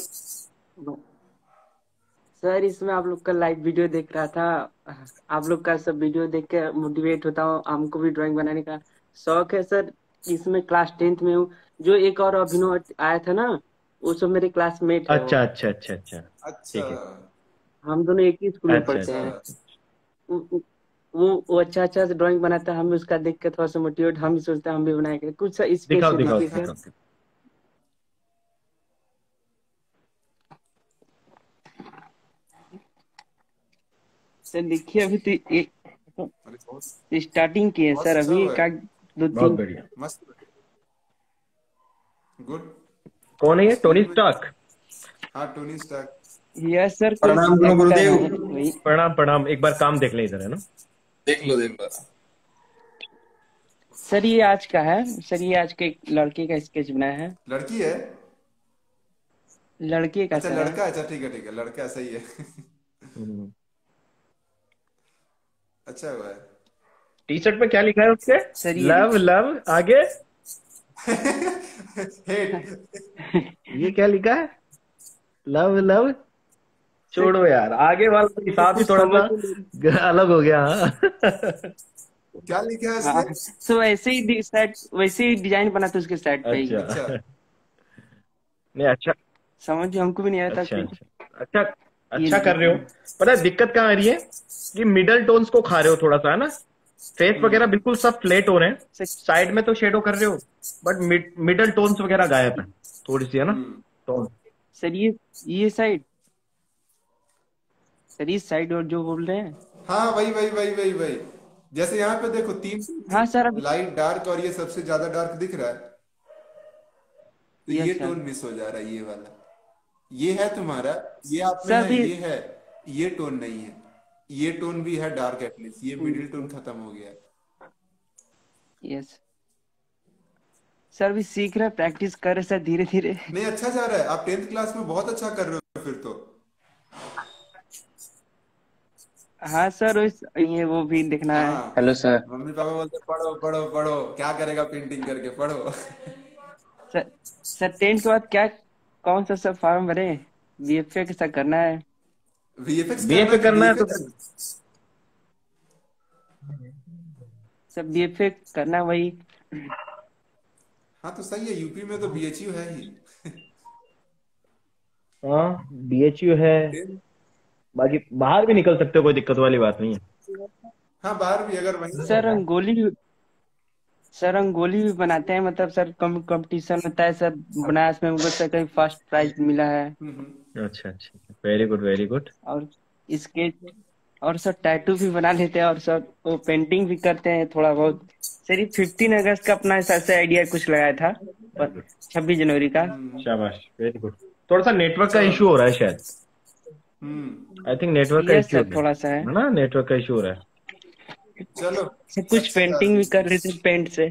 Speaker 9: सर इसमें आप लोग का लाइव वीडियो देख रहा था। आप लोग का सब वीडियो देख के मोटिवेट होता हूँ, हमको भी ड्राइंग बनाने का शौक है सर। इसमें क्लास 10th में हूँ। जो एक और अभिनव आया था ना, वो सब मेरे क्लासमेट है।
Speaker 7: अच्छा अच्छा अच्छा अच्छा, ठीक है।
Speaker 2: अच्छा
Speaker 9: हम दोनों एक ही स्कूल में
Speaker 7: अच्छा
Speaker 9: पढ़ते
Speaker 7: अच्छा,
Speaker 9: हैं। वो अच्छा अच्छा से ड्राइंग बनाता है, हम उसका देख के थोड़ा सा मोटिवेट, हम भी सोचते हैं हम भी बनाएंगे कुछ
Speaker 7: दिखाओ
Speaker 9: स्पेशल
Speaker 7: दिखाओ
Speaker 9: देखिए
Speaker 7: दिखाओ।
Speaker 9: सर। सर देखिए अभी तो
Speaker 2: अरे बहुत
Speaker 9: स्टार्टिंग की है
Speaker 2: बहुत
Speaker 9: सर,
Speaker 2: अच्छा
Speaker 9: अभी
Speaker 2: हुआ
Speaker 9: का
Speaker 2: है।
Speaker 7: बहुत
Speaker 9: 2-3।
Speaker 7: बढ़िया।
Speaker 2: मस्त, गुड।
Speaker 7: कौन है ये? टोनी
Speaker 2: स्कूल में,
Speaker 7: स्टार्क?
Speaker 2: हाँ टोनी स्टार्क।
Speaker 9: यस सर, कोई
Speaker 10: प्रणाम गुरु
Speaker 9: एक्टर
Speaker 10: गुरुदेव।
Speaker 9: है वही।
Speaker 7: प्रणाम प्रणाम, एक बार काम देख ले इधर, है ना।
Speaker 10: देख लो देख लो।
Speaker 9: सर ये आज का है सर, ये आज के एक लड़के का स्केच बनाया है।
Speaker 2: लड़की है?
Speaker 9: लड़के का
Speaker 2: अच्छा
Speaker 9: सर है।
Speaker 2: लड़का, अच्छा ठीक है लड़का सही है। अच्छा हुआ है।
Speaker 7: टी शर्ट पे क्या लिखा है उसके?
Speaker 9: सर ये
Speaker 7: लव लव, आगे
Speaker 2: हेट।
Speaker 7: ये क्या लिखा है? Love love. छोड़ो यार, आगे वाला तो हिसाब ही
Speaker 9: कुछ
Speaker 7: थोड़ा
Speaker 9: समझ
Speaker 7: सा अलग हो गया। हाँ।
Speaker 2: क्या लिखा है
Speaker 9: हाँ,
Speaker 2: इसमें?
Speaker 9: तो वैसे ही डिजाइन बना था उसके साइड पे ही।
Speaker 7: अच्छा
Speaker 2: अच्छा
Speaker 7: नहीं, अच्छा
Speaker 9: समझ हमको भी नहीं आया था
Speaker 7: अच्छा
Speaker 9: कि
Speaker 7: अच्छा अच्छा
Speaker 9: ये
Speaker 7: अच्छा कर रहे हो। पता है दिक्कत कहाँ आ रही है? कि मिडल टोन्स को खा रहे हो थोड़ा सा, है ना। फेस वगैरह बिल्कुल सब फ्लैट हो रहे हैं, साइड में तो शेडो कर रहे हो, बट मिडल टोन्स वगैरह गायब है थोड़ी सी, है ना। टोन
Speaker 9: सर ये साइड, सर इस साइड और जो बोल रहे हैं।
Speaker 2: हाँ वही। जैसे यहाँ पे देखो 3
Speaker 9: हाँ सर अभी।
Speaker 2: लाइट डार्क और ये सबसे ज्यादा डार्क दिख रहा है, तो
Speaker 9: यस
Speaker 2: ये
Speaker 9: सर।
Speaker 2: टोन मिस हो जा रहा है, ये वाला। ये है तुम्हारा, ये आप में
Speaker 9: सर
Speaker 2: है,
Speaker 9: भी।
Speaker 2: ये है, ये टोन नहीं है। ये टोन भी है डार्क एटलीस्ट, ये मिडिल टोन खत्म हो गया है।
Speaker 9: यस सर, भी सीख रहे, प्रैक्टिस कर रहे सर धीरे धीरे।
Speaker 2: नहीं अच्छा जा रहा है, आप 10th क्लास में बहुत अच्छा कर रहे हो फिर तो।
Speaker 9: हाँ सर, ये वो भी देखना है।
Speaker 2: हाँ
Speaker 5: हेलो सर।
Speaker 2: मम्मी पापा बोलते पढ़ो पढ़ो पढ़ो, क्या करेगा पेंटिंग करके, पढ़ो।
Speaker 9: सर 10th के बाद क्या, कौन सा सब फॉर्म भरे? बीएफए कैसा करना है?
Speaker 2: वीएफएक्स
Speaker 7: बीएफए करना है तो
Speaker 9: सब बीएफए करना है वही।
Speaker 2: हाँ तो सही है, यूपी में तो बीएचयू है ही।
Speaker 7: हाँ बीएचयू है, बाकी बाहर भी निकल सकते हो, कोई दिक्कत वाली बात नहीं है।
Speaker 2: हाँ बाहर भी अगर वहीं
Speaker 9: सर रंगोली भी बनाते हैं, मतलब सर कंपटीशन होता है सर, बनारस में मुझे कहीं फर्स्ट प्राइज मिला है।
Speaker 7: अच्छा अच्छा, वेरी गुड वेरी गुड।
Speaker 9: और स्केच और सर टैटू भी बना लेते हैं, और सर वो पेंटिंग भी करते हैं थोड़ा बहुत। सर ये 15 अगस्त का अपना हिसाब से आइडिया कुछ लगाया था, 26 जनवरी का।
Speaker 7: शाबाश, वेरी गुड। थोड़ा सा नेटवर्क का इशू हो रहा है शायद। आई थिंक नेटवर्क का इशू
Speaker 9: थोड़ा सा है
Speaker 7: ना, नेटवर्क का इशू हो रहा है।
Speaker 2: चलो
Speaker 9: कुछ पेंटिंग भी कर रहे थे पेंट से।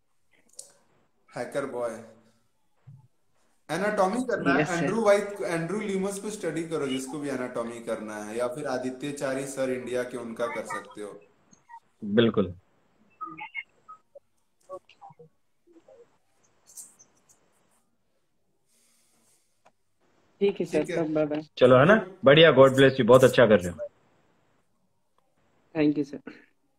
Speaker 2: Hacker boy. एनाटॉमी करना है, एंड्रू ल्यूमस पे स्टडी करो जिसको भी एनाटॉमी करना है, या फिर आदित्य चारी सर इंडिया के, उनका कर सकते हो।
Speaker 7: बिल्कुल।
Speaker 9: ठीक है सर,
Speaker 2: ठीक है,
Speaker 9: तब बाय बाय।
Speaker 7: चलो, है ना, बढ़िया, गॉड ब्लेस यू, बहुत अच्छा कर रहे हो।
Speaker 9: Thank you sir.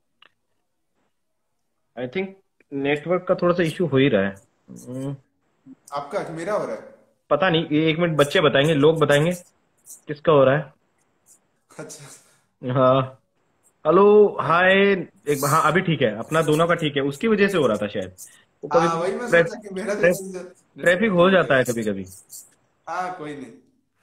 Speaker 7: I think network का थोड़ा सा इशू हो ही रहा है।
Speaker 2: आपका मेरा हो रहा है।
Speaker 7: पता नहीं, ये 1 मिनट बच्चे बताएंगे, लोग बताएंगे किसका हो रहा है।
Speaker 2: अच्छा,
Speaker 7: हाँ, हेलो, हाय। एक, हाँ अभी ठीक है, अपना दोनों का ठीक है, उसकी वजह से हो रहा था शायद। वो कभी
Speaker 2: हाँ वही मैं सोचा कि मेरा तो
Speaker 7: ट्रैफिक हो जाता है कभी कभी।
Speaker 2: हाँ कोई नहीं।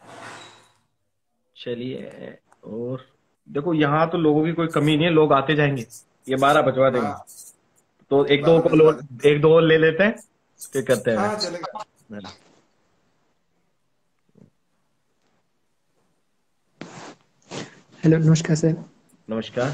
Speaker 7: चलिए, और देखो यहाँ तो लोगों की कोई कमी नहीं है, लोग आते जाएंगे, ये 12 बजवा देंगे।
Speaker 2: हाँ
Speaker 7: तो एक दो
Speaker 2: 12
Speaker 7: कॉल
Speaker 2: बजवा
Speaker 7: और, एक दो और ले लेते हैं, फिर करते हैं।
Speaker 2: हाँ चलेगा।
Speaker 10: हेलो, नमस्कार सर।
Speaker 7: नमस्कार।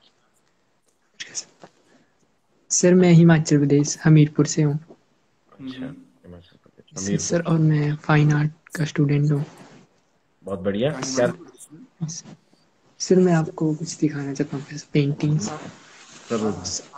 Speaker 10: सर मैं हिमाचल प्रदेश हमीरपुर से हूँ
Speaker 7: अच्छा, हिमाचल प्रदेश,
Speaker 10: सर,
Speaker 7: हमीरपुर।
Speaker 10: और मैं फाइन आर्ट का स्टूडेंट हूँ।
Speaker 7: बहुत बढ़िया।
Speaker 2: हाँ,
Speaker 7: क्या?
Speaker 10: सर मैं आपको कुछ दिखाना चाहता हूँ, पेंटिंग्स।
Speaker 7: जरूर।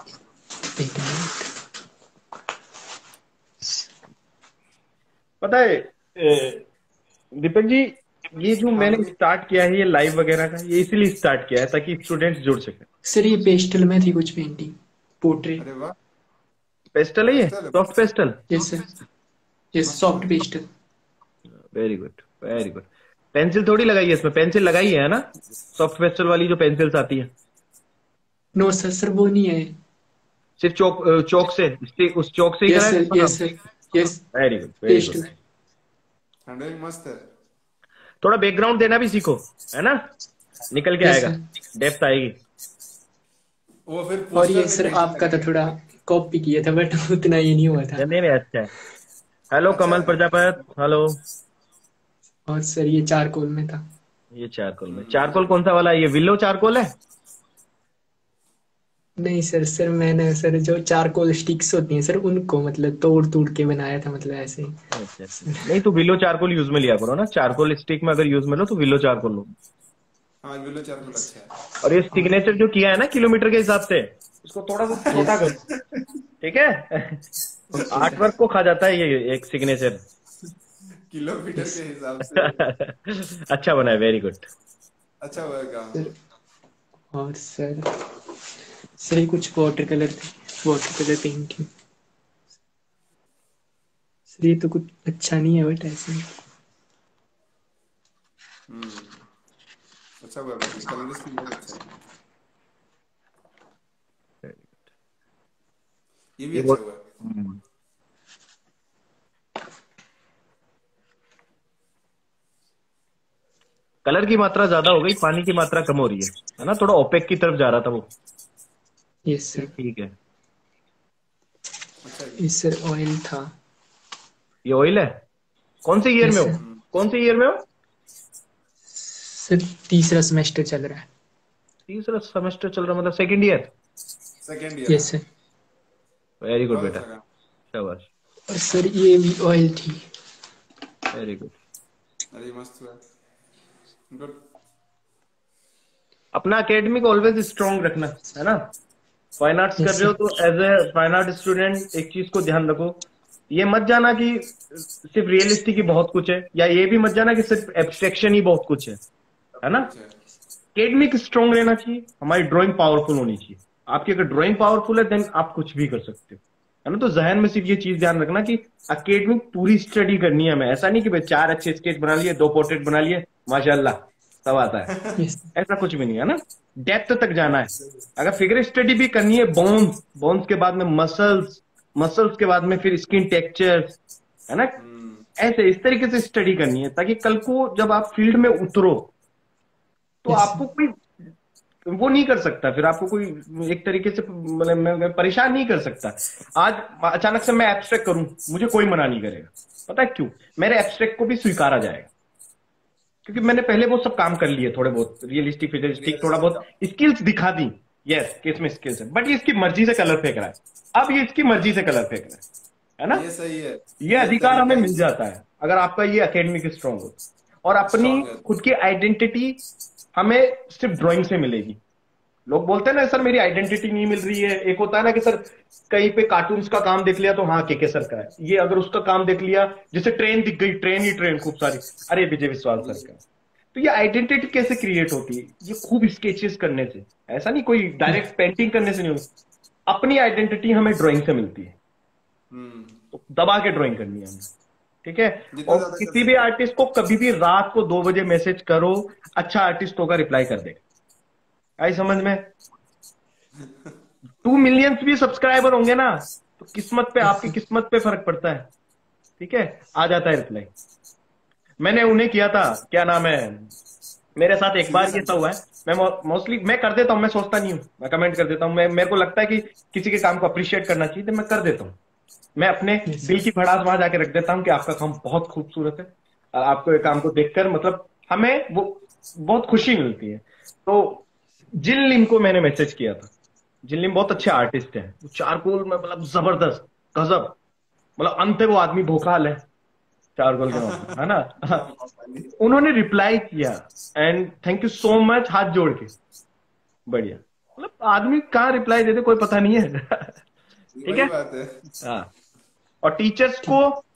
Speaker 7: पता है दीपक जी, ये जो
Speaker 2: हाँ
Speaker 7: मैंने
Speaker 2: बोलिए।
Speaker 7: स्टार्ट किया है ये लाइव वगैरह का, ये इसीलिए स्टार्ट किया है ताकि स्टूडेंट्स जुड़ सके।
Speaker 10: सर ये पेस्टल में थी कुछ पेंटिंग, पोर्ट्रेट।
Speaker 2: अरे वाह,
Speaker 7: पेस्टल है ये,
Speaker 2: पेस्टल है।
Speaker 7: Soft pastel.
Speaker 10: Yes sir, yes, soft pastel.
Speaker 7: Very good, very good. Pencil थोड़ी लगाई है इसमें, पेंसिल लगाई है ना, सॉफ्ट पेस्टल वाली जो पेंसिल्स आती है।
Speaker 10: नो सर, सर वो नहीं है।
Speaker 7: सिर्फ चौक से, उस चौक से ही
Speaker 10: यस
Speaker 7: करा
Speaker 10: सर,
Speaker 7: है।
Speaker 10: Yes sir, yes,
Speaker 7: very good, very good.
Speaker 10: Pastel.
Speaker 2: Handling मस्त है।
Speaker 7: थोड़ा बैकग्राउंड देना भी सीखो, है ना, निकल के
Speaker 10: यस
Speaker 7: आएगा,
Speaker 10: सर।
Speaker 7: डेप्थ आएगी।
Speaker 2: वो फिर
Speaker 10: और ये
Speaker 2: पोस्टर में
Speaker 10: सर
Speaker 2: पेंटिंग
Speaker 10: आपका तो थोड़ा कॉपी किया था, बट उतना ये नहीं हुआ था।
Speaker 7: नहीं नहीं, अच्छा है। हेलो
Speaker 2: अच्छा
Speaker 7: कमल
Speaker 2: है।
Speaker 7: प्रजापत, हेलो।
Speaker 10: और सर ये चारकोल में था।
Speaker 7: ये चारकोल में, चारकोल कौन सा वाला है? ये विलो चारकोल है?
Speaker 10: नहीं सर, सर मैंने सर जो चारकोल स्टिक्स होती हैं सर, उनको मतलब तोड़ तोड़ के बनाया था, मतलब ऐसे ही।
Speaker 7: अच्छा अच्छा। नहीं तो विलो चारकोल यूज में लिया करो ना, चारकोल स्टिक में अगर यूज में लो तो विलो चारकोल लो।
Speaker 2: हाँ विलो चारकोल अच्छा है।
Speaker 7: और ये सिग्नेचर जो किया है ना किलोमीटर के हिसाब से, उसको थोड़ा सा छोटा करो, ठीक है। आर्ट वर्क को खा जाता है ये एक सिग्नेचर।
Speaker 2: किलोमीटर के हिसाब से
Speaker 7: अच्छा बना है, वेरी गुड।
Speaker 2: अच्छा हुआ काम।
Speaker 10: सर और सर ये कुछ वाटर कलर पेंटिंग। सर ये तो कुछ अच्छा नहीं है, बट ऐसे
Speaker 2: अच्छा हुआ, कलर स्कीम बहुत अच्छा है। ये भी अच्छा हुआ।
Speaker 7: कलर की मात्रा ज्यादा हो गई, पानी की मात्रा कम हो रही है ना, थोड़ा ओपेक की तरफ जा रहा था वो।
Speaker 10: Yes sir.
Speaker 7: ठीक है।
Speaker 2: अच्छा है।
Speaker 10: ये सर ऑयल था।
Speaker 7: ये ऑयल है? कौन से ईयर
Speaker 10: यस
Speaker 7: में हो?
Speaker 10: सर।
Speaker 7: कौन से ईयर में हो?
Speaker 10: सर तीसरा सेमेस्टर चल रहा है।
Speaker 7: तीसरा सेमेस्टर चल रहा, मतलब second year?
Speaker 2: Second year.
Speaker 10: Yes sir.
Speaker 7: Very good
Speaker 2: बहुत
Speaker 7: बेटा,
Speaker 2: अच्छा काम।
Speaker 7: शाबाश,
Speaker 10: और सर ये भी ऑयल थी।
Speaker 7: Very good.
Speaker 2: अरे मस्त हुआ, गुड।
Speaker 7: अपना एकेडमिक ऑलवेज स्ट्रांग रखना, है ना। फाइन आर्ट्स कर
Speaker 10: Yes,
Speaker 7: रहे हो
Speaker 10: sir.
Speaker 7: तो as a fine art student एक चीज को ध्यान रखो, ये मत जाना कि सिर्फ रियलिस्टिक ही बहुत कुछ है, या ये भी मत जाना कि सिर्फ एब्स्ट्रैक्शन ही बहुत कुछ है ना।
Speaker 2: अच्छा है।
Speaker 7: एकेडमिक स्ट्रांग रहना चाहिए, हमारी ड्राइंग पावरफुल होनी चाहिए। आपकी अगर ड्राइंग पावरफुल है देन आप कुछ भी कर सकते हो, है ना। तो जहन में सिर्फ ये चीज ध्यान रखना कि एकेडमिक पूरी स्टडी करनी है हमें, ऐसा नहीं कि भाई 4 अच्छे स्केच बना लिए, 2 पोर्ट्रेट बना लिए, माशाल्लाह सब आता है,
Speaker 10: Yes.
Speaker 7: ऐसा कुछ भी नहीं है ना। डेप्थ तक जाना है। अगर फिगर स्टडी भी करनी है, बोन्स के बाद में मसल्स के बाद में फिर स्किन टेक्सचर, है ना, ऐसे इस तरीके से स्टडी करनी है ताकि कल को जब आप फील्ड में उतरो तो
Speaker 10: Yes,
Speaker 7: आपको कोई वो नहीं कर सकता, फिर आपको कोई एक तरीके से मतलब परेशान नहीं कर सकता। आज अचानक से मैं एब्स्ट्रैक्ट करूं, मुझे कोई मना नहीं करेगा, पता है क्यों? मेरे एब्स्ट्रैक्ट को भी स्वीकारा जाएगा, क्योंकि मैंने पहले वो सब काम कर लिए, थोड़े बहुत रियलिस्टिक फिजलिस्टिक थोड़ा बहुत स्किल्स दिखा दी। यस, केस में स्किल्स है, बट ये इसकी मर्जी से कलर फेंक रहा है, अब ये इसकी मर्जी से कलर फेंक रहा है ना।
Speaker 2: ये सही है,
Speaker 7: ये अधिकार हमें मिल जाता है अगर आपका ये एकेडमिक स्ट्रांग हो, और अपनी
Speaker 2: Strong है।
Speaker 7: खुद की आइडेंटिटी हमें सिर्फ ड्राइंग से मिलेगी, लोग बोलते हैं ना सर मेरी आइडेंटिटी नहीं मिल रही है। एक होता है ना कि सर कहीं पे कार्टून्स का काम देख लिया तो हाँ के सर का है, ये अगर उसका काम देख लिया, जैसे ट्रेन दिख गई, ट्रेन ही ट्रेन खूब सारी, अरे विजय विश्वास सर का है। तो ये आइडेंटिटी कैसे क्रिएट होती है? ये खूब स्केचेस करने से, ऐसा नहीं कोई डायरेक्ट पेंटिंग करने से नहीं होती। अपनी आइडेंटिटी हमें ड्राइंग से मिलती है, तो दबा के ड्राइंग करनी है हमें, ठीक है।
Speaker 2: जितना
Speaker 7: और
Speaker 2: ज्यादा कर
Speaker 7: किसी भी
Speaker 2: सके।
Speaker 7: आर्टिस्ट को कभी भी रात को 2 बजे मैसेज करो, अच्छा आर्टिस्ट होगा, रिप्लाई कर देगा। आई समझ में? 2 मिलियन भी सब्सक्राइबर होंगे ना तो किस्मत पे, आपकी किस्मत पे फर्क पड़ता है, ठीक है, आ जाता है रिप्लाई। मैंने उन्हें किया था, क्या नाम है, मेरे साथ एक बार
Speaker 2: सीधे
Speaker 7: ये सब हुआ है। मैं मोस्टली मैं कर देता हूँ, मैं सोचता नहीं हूँ, मैं कमेंट कर देता हूँ। मैं, मेरे को लगता है कि किसी के काम को अप्रिशिएट करना चाहिए तो मैं कर देता हूँ। मैं अपने दिल की भड़ास वहां जाके रख देता हूँ कि आपका काम बहुत खूबसूरत है, आपको ये काम को देखकर मतलब हमें वो बहुत खुशी मिलती है। तो जिन लिम को मैंने मैसेज किया था, जिन लिम बहुत अच्छे आर्टिस्ट हैं, वो चारकोल में मतलब जबरदस्त, गजब, मतलब अंत है वो आदमी भोकाल है चारकोल के नाम पे, है ना। उन्होंने रिप्लाई किया and thank you so much, हाथ जोड़ के, बढ़िया। मतलब आदमी कहाँ रिप्लाई देते कोई पता नहीं है। ठीक
Speaker 2: वही
Speaker 7: है।
Speaker 2: बात है।
Speaker 7: हाँ, और टीचर्स को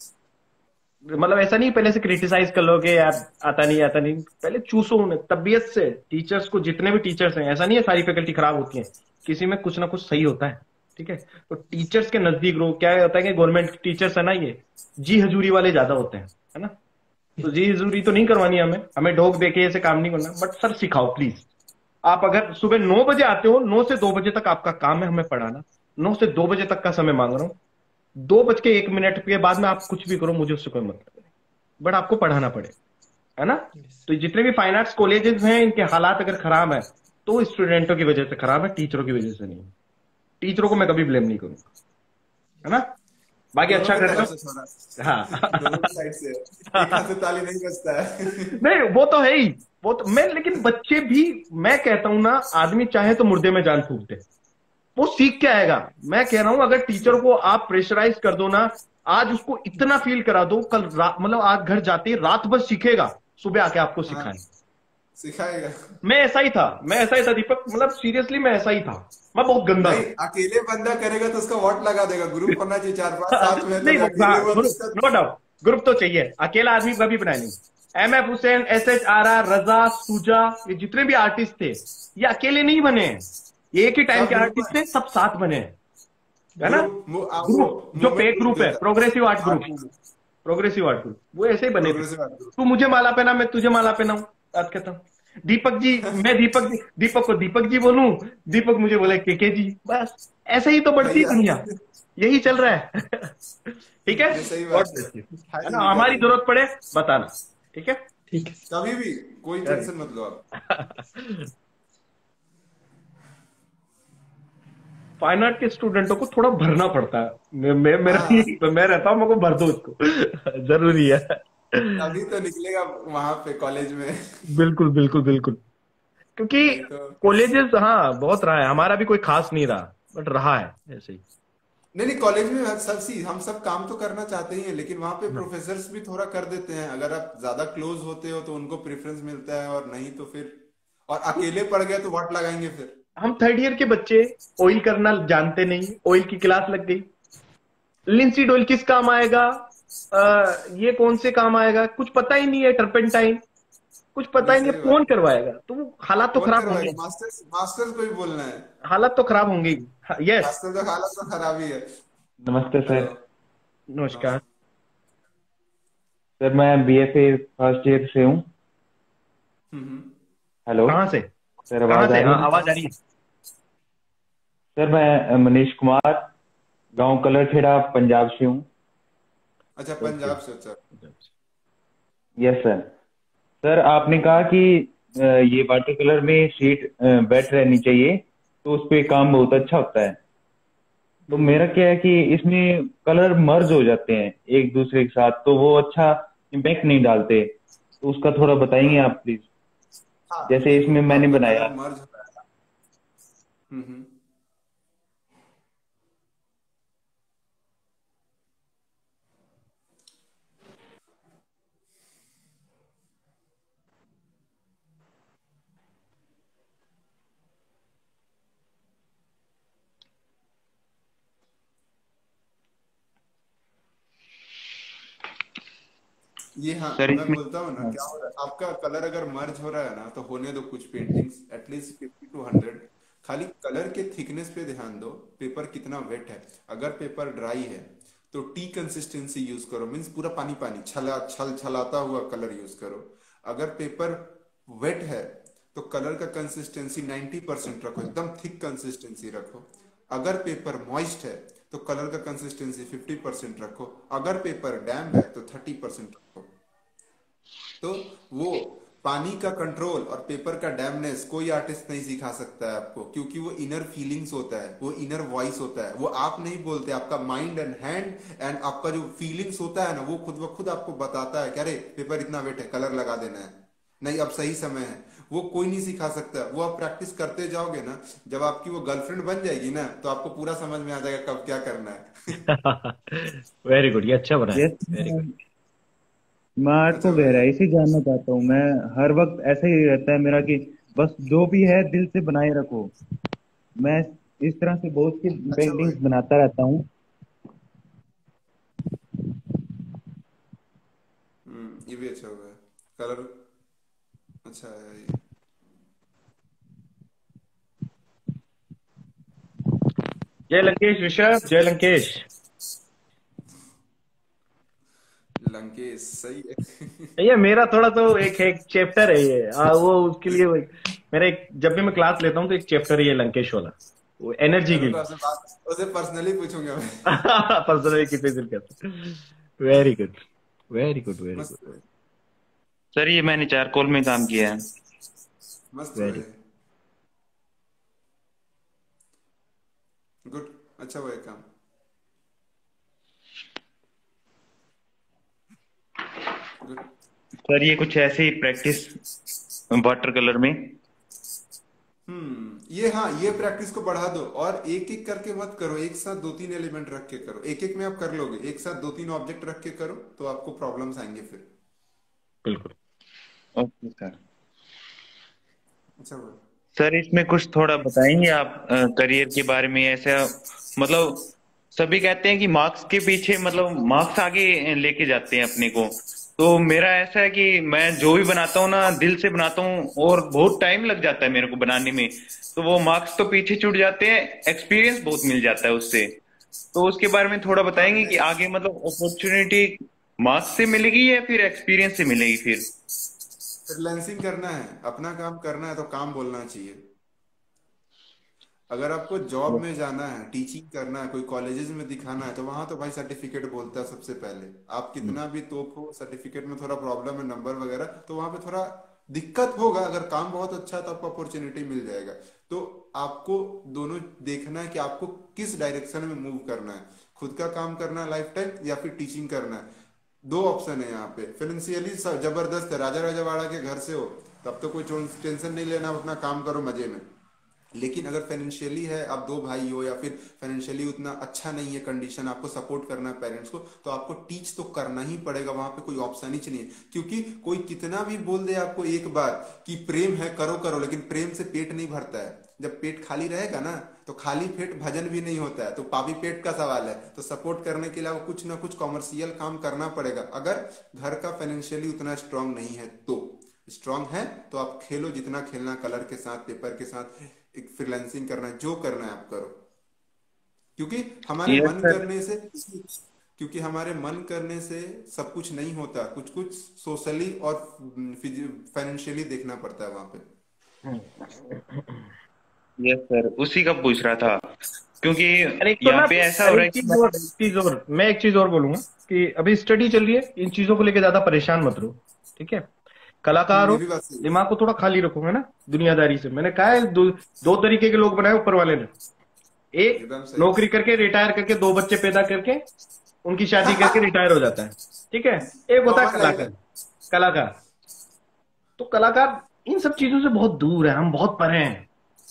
Speaker 7: मतलब ऐसा नहीं पहले से क्रिटिसाइज कर लोगे यार आता नहीं आता नहीं, पहले चूसो उन्हें तबीयत से। टीचर्स को, जितने भी टीचर्स हैं, ऐसा नहीं है सारी फैकल्टी खराब होती है, किसी में कुछ ना कुछ सही होता है, ठीक है। तो टीचर्स के नजदीक रहो। क्या होता है कि गवर्नमेंट टीचर्स है ना, ये जी हजूरी वाले ज्यादा होते हैं, है ना। तो जी हजूरी तो नहीं करवानी हमें, हमें ढोक देके ऐसे काम नहीं करना, बट सर सिखाओ प्लीज। आप अगर सुबह 9 बजे आते हो, 9 से 2 बजे तक आपका काम है हमें पढ़ाना, 9 से 2 बजे तक का समय मांग रहा हूँ। 2 बज के 1 मिनट के बाद में आप कुछ भी करो, मुझे उससे कोई मतलब नहीं, बट आपको पढ़ाना पड़े, है ना। तो जितने भी फाइन आर्ट्स कॉलेजेस हैं, इनके हालात अगर खराब है तो स्टूडेंटों की वजह से खराब है, टीचरों की वजह से नहीं। टीचरों को मैं कभी ब्लेम नहीं करूंगा, है ना। बाकी
Speaker 2: दोनों
Speaker 7: अच्छा
Speaker 2: की
Speaker 7: कर रहे
Speaker 2: तरफ
Speaker 7: हो।
Speaker 2: से थोड़ा, दोनों की
Speaker 7: हाँ।
Speaker 2: साइड से। एक हाथ से ताली नहीं बजता है।
Speaker 7: नहीं वो तो है ही, वो तो मैं, लेकिन बच्चे भी, मैं कहता हूं ना, आदमी चाहे तो मुर्दे में जान फूंक दे, वो सीख के आएगा। मैं कह रहा हूं अगर टीचर को आप प्रेशराइज कर दो ना, आज उसको इतना फील करा दो, कल मतलब आज घर जाते ही रात भर सीखेगा, सुबह आके आपको
Speaker 2: हाँ,
Speaker 7: सिखाए।
Speaker 2: सिखाएगा।
Speaker 7: मैं ऐसा ही था, मैं ऐसा ही था दीपक, मतलब सीरियसली मैं ऐसा ही था, मैं बहुत गंदा
Speaker 2: नहीं, अकेले बंदा करेगा तो उसका वॉट लगा देगा। ग्रुप होना चाहिए 4-5
Speaker 7: था।
Speaker 2: साथ में,
Speaker 7: नहीं
Speaker 2: तभी अकेले हुआ तो
Speaker 7: ग्रुप,
Speaker 2: उसका।
Speaker 7: नो डाउट ग्रुप तो चाहिए, अकेला आदमी कभी बनाया नहीं। MF हुसैन, SH RR, रजा, सुजा, ये जितने भी आर्टिस्ट थे, ये अकेले नहीं बने हैं, ये एक ही टाइम
Speaker 2: सब
Speaker 7: के
Speaker 2: ग्रुप
Speaker 7: आर्टिस्ट
Speaker 2: में
Speaker 7: थे, सब साथ बने हैं, है ना।
Speaker 2: ग्रुप वो
Speaker 7: ग्रुप जो
Speaker 2: मूवमेंट
Speaker 7: फेक
Speaker 2: ग्रुप
Speaker 7: ग्रुप
Speaker 2: जो
Speaker 7: है,
Speaker 2: था,
Speaker 7: progressive art
Speaker 2: art
Speaker 7: group,
Speaker 2: movement,
Speaker 7: progressive art group, वो ऐसे ही बने थे।
Speaker 2: Progressive art group.
Speaker 7: तू मुझे माला पहना, मैं तुझे माला पहनाऊं, बात कहता हूँ। दीपक जी, मैं दीपक जी, दीपक को दीपक जी बोलूं, दीपक मुझे बोले के जी, बस ऐसे ही तो बढ़ती है
Speaker 2: भैया,
Speaker 7: दुनिया, यही चल रहा है। ठीक है।
Speaker 2: ये सही
Speaker 7: गॉड
Speaker 2: बात है।
Speaker 7: ब्लेस यू,
Speaker 2: है
Speaker 7: है ना,
Speaker 2: जिंदगी
Speaker 7: हमारी
Speaker 2: जी,
Speaker 7: जरूरत पड़े बताना, ठीक है।
Speaker 10: ठीक है।
Speaker 2: कभी भी कोई टेंशन मत लो आप।
Speaker 7: फाइन आर्ट के स्टूडेंटों को थोड़ा भरना पड़ता है, मेरा
Speaker 2: हाँ,
Speaker 7: मैं रहता हूँ, मेरे को भर दो उसको। जरूरी है।
Speaker 2: अभी तो निकलेगा वहां पे कॉलेज में।
Speaker 7: बिल्कुल बिल्कुल बिल्कुल, क्योंकि
Speaker 2: नहीं तो
Speaker 7: कॉलेजेस हाँ बहुत रहा है, हमारा भी कोई खास नहीं रहा, बट रहा है ऐसे ही।
Speaker 2: नहीं नहीं, कॉलेज में हम सब काम तो करना चाहते ही हैं, लेकिन वहां पे
Speaker 7: हाँ।
Speaker 2: प्रोफेसर्स भी थोड़ा कर देते हैं। अगर आप ज्यादा क्लोज होते हो तो उनको प्रेफरेंस मिलता है, और नहीं तो फिर, और अकेले पड़ गए तो व्हाट लगाएंगे फिर।
Speaker 7: हम थर्ड ईयर के बच्चे ऑयल करना जानते नहीं, ऑयल की क्लास लग गई, लिंसीड ऑयल किस काम आएगा, ये कौन से काम आएगा, कुछ पता ही नहीं है, टर्पेंटाइन कुछ पता
Speaker 2: नहीं,
Speaker 7: ही नहीं है,
Speaker 2: सही
Speaker 7: कौन
Speaker 2: बात है।
Speaker 7: करवाएगा, तो वो हालात तो
Speaker 2: कौन
Speaker 7: खराब होंगे,
Speaker 2: करवाएगा? मास्टर्स मास्टर्स को ही बोलना है।
Speaker 7: हालात तो खराब होंगे ही। यस।
Speaker 2: मास्टर का हालत तो खराब ही है।
Speaker 11: नमस्ते
Speaker 2: हेलो।
Speaker 11: सर।
Speaker 7: नमस्कार।
Speaker 11: सर मैं BFA फर्स्ट ईयर से हूँ।
Speaker 2: हम्म।
Speaker 11: हेलो
Speaker 7: कहाँ से?
Speaker 11: सर,
Speaker 7: कहाँ
Speaker 11: आवाज आ
Speaker 7: से?
Speaker 11: रही
Speaker 7: हाँ
Speaker 11: है?
Speaker 7: आवाज आ रही है।
Speaker 11: सर मैं मनीष कुमार, गांव कलरखेड़ा, पंजाब से हूँ।
Speaker 2: अच्छा,
Speaker 7: ओके।
Speaker 2: पंजाब से। अच्छा।
Speaker 11: Yes sir. सर आपने कहा कि ये वाटर कलर में शीट वेट रहनी चाहिए, तो उस पे काम बहुत अच्छा होता है। तो मेरा क्या है कि इसमें कलर मर्ज हो जाते हैं एक दूसरे के साथ, तो वो अच्छा इम्पैक्ट नहीं डालते, तो उसका थोड़ा बताएंगे
Speaker 2: हाँ
Speaker 11: आप प्लीज।
Speaker 2: हाँ,
Speaker 11: जैसे
Speaker 2: देखो
Speaker 11: इसमें मैंने
Speaker 2: आपका
Speaker 11: बनाया।
Speaker 2: कलर मर्ज हो रहा है। हम्म। ये हाँ
Speaker 11: सर
Speaker 2: मैं
Speaker 11: इसमें
Speaker 2: बोलता हूँ ना,
Speaker 11: हाँ,
Speaker 2: क्या हो रहा है आपका कलर अगर मर्ज हो रहा है ना, तो होने दो कुछ पेंटिंग्स एटलीस्ट 50 to 100। खाली कलर के थिकनेस पे ध्यान दो, पेपर कितना वेट है। अगर पेपर ड्राई है तो टी कंसिस्टेंसी यूज करो, मीन्स पूरा पानी पानी छल छलाता हुआ कलर यूज करो। अगर पेपर वेट है तो कलर का कंसिस्टेंसी 90% रखो, एकदम थिक कंसिस्टेंसी रखो। अगर पेपर मॉइस्ट है तो कलर का कंसिस्टेंसी 50% रखो। अगर पेपर डैम्प है तो 30% रखो। तो वो पानी का कंट्रोल और पेपर का डैमनेस कोई आर्टिस्ट नहीं सिखा सकता है आपको, क्योंकि वो इनर फीलिंग्स होता है, वो इनर वॉइस होता है। वो आप नहीं बोलते, आपका माइंड एंड हैंड एंड आपका जो फीलिंग्स होता है ना, वो खुद ब खुद आपको बताता है कि अरे पेपर इतना वेट है, कलर लगा देना है, नहीं अब सही समय है। वो कोई नहीं सिखा सकता। वो आप प्रैक्टिस करते जाओगे ना, जब आपकी वो गर्लफ्रेंड बन जाएगी ना, तो आपको पूरा समझ में आ जाएगा कब क्या करना है।
Speaker 7: वेरी गुड, ये अच्छा बना है,
Speaker 11: यस
Speaker 7: वेरी गुड।
Speaker 11: मैं आर्ट
Speaker 2: अच्छा
Speaker 11: को
Speaker 2: भाई।
Speaker 11: गहराई से जानना चाहता हूँ। मैं हर वक्त ऐसा ही रहता है मेरा कि बस जो भी है दिल से बनाए रखो। मैं इस तरह से बहुत सी
Speaker 2: अच्छा भाई।
Speaker 11: पेंटिंग्स बनाता रहता हूँ।
Speaker 2: ये भी अच्छा हुआ है, कलर अच्छा है ये।
Speaker 7: जय लंकेश ऋषभ, जय लंकेश।
Speaker 2: लंकेश सही है।
Speaker 7: ये मेरा थोड़ा तो एक चैप्टर है ये, वो उसके लिए मेरा एक, जब भी मैं क्लास लेता हूँ तो एक चैप्टर है ये लंकेश वाला, वो एनर्जी के
Speaker 2: चलो मैं
Speaker 7: लिए।
Speaker 2: उससे बात, उसे पर्सनली पूछूंगा मैं।
Speaker 7: पर्सनली कितने दिन करते। Very good, very good, very
Speaker 2: मस्त
Speaker 7: गुड,
Speaker 2: है,
Speaker 11: सर ये मैंने चारकोल में काम किया है।
Speaker 2: मस्त
Speaker 7: वेरी।
Speaker 2: है, गुड, अच्छा हुआ ये काम। गुड।
Speaker 11: सर ये कुछ ऐसे ही प्रैक्टिस वाटर कलर में।
Speaker 2: ये हाँ, ये प्रैक्टिस को बढ़ा दो और एक एक करके मत करो, एक साथ 2-3 एलिमेंट रख के करो। एक एक में आप कर लोगे, एक साथ 2-3 ऑब्जेक्ट रख के करो तो आपको प्रॉब्लम्स आएंगे फिर।
Speaker 7: बिल्कुल।
Speaker 11: Okay sir.
Speaker 2: अच्छा हुआ।
Speaker 11: सर इसमें कुछ थोड़ा बताएंगे आप करियर के बारे में? ऐसा मतलब सभी कहते हैं कि मार्क्स के पीछे, मतलब मार्क्स आगे लेके जाते हैं अपने को। तो मेरा ऐसा है कि मैं जो भी बनाता हूँ ना दिल से बनाता हूँ, और बहुत टाइम लग जाता है मेरे को बनाने में। तो वो मार्क्स तो पीछे छूट जाते हैं, एक्सपीरियंस बहुत मिल जाता है उससे। तो उसके बारे में थोड़ा
Speaker 2: हाँ,
Speaker 11: बताएंगे कि आगे मतलब अपॉर्चुनिटी मार्क्स से मिलेगी या फिर एक्सपीरियंस से मिलेगी फिर?
Speaker 2: फ्रीलांसिंग करना है, अपना काम करना है तो काम बोलना चाहिए। अगर आपको जॉब में जाना है, टीचिंग करना है, कोई कॉलेजेस में दिखाना है, तो वहां तो भाई सर्टिफिकेट बोलता है सबसे पहले। आप कितना भी तोप हो, सर्टिफिकेट में थोड़ा प्रॉब्लम है, नंबर वगैरह, तो वहां पे थोड़ा दिक्कत होगा। अगर काम बहुत अच्छा है तो आपको अपॉर्चुनिटी मिल जाएगा। तो आपको दोनों देखना है कि आपको किस डायरेक्शन में मूव करना है, खुद का काम करना है लाइफ टाइम या फिर टीचिंग करना है। दो ऑप्शन है यहाँ पे। फाइनेंशियली जबरदस्त है, राजा राजावाड़ा के घर से हो तब तो कोई टेंशन नहीं लेना, आप अपना काम करो मजे में। लेकिन अगर फाइनेंशियली है, आप दो भाई हो, या फिर फाइनेंशियली उतना अच्छा नहीं है कंडीशन, आपको सपोर्ट करना है पेरेंट्स को, तो आपको टीच तो करना ही पड़ेगा। वहां पे कोई ऑप्शन ही नहीं है, क्योंकि कोई कितना भी बोल दे आपको एक बार कि प्रेम है करो करो, लेकिन प्रेम से पेट नहीं भरता है। जब पेट खाली रहेगा ना, तो खाली पेट भजन भी नहीं होता है। तो पापी पेट का सवाल है। तो सपोर्ट करने के लिए आपको कुछ ना कुछ कॉमर्शियल काम करना पड़ेगा। अगर घर का फाइनेंशियली उतना स्ट्रांग नहीं है तो, स्ट्रांग है तो आप खेलो जितना खेलना, कलर के साथ, पेपर के साथ, एक फ्रीलांसिंग करना है, जो करना है आप करो। क्योंकि हमारे
Speaker 11: यस
Speaker 2: मन
Speaker 11: सर।
Speaker 2: करने से क्योंकि हमारे मन करने से सब कुछ नहीं होता, कुछ कुछ सोशली और फाइनेंशियली देखना पड़ता है वहां पे।
Speaker 11: यस सर, उसी का पूछ रहा था क्योंकि
Speaker 7: अरे एक तो
Speaker 11: यहाँ
Speaker 7: ना,
Speaker 11: पे ऐसा हो रहा है कि
Speaker 7: मैं एक चीज और बोलूंगा कि अभी स्टडी चल रही है, इन चीजों को लेके ज्यादा परेशान मत रहो, ठीक है? कलाकार
Speaker 2: ये
Speaker 7: हो,
Speaker 2: भी बात सही है।
Speaker 7: दिमाग को थोड़ा खाली रखोगे ना दुनियादारी से। मैंने कहा है दो तरीके के लोग बनाए ऊपर वाले ने। एक
Speaker 2: एकदम सही।
Speaker 7: नौकरी करके रिटायर करके 2 बच्चे पैदा करके उनकी शादी करके रिटायर हो जाता है, ठीक है? एक होता है
Speaker 2: कॉमन लाइन है।
Speaker 7: कलाकार। कलाकार तो कलाकार इन सब चीजों से बहुत दूर है, हम बहुत परे हैं।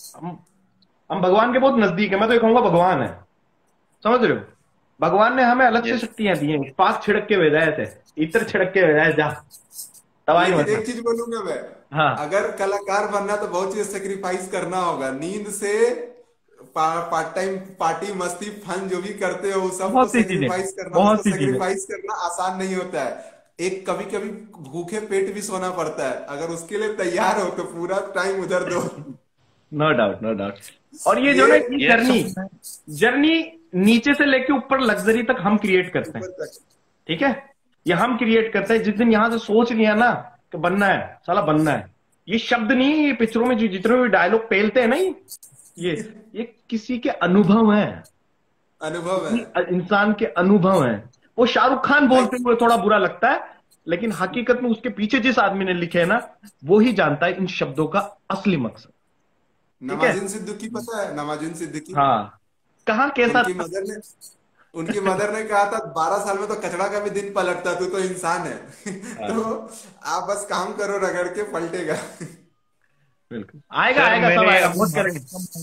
Speaker 7: हम भगवान के बहुत नजदीक है। मैं तो ये कहूंगा भगवान है, समझ रहे हो? भगवान ने हमें अलग से
Speaker 11: यस
Speaker 7: शक्तियां दी हैं। पाक छिड़क के भेजा है, इत्र छिड़क के भेजा है, जा तबाही
Speaker 2: लेकिन
Speaker 7: मचा।
Speaker 2: एक चीज बोलूंगा मैं,
Speaker 7: हाँ,
Speaker 2: अगर कलाकार बनना तो बहुत चीज सेक्रीफाइस करना होगा। नींद से पार्ट टाइम पार्टी मस्ती फन जो भी करते हो, सबको
Speaker 7: बहुत सी चीजें,
Speaker 2: सेक्रीफाइस करना,
Speaker 7: बहुत
Speaker 2: उसको
Speaker 7: सी चीजें।
Speaker 2: सेक्रीफाइस करना आसान नहीं होता है। एक कभी कभी भूखे पेट भी सोना पड़ता है, अगर उसके लिए तैयार हो तो पूरा टाइम उधर दो।
Speaker 7: No doubt, no doubt. और ये जो ना ये जर्नी नीचे से लेके ऊपर लग्जरी तक हम क्रिएट करते हैं, ठीक है? ये हम क्रिएट करते हैं। जिस दिन यहां से सोच लिया ना कि बनना है, साला बनना है, ये शब्द नहीं, ये पिक्चरों में जो जितने भी डायलॉग पेलते हैं ना, ये किसी के अनुभव है,
Speaker 2: अनुभव है,
Speaker 7: इंसान के अनुभव है। वो शाहरुख खान बोलते हुए थोड़ा बुरा लगता है, लेकिन हकीकत में उसके पीछे जिस आदमी ने लिखे है ना, वो ही जानता है इन शब्दों का असली मकसद।
Speaker 2: नवाजुद्दीन सिद्दीकी पता है? नवाजुद्दीन सिद्दीकी,
Speaker 7: हाँ, कहाँ कैसा
Speaker 2: उनकी मदर ने कहा था 12 साल में तो कचड़ा का भी दिन पलटता, तू तो इंसान है। तो आप बस काम करो, रगड़ के पलटेगा।
Speaker 7: बिल्कुल आएगा, आएगा, सब आएगा, बहुत करेंगे।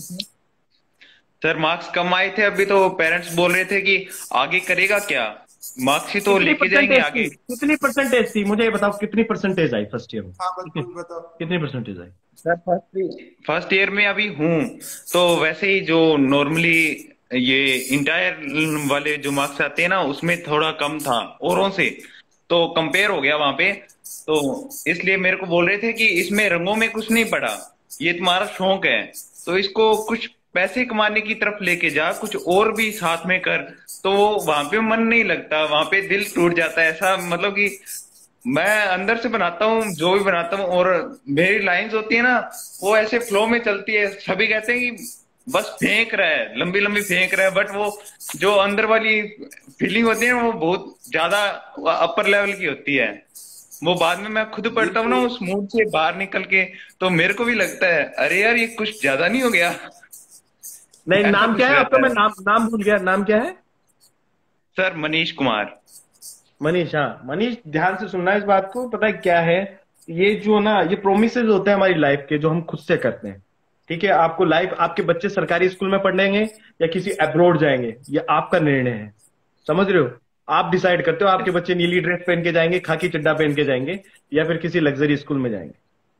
Speaker 11: सर मार्क्स कम आए थे, अभी तो पेरेंट्स बोल रहे थे कि आगे करेगा क्या, मार्क्स ही तो लेके जाएंगे आगे।
Speaker 7: कितनी परसेंटेज थी, मुझे ये बताओ, कितनी परसेंटेज आई फर्स्ट ईयर में? कितनी परसेंटेज आई?
Speaker 11: सर फर्स्ट ईयर में अभी हूँ, तो वैसे ही जो नॉर्मली ये इंटायर वाले जो मार्क्स आते हैं ना, उसमें थोड़ा कम था औरों से, तो कंपेयर हो गया वहां पे। तो इसलिए मेरे को बोल रहे थे कि इसमें रंगों में कुछ नहीं पड़ा, ये तुम्हारा शौक है, तो इसको कुछ पैसे कमाने की तरफ लेके जा, कुछ और भी साथ में कर। तो वहां पे मन नहीं लगता, वहां पे दिल टूट जाता है। ऐसा मतलब कि मैं अंदर से बनाता हूँ जो भी बनाता हूँ, और मेरी लाइंस होती है ना, वो ऐसे फ्लो में चलती है। सभी कहते हैं कि बस फेंक रहा है, लंबी लंबी फेंक रहा है, बट वो जो अंदर वाली फीलिंग होती है वो बहुत ज्यादा अपर लेवल की होती है। वो बाद में मैं खुद पढ़ता हूँ ना, उस मूड से बाहर निकल के, तो मेरे को भी लगता है अरे यार ये कुछ ज्यादा नहीं हो गया।
Speaker 7: नहीं, नाम क्या है आपका? मैं नाम भूल गया, नाम क्या है?
Speaker 11: सर मनीष कुमार।
Speaker 7: मनीष, हाँ मनीष, ध्यान से सुनना इस बात को। पता है क्या है, ये जो ना, ये प्रोमिसेस होते हैं हमारी लाइफ के, जो हम खुद से करते हैं, ठीक है? आपको लाइफ, आपके बच्चे सरकारी स्कूल में पढ़ेंगे या किसी अब्रॉड जाएंगे, ये आपका निर्णय है, समझ रहे हो? आप डिसाइड करते हो आपके बच्चे नीली ड्रेस पहन के जाएंगे, खाकी चड्डा पहन के जाएंगे, या फिर किसी लग्जरी स्कूल में जाएंगे।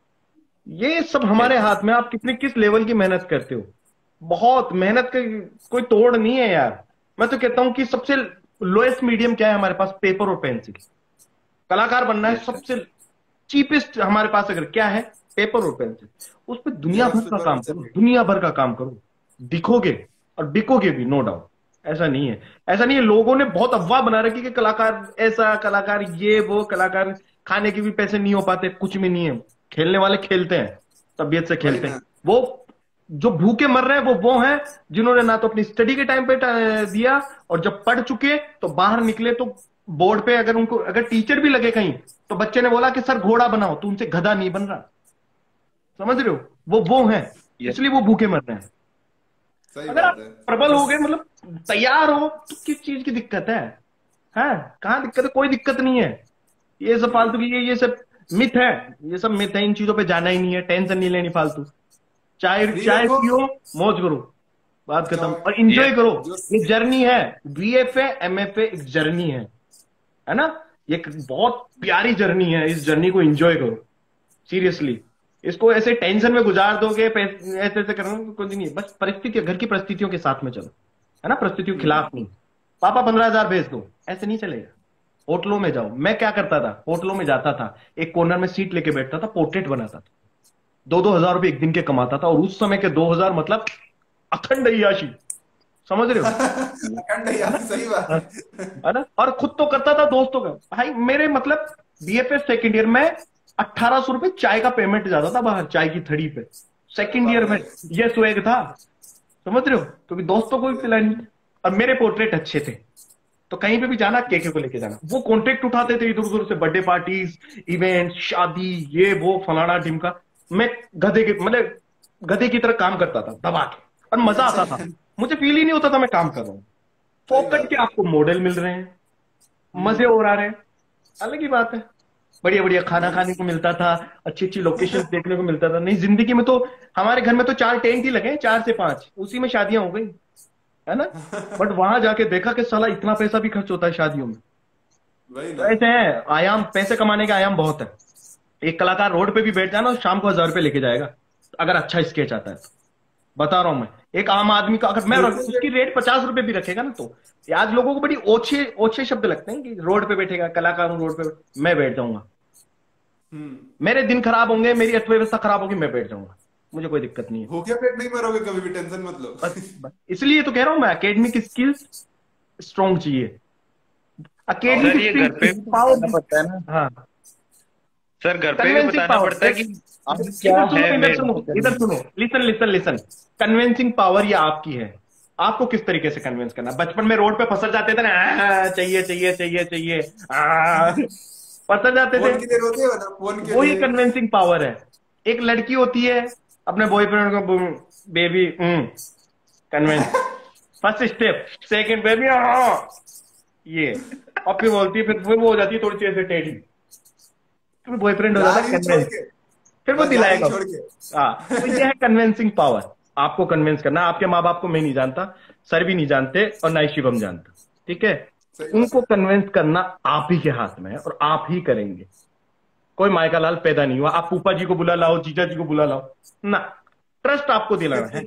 Speaker 7: ये सब हमारे हाथ में। आप किस लेवल की मेहनत करते हो। बहुत मेहनत का कोई तोड़ नहीं है यार। मैं तो कहता हूं कि सबसे लोएस्ट मीडियम क्या है हमारे पास? पेपर और पेंसिल। कलाकार बनना है, सबसे चीपेस्ट हमारे पास अगर क्या है? पेपर और पेंसिल। उस पर दुनिया भर का काम करो, दुनिया भर का काम करो, दिखोगे और बिकोगे भी, नो डाउट। ऐसा नहीं है, ऐसा नहीं है। लोगों ने बहुत अफवाह बना रखी कि कलाकार ऐसा, कलाकार ये वो, कलाकार खाने के भी पैसे नहीं हो पाते। कुछ भी नहीं है। खेलने वाले खेलते हैं, तबीयत से खेलते हैं। वो जो भूखे मर रहे हैं वो हैं जिन्होंने ना तो अपनी स्टडी के टाइम पे दिया, और जब पढ़ चुके तो बाहर निकले तो बोर्ड पे अगर उनको, अगर टीचर भी लगे कहीं, तो बच्चे ने बोला कि सर घोड़ा बनाओ, तो उनसे गधा नहीं बन रहा। समझ रहे हो? वो हैं, इसलिए वो भूखे मर रहे हैं। अगर आप प्रबल हो गए, मतलब तैयार हो, तो किस चीज की दिक्कत है? कहाँ दिक्कत है? कोई दिक्कत नहीं है। ये सब फालतू की, ये सब मिथ है, ये सब मिथ है। इन चीजों पे जाना ही नहीं है, टेंशन नहीं लेनी फालतू। चाय पियो, मौज करो, बात खत्म, और एंजॉय करो। ये जर्नी है, बीएफए एमएफए एक जर्नी है ना? ये बहुत प्यारी जर्नी है। इस जर्नी को एंजॉय करो, सीरियसली। इसको ऐसे टेंशन में गुजार दोगे, ऐसे ऐसे करोगे, कुछ नहीं। बस परिस्थिति, घर की परिस्थितियों के साथ में चलो, है ना? परिस्थितियों के खिलाफ नहीं। पापा 15,000 भेज दो, ऐसे नहीं चलेगा। होटलों में जाओ। मैं क्या करता था, होटलों में जाता था, एक कॉर्नर में सीट लेके बैठता था, पोर्ट्रेट बनाता था, 2-2 हजार रुपए एक दिन के कमाता था। और उस समय के 2,000 मतलब अखंड अय्याशी, समझ रहे हो?
Speaker 2: अखंड अय्याशी, सही बात
Speaker 7: है ना? और खुद तो करता था, दोस्तों का। भाई मेरे मतलब बीएफए सेकंड ईयर में 1800 रुपए चाय का पेमेंट जाता था बाहर, चाय की थड़ी पे, सेकंड ईयर में। ये स्वैग था, समझ रहे हो? क्योंकि दोस्तों को भी पिलानी। और मेरे पोर्ट्रेट अच्छे थे, तो कहीं पे भी जाना, केके को लेके जाना। वो कॉन्ट्रैक्ट उठाते थे इधर उधर से, बर्थडे पार्टीज, इवेंट, शादी, ये वो फलाना ढिमका। मैं मतलब गधे की तरह काम करता था, दबा के, और मजा आता था। मुझे फील ही नहीं होता था मैं काम कर रहा हूँ। फोकट के आपको मॉडल मिल रहे हैं, मजे हो रहे हैं, अलग ही बात है। बढ़िया बढ़िया खाना खाने को मिलता था, अच्छी अच्छी लोकेशन देखने को मिलता था। नहीं, जिंदगी में तो हमारे घर में तो 4 टेंट ही लगे, 4 से 5, उसी में शादियां हो गई, है ना? बट वहां जाके देखा कि साला इतना पैसा भी खर्च होता है शादियों में। तो ऐसे है आयाम, पैसे कमाने का आयाम बहुत है। एक कलाकार रोड पे भी बैठ जाए ना, शाम को 1000 रुपए लेके जाएगा, अगर अच्छा स्केच आता है तो। बता रहा हूं मैं। एक आम आदमी का अगर मैं उसकी रेट 50 रुपए भी रखेगा ना, तो आज लोगों को बड़ी ओछे ओछे शब्द लगते हैं कि रोड पे बैठेगा कलाकार हूं, रोड पे मैं बैठ जाऊंगा। मेरे दिन खराब होंगे, मेरी अर्थव्यवस्था खराब होगी, मैं बैठ जाऊंगा, मुझे कोई दिक्कत नहीं है।
Speaker 2: भूखे पेट नहीं मरोगे कभी भी, टेंशन मत लो।
Speaker 7: इसलिए तो कह रहा हूं मैं, एकेडमिक स्किल्स स्ट्रॉन्ग चाहिए।
Speaker 11: सर ये घर पे बताना पड़ता है ना।
Speaker 7: हाँ
Speaker 11: सर घर पे भी बताना पड़ता है कि
Speaker 7: इधर सुनो, लिसन। कन्विंसिंग पावर ये आपकी है, आपको किस तरीके से कन्विंस करना। बचपन में रोड पे फंस जाते थे ना, चाहिए फंस जाते थे, वही कन्विंसिंग पावर है। एक लड़की होती है अपने बॉयफ्रेंड को, baby convince, first step, second baby ये, और फिर बोलती है, फिर वो हो जाती है थोड़ी सी ऐसे टेढ़ी, फिर बॉयफ्रेंड हो जाता है कन्विंस, फिर वो दिलाएगा। हाँ, तो ये है कन्विंसिंग पावर। आपको कन्विंस करना। आपके माँ बाप को मैं नहीं जानता, सर भी नहीं जानते, और ना ही शिवम जानता, ठीक है। उनको कन्विंस करना आप ही के हाथ में है, और आप ही करेंगे। कोई माय का लाल पैदा नहीं हुआ, आप फूफा जी को बुला लाओ, जीजा जी को बुला लाओ ना, ट्रस्ट आपको दिलाना है।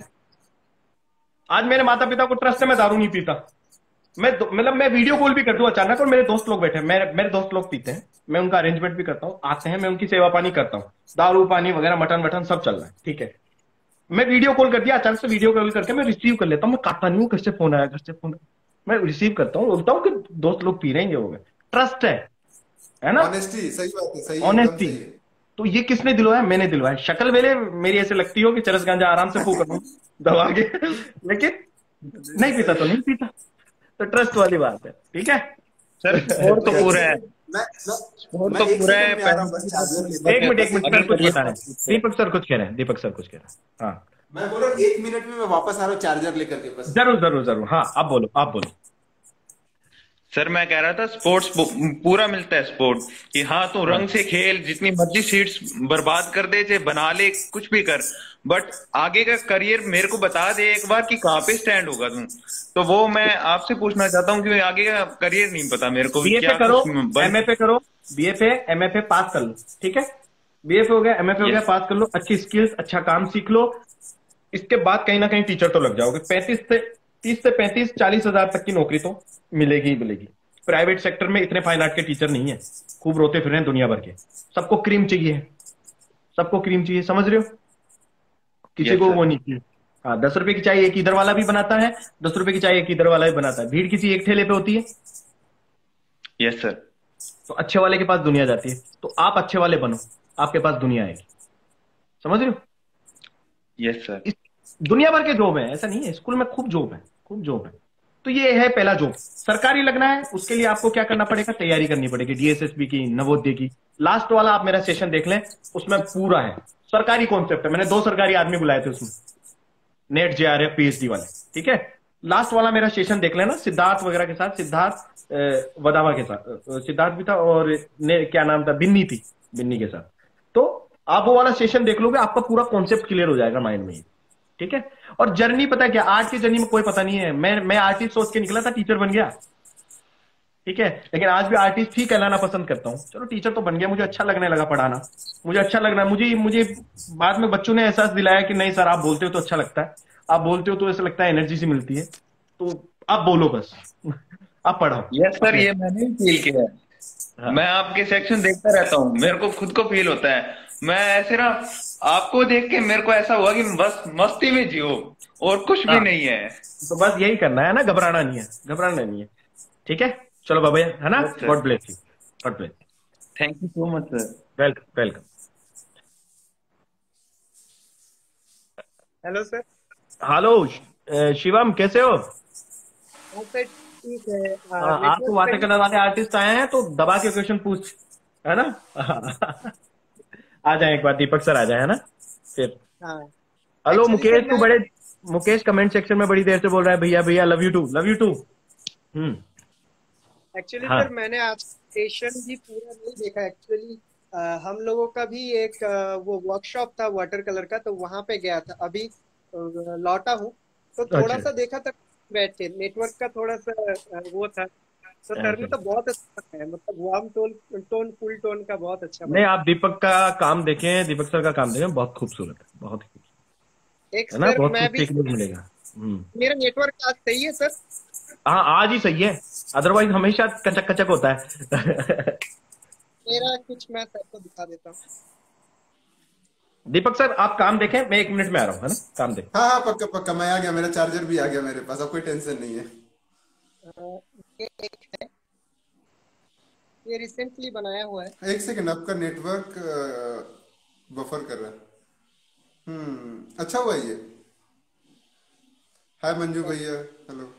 Speaker 7: आज मेरे माता पिता को ट्रस्ट है, मैं दारू नहीं पीता। मैं वीडियो कॉल भी कर दूं अचानक, और मेरे दोस्त लोग बैठे हैं, मेरे दोस्त लोग पीते हैं, मैं उनका अरेंजमेंट भी करता हूँ, आते हैं, मैं उनकी सेवा पानी करता हूँ, दारू पानी वगैरह मटन वटन सब चल रहा है, ठीक है। मैं वीडियो कॉल कर दिया, अचानक से वीडियो कॉल करके मैं रिसीव कर लेता हूँ, मैं काटता नहीं हूँ, घर से फोन आया, घर से फोन, मैं रिसीव करता हूँ, बोलता हूँ कि दोस्त लोग पी रहे हैं, हो गए, ट्रस्ट है ना,
Speaker 2: ऑनेस्टी। सही बात है, सही,
Speaker 7: ऑनेस्टी। तो ये किसने दिलवाया? मैंने दिलवाया। शक्ल वेले मेरी ऐसे लगती हो कि चरस गांजा आराम से फूक लूं दबा के, लेकिन नहीं पीता तो नहीं पीता, तो ट्रस्ट वाली बात है, ठीक है
Speaker 11: सर। स्पोर्ट तो पूरा है, स्पोर्ट तो पूरा है।
Speaker 7: एक मिनट सर कुछ बता रहे हैं, दीपक सर कुछ कह रहे हैं, हाँ
Speaker 2: मैं बोल रहा हूँ 1 मिनट में मैं वापस आ रहा हूँ चार्जर लेकर के, बस।
Speaker 7: जरूर, हाँ आप बोलो।
Speaker 11: सर मैं कह रहा था स्पोर्ट्स पूरा मिलता है स्पोर्ट कि हाँ तू रंग से खेल, जितनी मर्जी सीट्स बर्बाद कर दे, चाहे बना ले, कुछ भी कर, बट आगे का करियर मेरे को बता दे एक बार कि कहाँ पे स्टैंड होगा तुम। तो वो मैं आपसे पूछना चाहता हूँ कि आगे का करियर नहीं पता मेरे को।
Speaker 7: बीएफए करो, एमएफए करो, बीएफए एमएफए पास कर लो, ठीक है। बीएफए हो गया, एमएफए हो गया, पास कर लो, अच्छी स्किल्स, अच्छा काम सीख लो, इसके बाद कहीं ना कहीं टीचर तो लग जाओगे। 30 से 40 हजार तक की नौकरी तो मिलेगी ही मिलेगी। प्राइवेट सेक्टर में इतने फाइन आर्ट के टीचर नहीं है, खूब रोते फिर रहे हैं दुनिया भर के। सबको क्रीम चाहिए, समझ रहे हो, किसी को वो नहीं चाहिए। हाँ, 10 रुपए की चाय एक इधर वाला भी बनाता है, 10 रुपए की चाय एक इधर वाला भी बनाता है, भीड़ किसी एक ठेले पे होती है।
Speaker 11: Yes sir.
Speaker 7: तो अच्छे वाले के पास दुनिया जाती है, तो आप अच्छे वाले बनो, आपके पास दुनिया आएगी, समझ रहे हो।
Speaker 11: Yes sir.
Speaker 7: दुनिया भर के जॉब है, ऐसा नहीं है, स्कूल में खूब जॉब है। तो ये है पहला जॉब, सरकारी लगना है, उसके लिए आपको क्या करना पड़ेगा, तैयारी करनी पड़ेगी, डीएसएसबी की, नवोदय की। लास्ट वाला आप मेरा सेशन देख लें, उसमें पूरा है सरकारी कॉन्सेप्ट है। मैंने 2 सरकारी आदमी बुलाए थे उसमें, नेट जेआरएफ पीएचडी वाले, ठीक है। लास्ट वाला मेरा सेशन देख लेना, सिद्धार्थ वगैरह के साथ, सिद्धार्थ वदावा के साथ, सिद्धार्थ भी था, और क्या नाम था, बिन्नी के साथ। तो आप वो वाला सेशन देख लोगे, आपका पूरा कॉन्सेप्ट क्लियर हो जाएगा माइंड में, ठीक है। और जर्नी पता है क्या, आर्ट की जर्नी में कोई पता नहीं है। मैं आर्टिस्ट सोच के निकला था, टीचर बन गया, ठीक है, लेकिन आज भी आर्टिस्ट ही कहलाना पसंद करता हूँ। चलो टीचर तो बन गया, मुझे अच्छा लगने लगा पढ़ाना, मुझे अच्छा लगना, मुझे बाद में बच्चों ने एहसास दिलाया कि नहीं सर, आप बोलते हो तो अच्छा लगता है, आप बोलते हो तो ऐसा लगता है एनर्जी सी मिलती है, तो आप बोलो बस, आप पढ़ाओ।
Speaker 11: यस सर, ये मैंने फील किया है। हाँ। मैं आपके सेक्शन देखता रहता हूँ, मेरे को खुद को फील होता है, मैं ऐसे ना आपको देख के मेरे को ऐसा हुआ कि बस मस्ती में जियो और कुछ भी नहीं है।
Speaker 7: तो बस यही करना है ना, घबराना नहीं है, ठीक है। चलो बाबा, है ना, God bless you, God bless.
Speaker 11: Thank you so much sir.
Speaker 7: Welcome.
Speaker 12: Hello sir.
Speaker 7: Hello Shivam, कैसे हो?
Speaker 12: सर ठीक है।
Speaker 7: आप तो बातें करने वाले आर्टिस्ट आए हैं, तो दबा के क्वेश्चन पूछ, है ना। आ जाए एक बार, दीपक सर आ जाए, है ना फिर। हेलो मुकेश कमेंट सेक्शन में बड़ी देर से बोल रहा है, भैया love you too.
Speaker 12: Actually sir मैंने आज सेशन भी पूरा नहीं देखा। एक्चुअली हम लोगों का भी एक वो वर्कशॉप था वाटर कलर का, तो वहां पे गया था, अभी लौटा हूँ, तो थोड़ा सा देखा था बैठे, नेटवर्क का थोड़ा सा वो था, तो सर ने तो बहुत अच्छा है, मतलब वार्म टोन फुल टोन का बहुत अच्छा।
Speaker 7: नहीं, आप दीपक का काम देखें, दीपक सर का काम देखें, बहुत खूबसूरत है, बहुत खूबसूरत।
Speaker 12: एक
Speaker 7: है ना,
Speaker 12: सर
Speaker 7: बहुत
Speaker 12: मैं
Speaker 7: कुछ
Speaker 12: भी,
Speaker 7: सीखने को मिलेगा।
Speaker 12: मेरा नेटवर्क आज सही है सर?
Speaker 7: हाँ, आज ही सही है, अदरवाइज हमेशा कचक कचक होता है।
Speaker 12: मेरा कुछ मैं सर को दिखा देता हूँ।
Speaker 7: दीपक सर आप काम देखें, मैं 1 मिनट में आ रहा हूँ, है ना, काम देख।
Speaker 2: हाँ हाँ, पक्का पक्का, मैं आ गया, मेरा चार्जर भी आ गया मेरे पास, अब कोई टेंशन नहीं है।
Speaker 12: ये एक है, ये रिसेंटली बनाया हुआ है।
Speaker 2: एक सेकंड, आपका नेटवर्क बफर कर रहा है। अच्छा हुआ ये। हाय मंजू भैया, हेलो।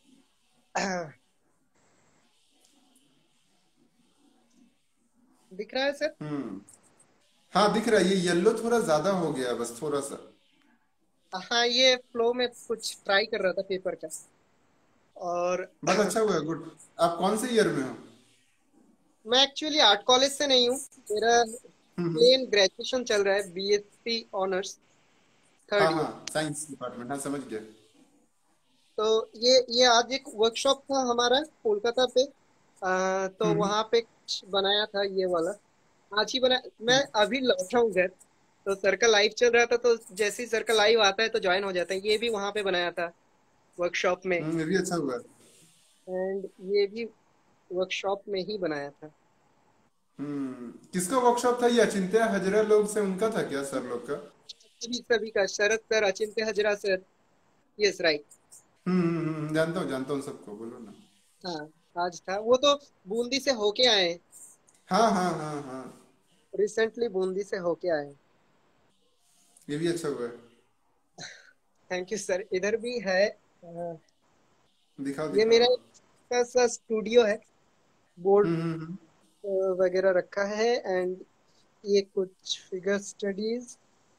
Speaker 12: दिख रहा है सर?
Speaker 2: हाँ दिख रहा है, ये येलो थोड़ा ज्यादा हो गया बस, थोड़ा सा।
Speaker 12: हाँ, ये फ्लो में कुछ ट्राई कर रहा था पेपर का, और
Speaker 2: बट अच्छा हुआ, गुड। आप कौन से ईयर में हो?
Speaker 12: मैं एक्चुअली आर्ट कॉलेज से नहीं हूँ, मेरा प्लेन ग्रेजुएशन चल रहा है, बीएससी ऑनर्स
Speaker 2: हाँ
Speaker 12: 3rd ईयर।
Speaker 2: हाँ, साइंस डिपार्टमेंट, हाँ समझ गया।
Speaker 12: तो ये आज एक वर्कशॉप था हमारा कोलकाता पे, तो वहाँ पे कुछ बनाया था ये वाला, आज ही बना। मैं अभी लौटा हूँ घर, तो सर का लाइव चल रहा था, तो जैसे ही सर का लाइव आता है तो ज्वाइन हो जाता है। ये भी वहाँ पे बनाया था वर्कशॉप में,
Speaker 2: ये भी अच्छा हुआ।
Speaker 12: एंड ये भी वर्कशॉप में ही बनाया था।
Speaker 2: किसका वर्कशॉप था ये? अचिंत्य हजरा लोग से उनका था क्या, सर लोग का?
Speaker 12: सभी का, शरद सर, अचिंत्य हजरा सर, यस राइट।
Speaker 2: जानता हूँ सबको, बोलो ना।
Speaker 12: हाँ, आज था वो, तो बूंदी से होके आए हैं।
Speaker 2: हाँ हाँ हाँ हाँ,
Speaker 12: रिसेंटली बूंदी से होके आए हैं।
Speaker 2: ये भी अच्छा हुआ है।
Speaker 12: Thank you sir. इधर भी है,
Speaker 2: दिखाओ
Speaker 12: ये मेरा
Speaker 2: दिखाओ।
Speaker 12: सा स्टूडियो है, बोर्ड वगैरह रखा है, एंड ये कुछ फिगर स्टडीज।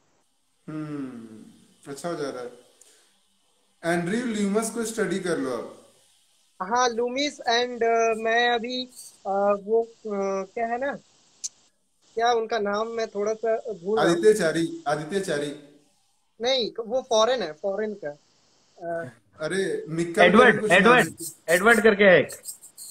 Speaker 2: अच्छा हो जा रहा है। एंड्रयू ल्यूमस को स्टडी कर लो आप।
Speaker 12: हाँ, लूमिस, एंड मैं अभी वो क्या है ना, क्या उनका नाम मैं थोड़ा सा भूल रहा हूँ।
Speaker 2: आदित्य चारी।
Speaker 12: नहीं, वो फॉरेन है, फॉरेन का।
Speaker 2: अरे मिक्कल करके कुछ नाम है।
Speaker 7: एडवर्ड करके है एक।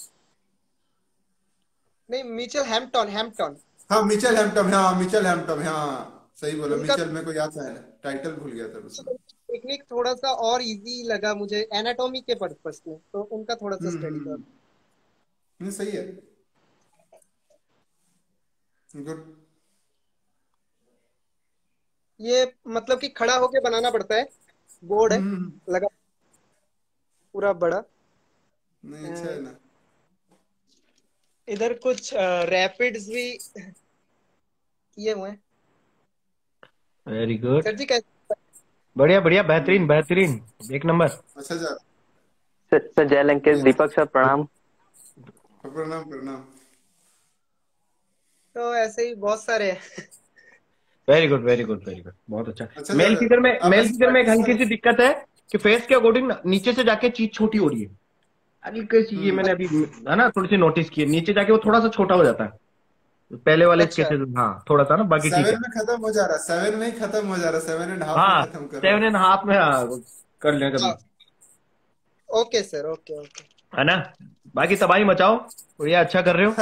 Speaker 12: नहीं, मिचेल हैम्पटन।
Speaker 2: हाँ मिचेल हैम्पटन, हाँ मिचेल हैम्पटन, हाँ सही बोला।
Speaker 12: उनका
Speaker 2: मिचेल मेरे को याद था, टाइटल भूल गया था उसमें।
Speaker 12: टेक्निक थोड़ा सा और इजी लगा मुझे एनाटॉमी के पर्पस में, तो उनका थोड़ा सा स्टडी कर।
Speaker 2: नहीं सही है, गुड।
Speaker 12: ये मतलब कि खड़ा होके बनाना पड़ता है, बोर्ड है लगा पूरा बड़ा।
Speaker 2: नहीं अच्छा है ना।
Speaker 12: इधर कुछ रैपिड्स भी किए हुए हैं।
Speaker 7: वेरी गुड,
Speaker 12: सर जी कैसे?
Speaker 7: बढ़िया बढ़िया, बेहतरीन बेहतरीन, 1 नंबर।
Speaker 2: अच्छा जा।
Speaker 13: सर जय लंकेश, दीपक सर प्रणाम।
Speaker 2: प्रणाम प्रणाम।
Speaker 12: तो ऐसे ही बहुत सारे हैं।
Speaker 7: Very good very good very good, बहुत अच्छा। मेल
Speaker 2: जा
Speaker 7: फिगर में
Speaker 2: रहा है।
Speaker 7: मेल फिगर में एक हल्की सी दिक्कत है कि फेस के अकॉर्डिंग नीचे से जाके चीज छोटी हो रही है। हल्की सी, ये मैंने अभी है ना थोड़ी सी नोटिस की है, नीचे जाके वो थोड़ा सा छोटा हो जाता है पहले वाले
Speaker 12: अच्छा।
Speaker 7: इसके से। हाँ थोड़ा सा ना, बाकी ठीक है।
Speaker 2: 7 में खत्म हो जा रहा है, 7 में ही खत्म हो जा रहा है, 7.5
Speaker 7: हाँ
Speaker 2: में खत्म कर
Speaker 7: 7.5 में, हाँ कर लें कभी,
Speaker 12: ओके सर, ओके ओके।
Speaker 7: है ना। बाकी तबाही मचाओ, बढ़िया, अच्छा कर रहे हो।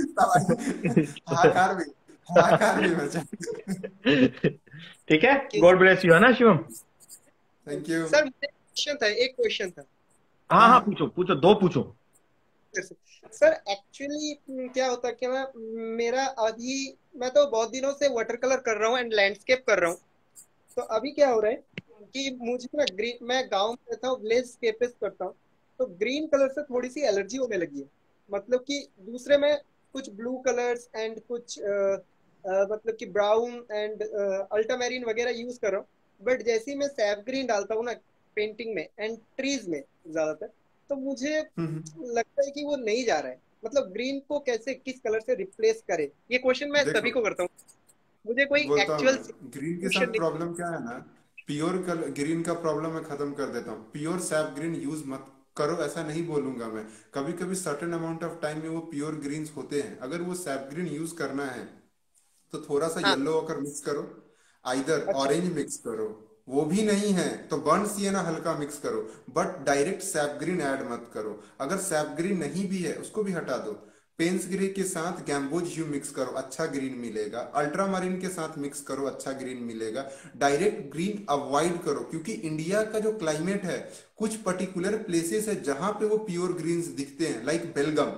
Speaker 2: हाहाकार भी मचा।
Speaker 7: ठीक है, गॉड ब्लेस यू, है ना शिवम।
Speaker 2: Thank you
Speaker 12: sir. मुझे क्वेश्चन था, एक क्वेश्चन था।
Speaker 7: हाँ हाँ पूछो पूछो, 2 पूछो।
Speaker 12: सर एक्चुअली क्या होता है कि मेरा अभी, मैं तो बहुत दिनों से वाटर कलर कर रहा हूँ एंड लैंडस्केप कर रहा हूँ। तो अभी क्या हो रहा है कि मुझे ना ग्रीन, मैं गांव में रहता हूँ, विलेज स्केपिस करता हूँ, तो ग्रीन कलर से थोड़ी सी एलर्जी होने लगी है। मतलब कि दूसरे में कुछ ब्लू कलर्स एंड कुछ मतलब कि ब्राउन एंड अल्ट्रामेरिन वगैरह यूज कर रहा हूँ, बट जैसे ही मैं सैफ ग्रीन डालता हूँ ना पेंटिंग में एंड ट्रीज में ज्यादातर, तो मुझे लगता है कि वो नहीं जा रहा है। मतलब ग्रीन को कैसे, किस कलर से रिप्लेस करे, ये क्वेश्चन मैं सभी को करता हूँ। मुझे कोई एक्चुअल
Speaker 2: ग्रीन के साथ प्रॉब्लम क्या है ना, प्योर कलर ग्रीन का प्रॉब्लम मैं खत्म कर देता हूँ। प्योर सैफ ग्रीन यूज मत करो ऐसा नहीं बोलूंगा मैं, कभी कभी सर्टेन अमाउंट ऑफ टाइम में वो प्योर ग्रीन्स होते हैं। अगर वो सैफ ग्रीन यूज करना है तो थोड़ा सा येलो होकर मिक्स करो, आइदर ऑरेंज मिक्स करो, वो भी नहीं है तो बर्न सिएना हल्का मिक्स करो, but direct sap green add मत करो। अगर सैफ ग्रीन नहीं भी है उसको भी हटा दो, पेंस ग्रे के साथ गैम्बोज ह्यू मिक्स करो, अच्छा ग्रीन मिलेगा। अल्ट्रामरीन के साथ मिक्स करो, अच्छा ग्रीन मिलेगा। डायरेक्ट ग्रीन अवॉइड करो, क्योंकि इंडिया का जो क्लाइमेट है, कुछ पर्टिकुलर प्लेसेस है जहां पे वो प्योर ग्रीन्स दिखते हैं, लाइक बेलगम,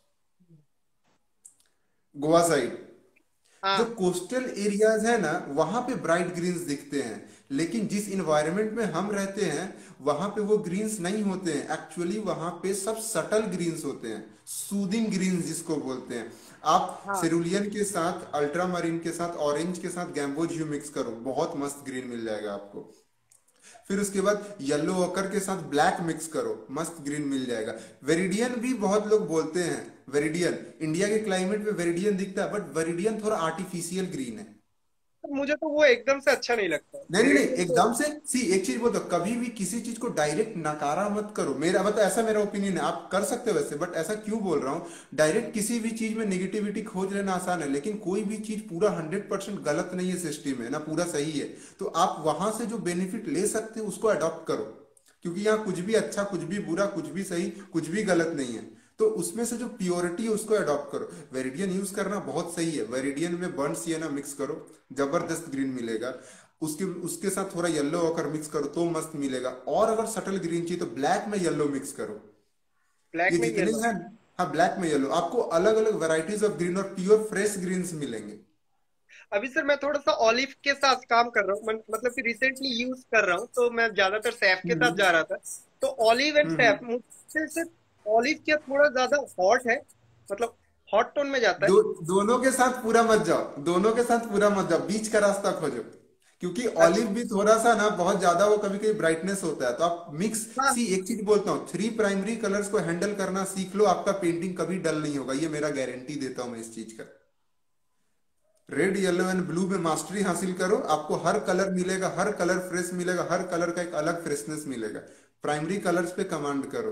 Speaker 2: गोवा साइड। जो कोस्टल एरियाज है ना, वहां पे ब्राइट ग्रीन्स दिखते हैं, लेकिन जिस इन्वायरमेंट में हम रहते हैं वहां पे वो ग्रीन्स नहीं होते हैं। एक्चुअली वहां पे सब सटल ग्रीन्स होते हैं, सूदिंग ग्रीन्स जिसको बोलते हैं। आप सेरुलियन के साथ, अल्ट्रामरीन के साथ, ऑरेंज के साथ गैम्बोज ह्यू मिक्स करो, बहुत मस्त ग्रीन मिल जाएगा आपको। फिर उसके बाद येलो ओकर के साथ ब्लैक मिक्स करो, मस्त ग्रीन मिल जाएगा। वेरिडियन भी बहुत लोग बोलते हैं, वेरिडियन इंडिया के क्लाइमेट में वेरिडियन दिखता है, बट वेरिडियन थोड़ा आर्टिफिशियल ग्रीन है।
Speaker 12: मुझे तो वो एकदम से अच्छा नहीं लगता।
Speaker 2: नहीं, एकदम से सी एक चीज बोल दो, कभी भी किसी चीज को डायरेक्ट नकारा मत करो। मेरा मतलब ऐसा मेरा ओपिनियन है, आप कर सकते हो वैसे, बट ऐसा क्यों बोल रहा हूँ, डायरेक्ट किसी भी चीज में नेगेटिविटी खोज लेना आसान है, लेकिन कोई भी चीज पूरा 100% गलत नहीं है सिस्टम में, ना पूरा सही है। तो आप वहां से जो बेनिफिट ले सकते हो उसको अडॉप्ट करो, क्योंकि यहाँ कुछ भी अच्छा, कुछ भी बुरा, कुछ भी सही, कुछ भी गलत नहीं है। तो उसमें से जो प्योरिटी है उसको अडॉप्ट करो। वेरिडियन यूज करना बहुत सही है, वेरिडियन में बर्न सिएना मिक्स करो, जबरदस्त ग्रीन मिलेगा। उसके साथ थोड़ा येलो होकर मिक्स करो तो मस्त मिलेगा। और अगर सटल ग्रीन चाहिए तो ब्लैक में येलो मिक्स करो।
Speaker 12: ब्लैक
Speaker 2: ये
Speaker 12: में
Speaker 2: जितने
Speaker 12: येलो,
Speaker 2: हैं, हाँ ब्लैक में येलो, आपको अलग अलग वेराइटीज ऑफ ग्रीन और प्योर फ्रेश ग्रीन्स मिलेंगे।
Speaker 12: अभी सर मैं थोड़ा सा ऑलिव के साथ काम कर रहा हूँ, मतलब कि रिसेंटली यूज कर रहा हूँ, तो मैं ज्यादातर सैफ के साथ जा रहा था। तो ऑलिव एंड सैफ, मुझसे सिर्फ ऑलिव क्या थोड़ा ज्यादा हॉट है, मतलब हॉट टोन में जाता है।
Speaker 2: दोनों के साथ पूरा मत जाओ, दोनों के साथ पूरा मत जाओ, बीच का रास्ता खोजो, क्योंकि ऑलिव भी थोड़ा सा ना बहुत ज्यादा वो कभी कभी ब्राइटनेस होता है। तो आप मिक्स सी, एक चीज बोलता हूँ, 3 प्राइमरी कलर्स को हैंडल करना सीख लो, आपका पेंटिंग कभी डल नहीं होगा, ये मेरा गारंटी देता हूं मैं इस चीज का। रेड, येलो एंड ब्लू में मास्टरी हासिल करो, आपको हर कलर मिलेगा, हर कलर फ्रेश मिलेगा, हर कलर का एक अलग फ्रेशनेस मिलेगा। प्राइमरी कलर्स पे कमांड करो,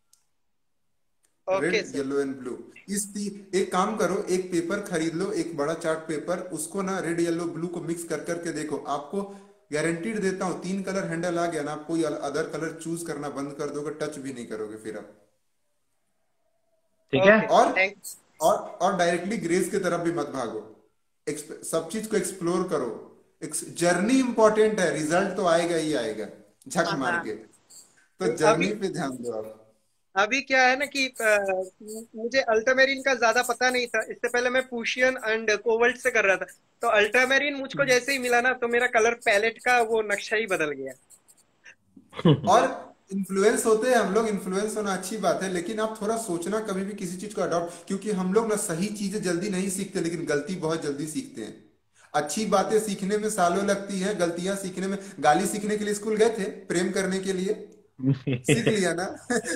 Speaker 2: रेड, येलो एंड ब्लू। एक काम करो, एक पेपर खरीद लो, एक बड़ा चार्ट पेपर, उसको ना रेड, येलो, ब्लू को मिक्स कर करके देखो, आपको गारंटीड देता हूँ 3 कलर हैंडल आ गया ना, आप कोई अदर कलर चूज करना बंद कर दोगे, टच भी नहीं करोगे फिर आप।
Speaker 7: ठीक है।
Speaker 2: और डायरेक्टली ग्रेस की तरफ भी मत भागो, सब चीज को एक्सप्लोर करो। जर्नी इंपॉर्टेंट है, रिजल्ट तो आएगा ही आएगा झक मार के, तो जर्नी पे ध्यान दो आप।
Speaker 12: अभी क्या है ना कि मुझे अल्ट्रामेरिन का ज्यादा पता नहीं था, इससे पहले मैं पुशियन एंड कोवल्ट से कर रहा था। तो अल्ट्रामेरिन मुझको जैसे ही मिला ना, तो मेरा कलर पैलेट का वो नक्शा ही बदल गया।
Speaker 2: और इन्फ्लुएंस होते हैं हम लोग, इन्फ्लुएंस होना अच्छी बात है, लेकिन आप थोड़ा सोचना कभी भी किसी चीज को अडॉप्ट, क्योंकि हम लोग ना सही चीजें जल्दी नहीं सीखते, लेकिन गलती बहुत जल्दी सीखते हैं। अच्छी बातें सीखने में सालों लगती है, गलतियां सीखने में, गाली सीखने के लिए स्कूल गए थे, प्रेम करने के लिए सीख लिया ना।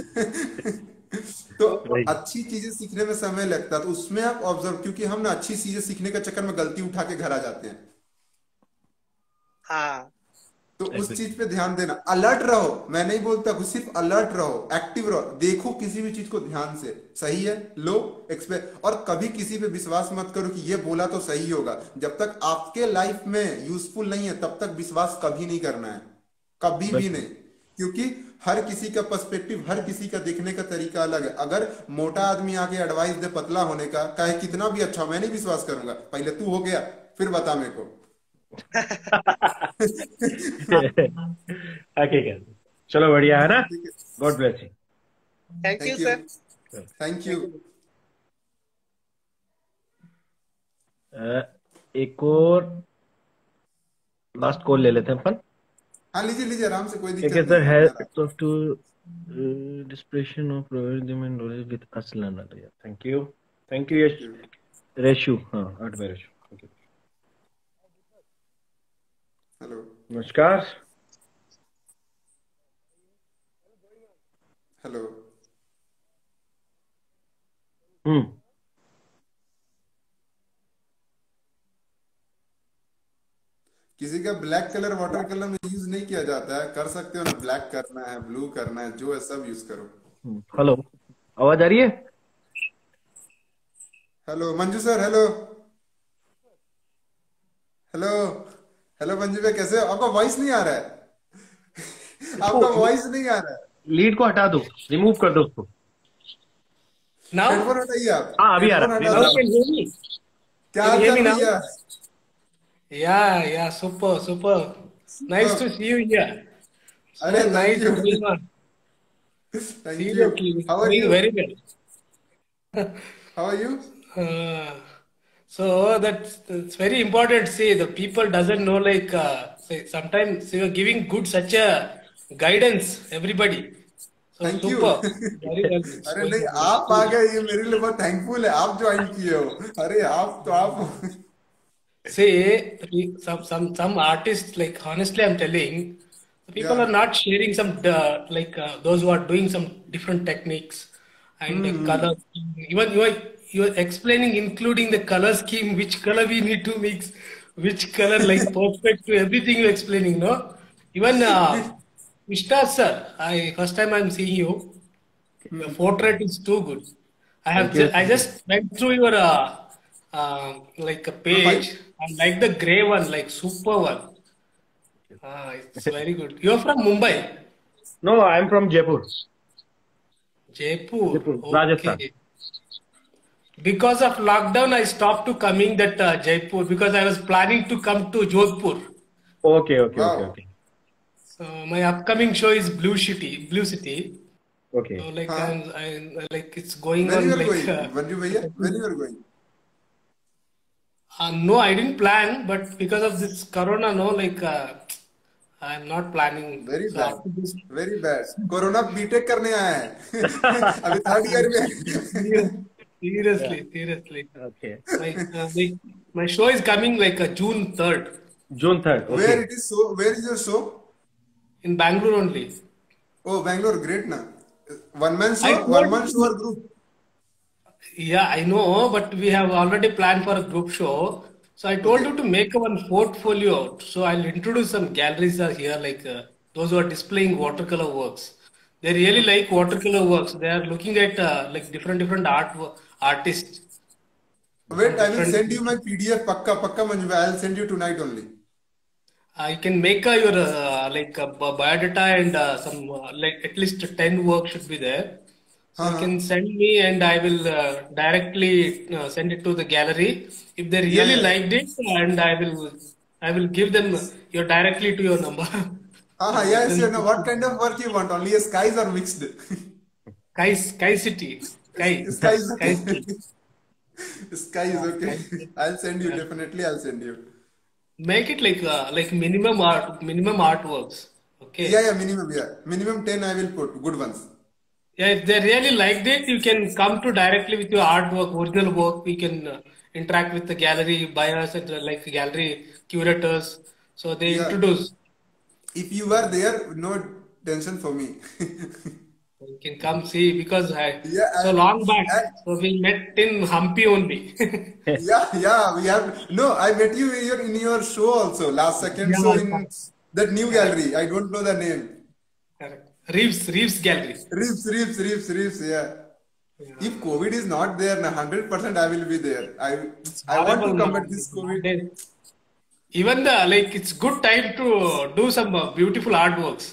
Speaker 2: तो अच्छी चीजें सीखने में समय लगता है, तो उसमें आप ऑब्जर्व, क्योंकि हम ना अच्छी चीजें सीखने के चक्कर में गलती उठा के घर आ जाते हैं।
Speaker 12: हाँ,
Speaker 2: तो उस चीज पे ध्यान देना, अलर्ट रहो। मैं नहीं बोलता कुछ, सिर्फ अलर्ट रहो, एक्टिव रहो, देखो किसी भी चीज को ध्यान से, सही है लो, एक्सपेक्ट। और कभी किसी पे विश्वास मत करो कि ये बोला तो सही होगा। जब तक आपके लाइफ में यूजफुल नहीं है तब तक विश्वास कभी नहीं करना है, कभी भी नहीं, क्योंकि हर किसी का पर्सपेक्टिव, हर किसी का देखने का तरीका अलग है। अगर मोटा आदमी आके एडवाइस दे पतला होने का, चाहे कितना भी अच्छा, मैं नहीं विश्वास करूंगा, पहले तू हो गया फिर बता मेरे को।
Speaker 7: ठीक है, चलो बढ़िया है ना, God bless you.
Speaker 12: Thank you sir,
Speaker 2: thank you.
Speaker 7: एक और लास्ट कॉल ले लेते हैं अपन।
Speaker 2: हाँ लीजिए लीजिए, आराम से, कोई दिक्कत
Speaker 7: नहीं। Sir hats off to dispersion of provide them and knowledge with असलन। Thank you Yash Reshu. हाँ, 8 बाय रेशु।
Speaker 2: हेलो,
Speaker 7: नमस्कार।
Speaker 2: हेलो। किसी का ब्लैक कलर वाटर कलर में यूज नहीं किया जाता है, कर सकते हो ना, ब्लैक करना है, ब्लू करना है, जो है सब यूज करो।
Speaker 7: हेलो, आवाज आ रही है?
Speaker 2: Hello Manju sir, hello hello hello Manju भाई, कैसे हो? आपका वॉइस नहीं आ रहा है, आपका वॉइस नहीं आ रहा है।
Speaker 7: लीड को हटा दो, रिमूव कर दो उसको।
Speaker 14: Now?
Speaker 2: हेडफोन हटाइए आप,
Speaker 7: हाँ अभी आ
Speaker 2: हेडफोन
Speaker 7: रहा
Speaker 2: हटा
Speaker 14: Now
Speaker 2: दो।
Speaker 14: can you hear me?
Speaker 2: क्या
Speaker 14: Can
Speaker 2: हाल
Speaker 14: you hear
Speaker 2: चाल
Speaker 14: me now?
Speaker 2: भैया?
Speaker 14: Yeah, super, super. Nice to see you here.
Speaker 2: अरे
Speaker 14: So
Speaker 2: thank
Speaker 14: nice
Speaker 2: you,
Speaker 14: going on.
Speaker 2: Thank you.
Speaker 14: Seriously, it's
Speaker 2: how are
Speaker 14: doing
Speaker 2: you?
Speaker 14: very well.
Speaker 2: How are you?
Speaker 14: Uh, so that's very important. See, the people doesn't know like say sometimes you are giving good such a guidance everybody. So
Speaker 2: thank you.
Speaker 14: super, very well. It's
Speaker 2: अरे
Speaker 14: going
Speaker 2: नहीं,
Speaker 14: on.
Speaker 2: आप आ गए, ये मेरे लिए बहुत thankful है, आप ज्वाइन किए हो। अरे आप तो आप
Speaker 14: See, some artists like honestly, I'm telling, people
Speaker 2: या
Speaker 14: are not sharing some like those who are doing some different techniques and color. Even you are explaining, including the color scheme, which color we need to mix, which color like perfect to everything you're explaining. No, even Mr. Sir, I first time I'm seeing you. Your portrait is too good.
Speaker 7: Thank you.
Speaker 14: I just went through your like a
Speaker 2: profile.
Speaker 14: page. I like the gray one, like super one. It's very good. You're from Mumbai,
Speaker 7: no I am from Jaipur.
Speaker 14: Jaipur.
Speaker 7: Jaipur Rajasthan.
Speaker 14: Okay. Because of lockdown, I stopped to coming that Jaipur because I was planning to come to Jodhpur.
Speaker 7: Okay okay okay
Speaker 2: wow.
Speaker 7: Okay
Speaker 14: So my upcoming show is Blue City. Blue City.
Speaker 7: Okay.
Speaker 14: So like
Speaker 2: हाँ,
Speaker 14: I like it's going
Speaker 2: when you
Speaker 14: on
Speaker 2: are
Speaker 14: like.
Speaker 2: going, Manju भैया, when you are going?
Speaker 14: No, I didn't plan, but because of this corona, no, like I'm not planning.
Speaker 2: Very
Speaker 14: So
Speaker 2: bad,
Speaker 14: after this,
Speaker 2: very bad. Corona BTech करने आया है। अभी third year में।
Speaker 14: seriously,
Speaker 7: okay
Speaker 14: like my show is coming like June 3rd
Speaker 7: June 3rd। Okay
Speaker 2: Where it is so? Where is your show?
Speaker 14: in Bangalore only.
Speaker 2: Oh, Bangalore, great na. One man
Speaker 14: I
Speaker 2: show,
Speaker 14: told
Speaker 2: one man show or group?
Speaker 14: Yeah, I know, but we have already planned for a group show. So I told
Speaker 2: Okay.
Speaker 14: you to make one portfolio. So I'll introduce some galleries are here, like those who are displaying watercolor works. They really like watercolor works. They are looking at like different artists from
Speaker 2: Wait, I will send you
Speaker 14: different.
Speaker 2: my PDF. Pakka, pakka Manju. I'll send you tonight only.
Speaker 14: You can make your like biodata and some like at least 10 work should be there. So you
Speaker 2: हाँ
Speaker 14: can
Speaker 2: हाँ।
Speaker 14: send me and I will directly send it to the gallery. If they
Speaker 2: Yeah,
Speaker 14: really
Speaker 2: yeah, yeah.
Speaker 14: liked it, and I will give them your directly to your number.
Speaker 2: हाँ हाँ,
Speaker 14: So
Speaker 2: yes,
Speaker 14: then
Speaker 2: you know what kind of work you want? Only skies or mixed?
Speaker 14: Sky City,
Speaker 2: Sky is
Speaker 14: Sky
Speaker 2: okay.
Speaker 14: City.
Speaker 2: Sky is
Speaker 14: Sky
Speaker 2: okay.
Speaker 14: City.
Speaker 2: I'll send you,
Speaker 14: Yeah.
Speaker 2: definitely I'll send you.
Speaker 14: Make it like minimum artworks. Okay.
Speaker 2: Yeah, minimum, yeah. Minimum 10 I will put, good ones.
Speaker 14: Yeah, if they really liked it, you can come to directly with your artwork, original work. We can interact with the gallery buyers and like gallery curators. So they
Speaker 2: Yeah.
Speaker 14: introduce.
Speaker 2: If you are there, no tension for me.
Speaker 14: You can come see because
Speaker 2: Yeah,
Speaker 14: so long back.
Speaker 2: I,
Speaker 14: So we met in Hampi only.
Speaker 2: yeah, we have. No, I met you in your show also, last second show
Speaker 14: Yeah,
Speaker 2: in that new gallery. I don't know the name.
Speaker 14: correct. Reeves Gallery.
Speaker 2: Reeves, yeah.
Speaker 14: Yeah.
Speaker 2: If COVID is not there, 100% I will be there.
Speaker 14: It's
Speaker 2: I want to
Speaker 14: horrible
Speaker 2: come
Speaker 14: now.
Speaker 2: at this COVID.
Speaker 14: Nowadays. Even the like, it's good time to do some beautiful artworks.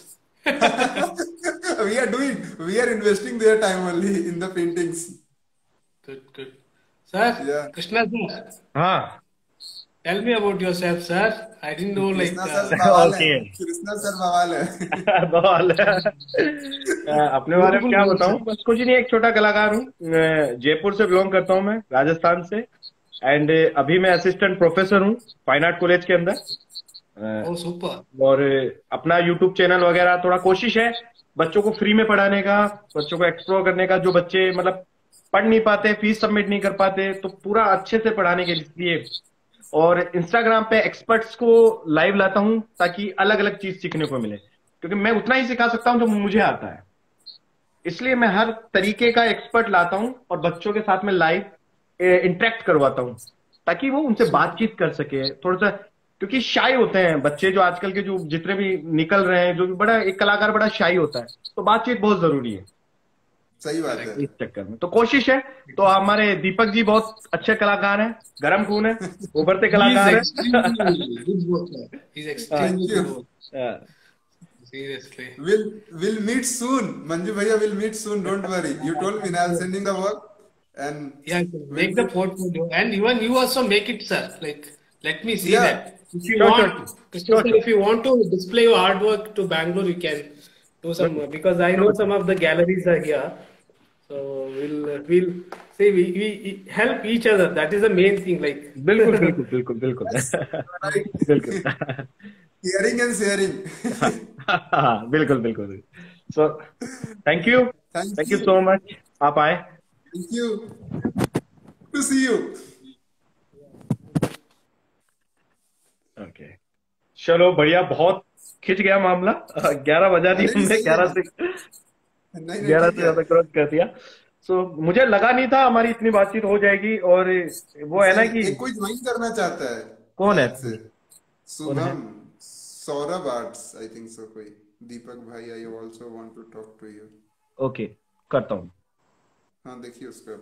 Speaker 2: We are investing their time only in the paintings.
Speaker 14: Good. Sir,
Speaker 2: Yeah.
Speaker 14: Krishna sir,
Speaker 7: हाँ
Speaker 14: tell me about yourself, sir. I didn't know like.
Speaker 2: Krishna sir बवाल है,
Speaker 7: okay
Speaker 2: Krishna sir बवाल है।
Speaker 7: बवाल अपने बारे में क्या
Speaker 14: Beautiful
Speaker 7: बताऊं,
Speaker 14: works.
Speaker 7: बस कुछ नहीं, एक छोटा कलाकार हूँ। जयपुर से बिलोंग करता हूँ मैं, राजस्थान से। एंड अभी मैं असिस्टेंट प्रोफेसर हूँ फाइन आर्ट कॉलेज के अंदर।
Speaker 14: Oh, super.
Speaker 7: और अपना यूट्यूब चैनल वगैरह, थोड़ा कोशिश है बच्चों को फ्री में पढ़ाने का, बच्चों को एक्सप्लोर करने का। जो बच्चे मतलब पढ़ नहीं पाते, फीस सबमिट नहीं कर पाते, तो पूरा अच्छे से पढ़ाने के लिए। और इंस्टाग्राम पे एक्सपर्ट्स को लाइव लाता हूं ताकि अलग अलग चीज सीखने को मिले, क्योंकि मैं उतना ही सिखा सकता हूं जो मुझे आता है। इसलिए मैं हर तरीके का एक्सपर्ट लाता हूं और बच्चों के साथ में लाइव इंटरेक्ट करवाता हूं ताकि वो उनसे बातचीत कर सके थोड़ा सा, क्योंकि शाई होते हैं बच्चे जो आजकल के, जो जितने भी निकल रहे हैं, जो भी बड़ा एक कलाकार बड़ा शाई होता है, तो बातचीत बहुत जरूरी है।
Speaker 2: सही बात है।
Speaker 7: इस चक्कर में तो कोशिश है। तो हमारे दीपक जी बहुत अच्छे कलाकार हैं, गर्म खून है, उभरते कलाकार
Speaker 14: He's
Speaker 7: है।
Speaker 14: extremely good worker. He's extremely
Speaker 2: Thank you.
Speaker 14: good worker. Seriously.
Speaker 2: We'll meet soon. Manju bhaiya will meet soon. Don't worry. You told me I'll sending the work. And
Speaker 14: Yeah, make the portfolio, and even you also make it, sir. Like, let me see
Speaker 2: yeah,
Speaker 14: that. If you
Speaker 7: Sure,
Speaker 14: want,
Speaker 7: sure,
Speaker 14: Krishna
Speaker 7: sure,
Speaker 14: sir,
Speaker 7: sure.
Speaker 14: if you want to display your artwork to Bangalore, you can do some, because I know some of the galleries are here. So we'll say we help each other. That is the main thing. Like,
Speaker 7: बिल्कुल बिल्कुल बिल्कुल बिल्कुल
Speaker 2: yes, right.
Speaker 7: बिल्कुल
Speaker 2: Hearing and sharing.
Speaker 7: हाँ, बिल्कुल बिल्कुल. So thank you
Speaker 2: Thank you.
Speaker 7: so much. आप आए.
Speaker 2: Thank you. To see you.
Speaker 7: Okay. चलो बढ़िया. बहुत खिंच गया मामला. 11 बजा दी
Speaker 2: नहीं नहीं,
Speaker 7: हमने.
Speaker 2: सही है
Speaker 7: 11
Speaker 2: ना?
Speaker 7: से
Speaker 2: नहीं नहीं,
Speaker 7: 11
Speaker 2: ठीक
Speaker 7: से
Speaker 2: है.
Speaker 7: ज्यादा क्रॉस कर दिया. सो मुझे लगा नहीं था हमारी इतनी बातचीत हो जाएगी. और वो है ना
Speaker 2: सही.
Speaker 7: कि
Speaker 2: एक कोई ज्वाइन करना चाहता है
Speaker 7: कौन है?
Speaker 2: शायद से.
Speaker 7: कौन है?
Speaker 2: Shubham, Saurabh arts, I think so. कोई दीपक भाई, I also want to talk to you.
Speaker 7: Okay, करता हूँ.
Speaker 2: हाँ, देखिए उसका.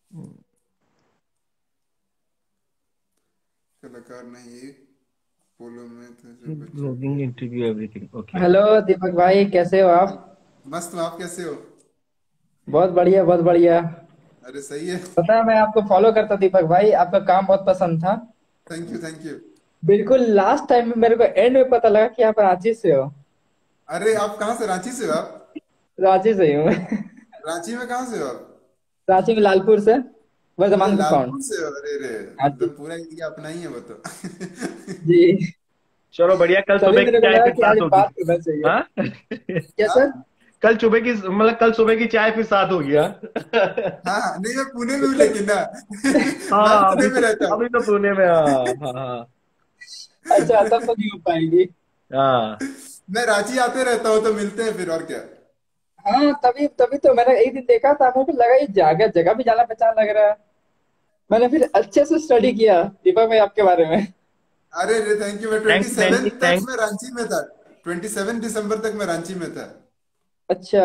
Speaker 2: कलाकार नहीं, पोलो में थे जो
Speaker 7: blogging, interview, everything. Okay.
Speaker 15: Hello Deepak भाई, कैसे हो आप?
Speaker 2: मस्त. आप कैसे हो?
Speaker 15: बहुत बढ़िया, बहुत बढ़िया.
Speaker 2: अरे सही है.
Speaker 15: पता है, मैं आपको फॉलो करता दीपक भाई, आपका काम बहुत पसंद था.
Speaker 2: Thank you, thank you.
Speaker 15: बिल्कुल लास्ट टाइम में मेरे को एंड में पता लगा कि आप रांची से हो.
Speaker 2: अरे आप कहाँ से? रांची से हो आप?
Speaker 15: रांची से ही हूँ मैं.
Speaker 2: रांची में कहाँ से हो आप?
Speaker 15: रांची में लालपुर से, वर्धमान
Speaker 2: लालपुर
Speaker 15: कंपाउंड.
Speaker 2: से हो? अरे रे,
Speaker 15: हाँ जी.
Speaker 2: मतलब पूरा एरिया अपना ही है वो तो.
Speaker 15: जी.
Speaker 7: चलो बढ़िया. कल
Speaker 15: तभी
Speaker 7: सुबह की
Speaker 15: मेरे को
Speaker 7: चाय
Speaker 15: लगा
Speaker 7: फिर
Speaker 15: कि आज
Speaker 7: साथ होगी.
Speaker 15: बात करना चाहिए.
Speaker 7: हाँ?
Speaker 15: क्या सर?
Speaker 7: कल सुबह की, मतलब कल सुबह की चाय फिर साथ होगी. हाँ,
Speaker 2: हाँ नहीं, मैं पुणे में हूँ लेकिन ना. मैं
Speaker 7: हाँ,
Speaker 2: पुणे में रहता हूँ.
Speaker 7: अभी तो पुणे में. हाँ हाँ हाँ.
Speaker 15: अच्छा, तब तो नहीं हो पाएगी.
Speaker 7: हाँ,
Speaker 2: मैं रांची आते रहता हूँ, तो मिलते हैं फिर. और क्या.
Speaker 15: हाँ, तभी तभी तो मैंने एक दिन देखा था, मेरे को लगा ये जगह जगह भी जाना पहचान लग रहा है. मैंने फिर अच्छे से स्टडी किया दीपक भाई आपके बारे में.
Speaker 2: अरे रे, थैंक यू. मैं
Speaker 7: Thanks,
Speaker 2: 27 तक
Speaker 7: thanks.
Speaker 2: मैं रांची में था. 27 दिसंबर तक मैं रांची में था.
Speaker 15: अच्छा.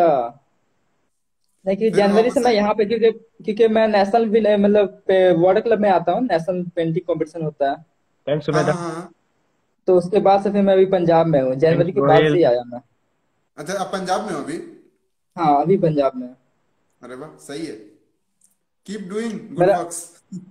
Speaker 15: लेकिन
Speaker 2: फिर
Speaker 15: जनवरी
Speaker 2: वापस
Speaker 15: से मैं यहाँ पे, क्योंकि मैं नेशनल भी मतलब वाटर क्लब में आता हूँ. नेशनल पेंटिंग कंपटीशन होता है,
Speaker 7: थैंक्स
Speaker 2: हाँ
Speaker 7: सुमेधा.
Speaker 2: हाँ हाँ.
Speaker 15: तो उसके बाद से फिर मैं अभी पंजाब में हूँ. जनवरी
Speaker 7: थैंक्स
Speaker 15: के बाद से
Speaker 7: रोहेल.
Speaker 15: ही आया मैं.
Speaker 2: अच्छा, आप पंजाब में हो अभी?
Speaker 15: हाँ, अभी पंजाब में.
Speaker 2: अरे वाह, सही है. कीप डूइंग गुड
Speaker 15: मेरा
Speaker 2: वर्क्स.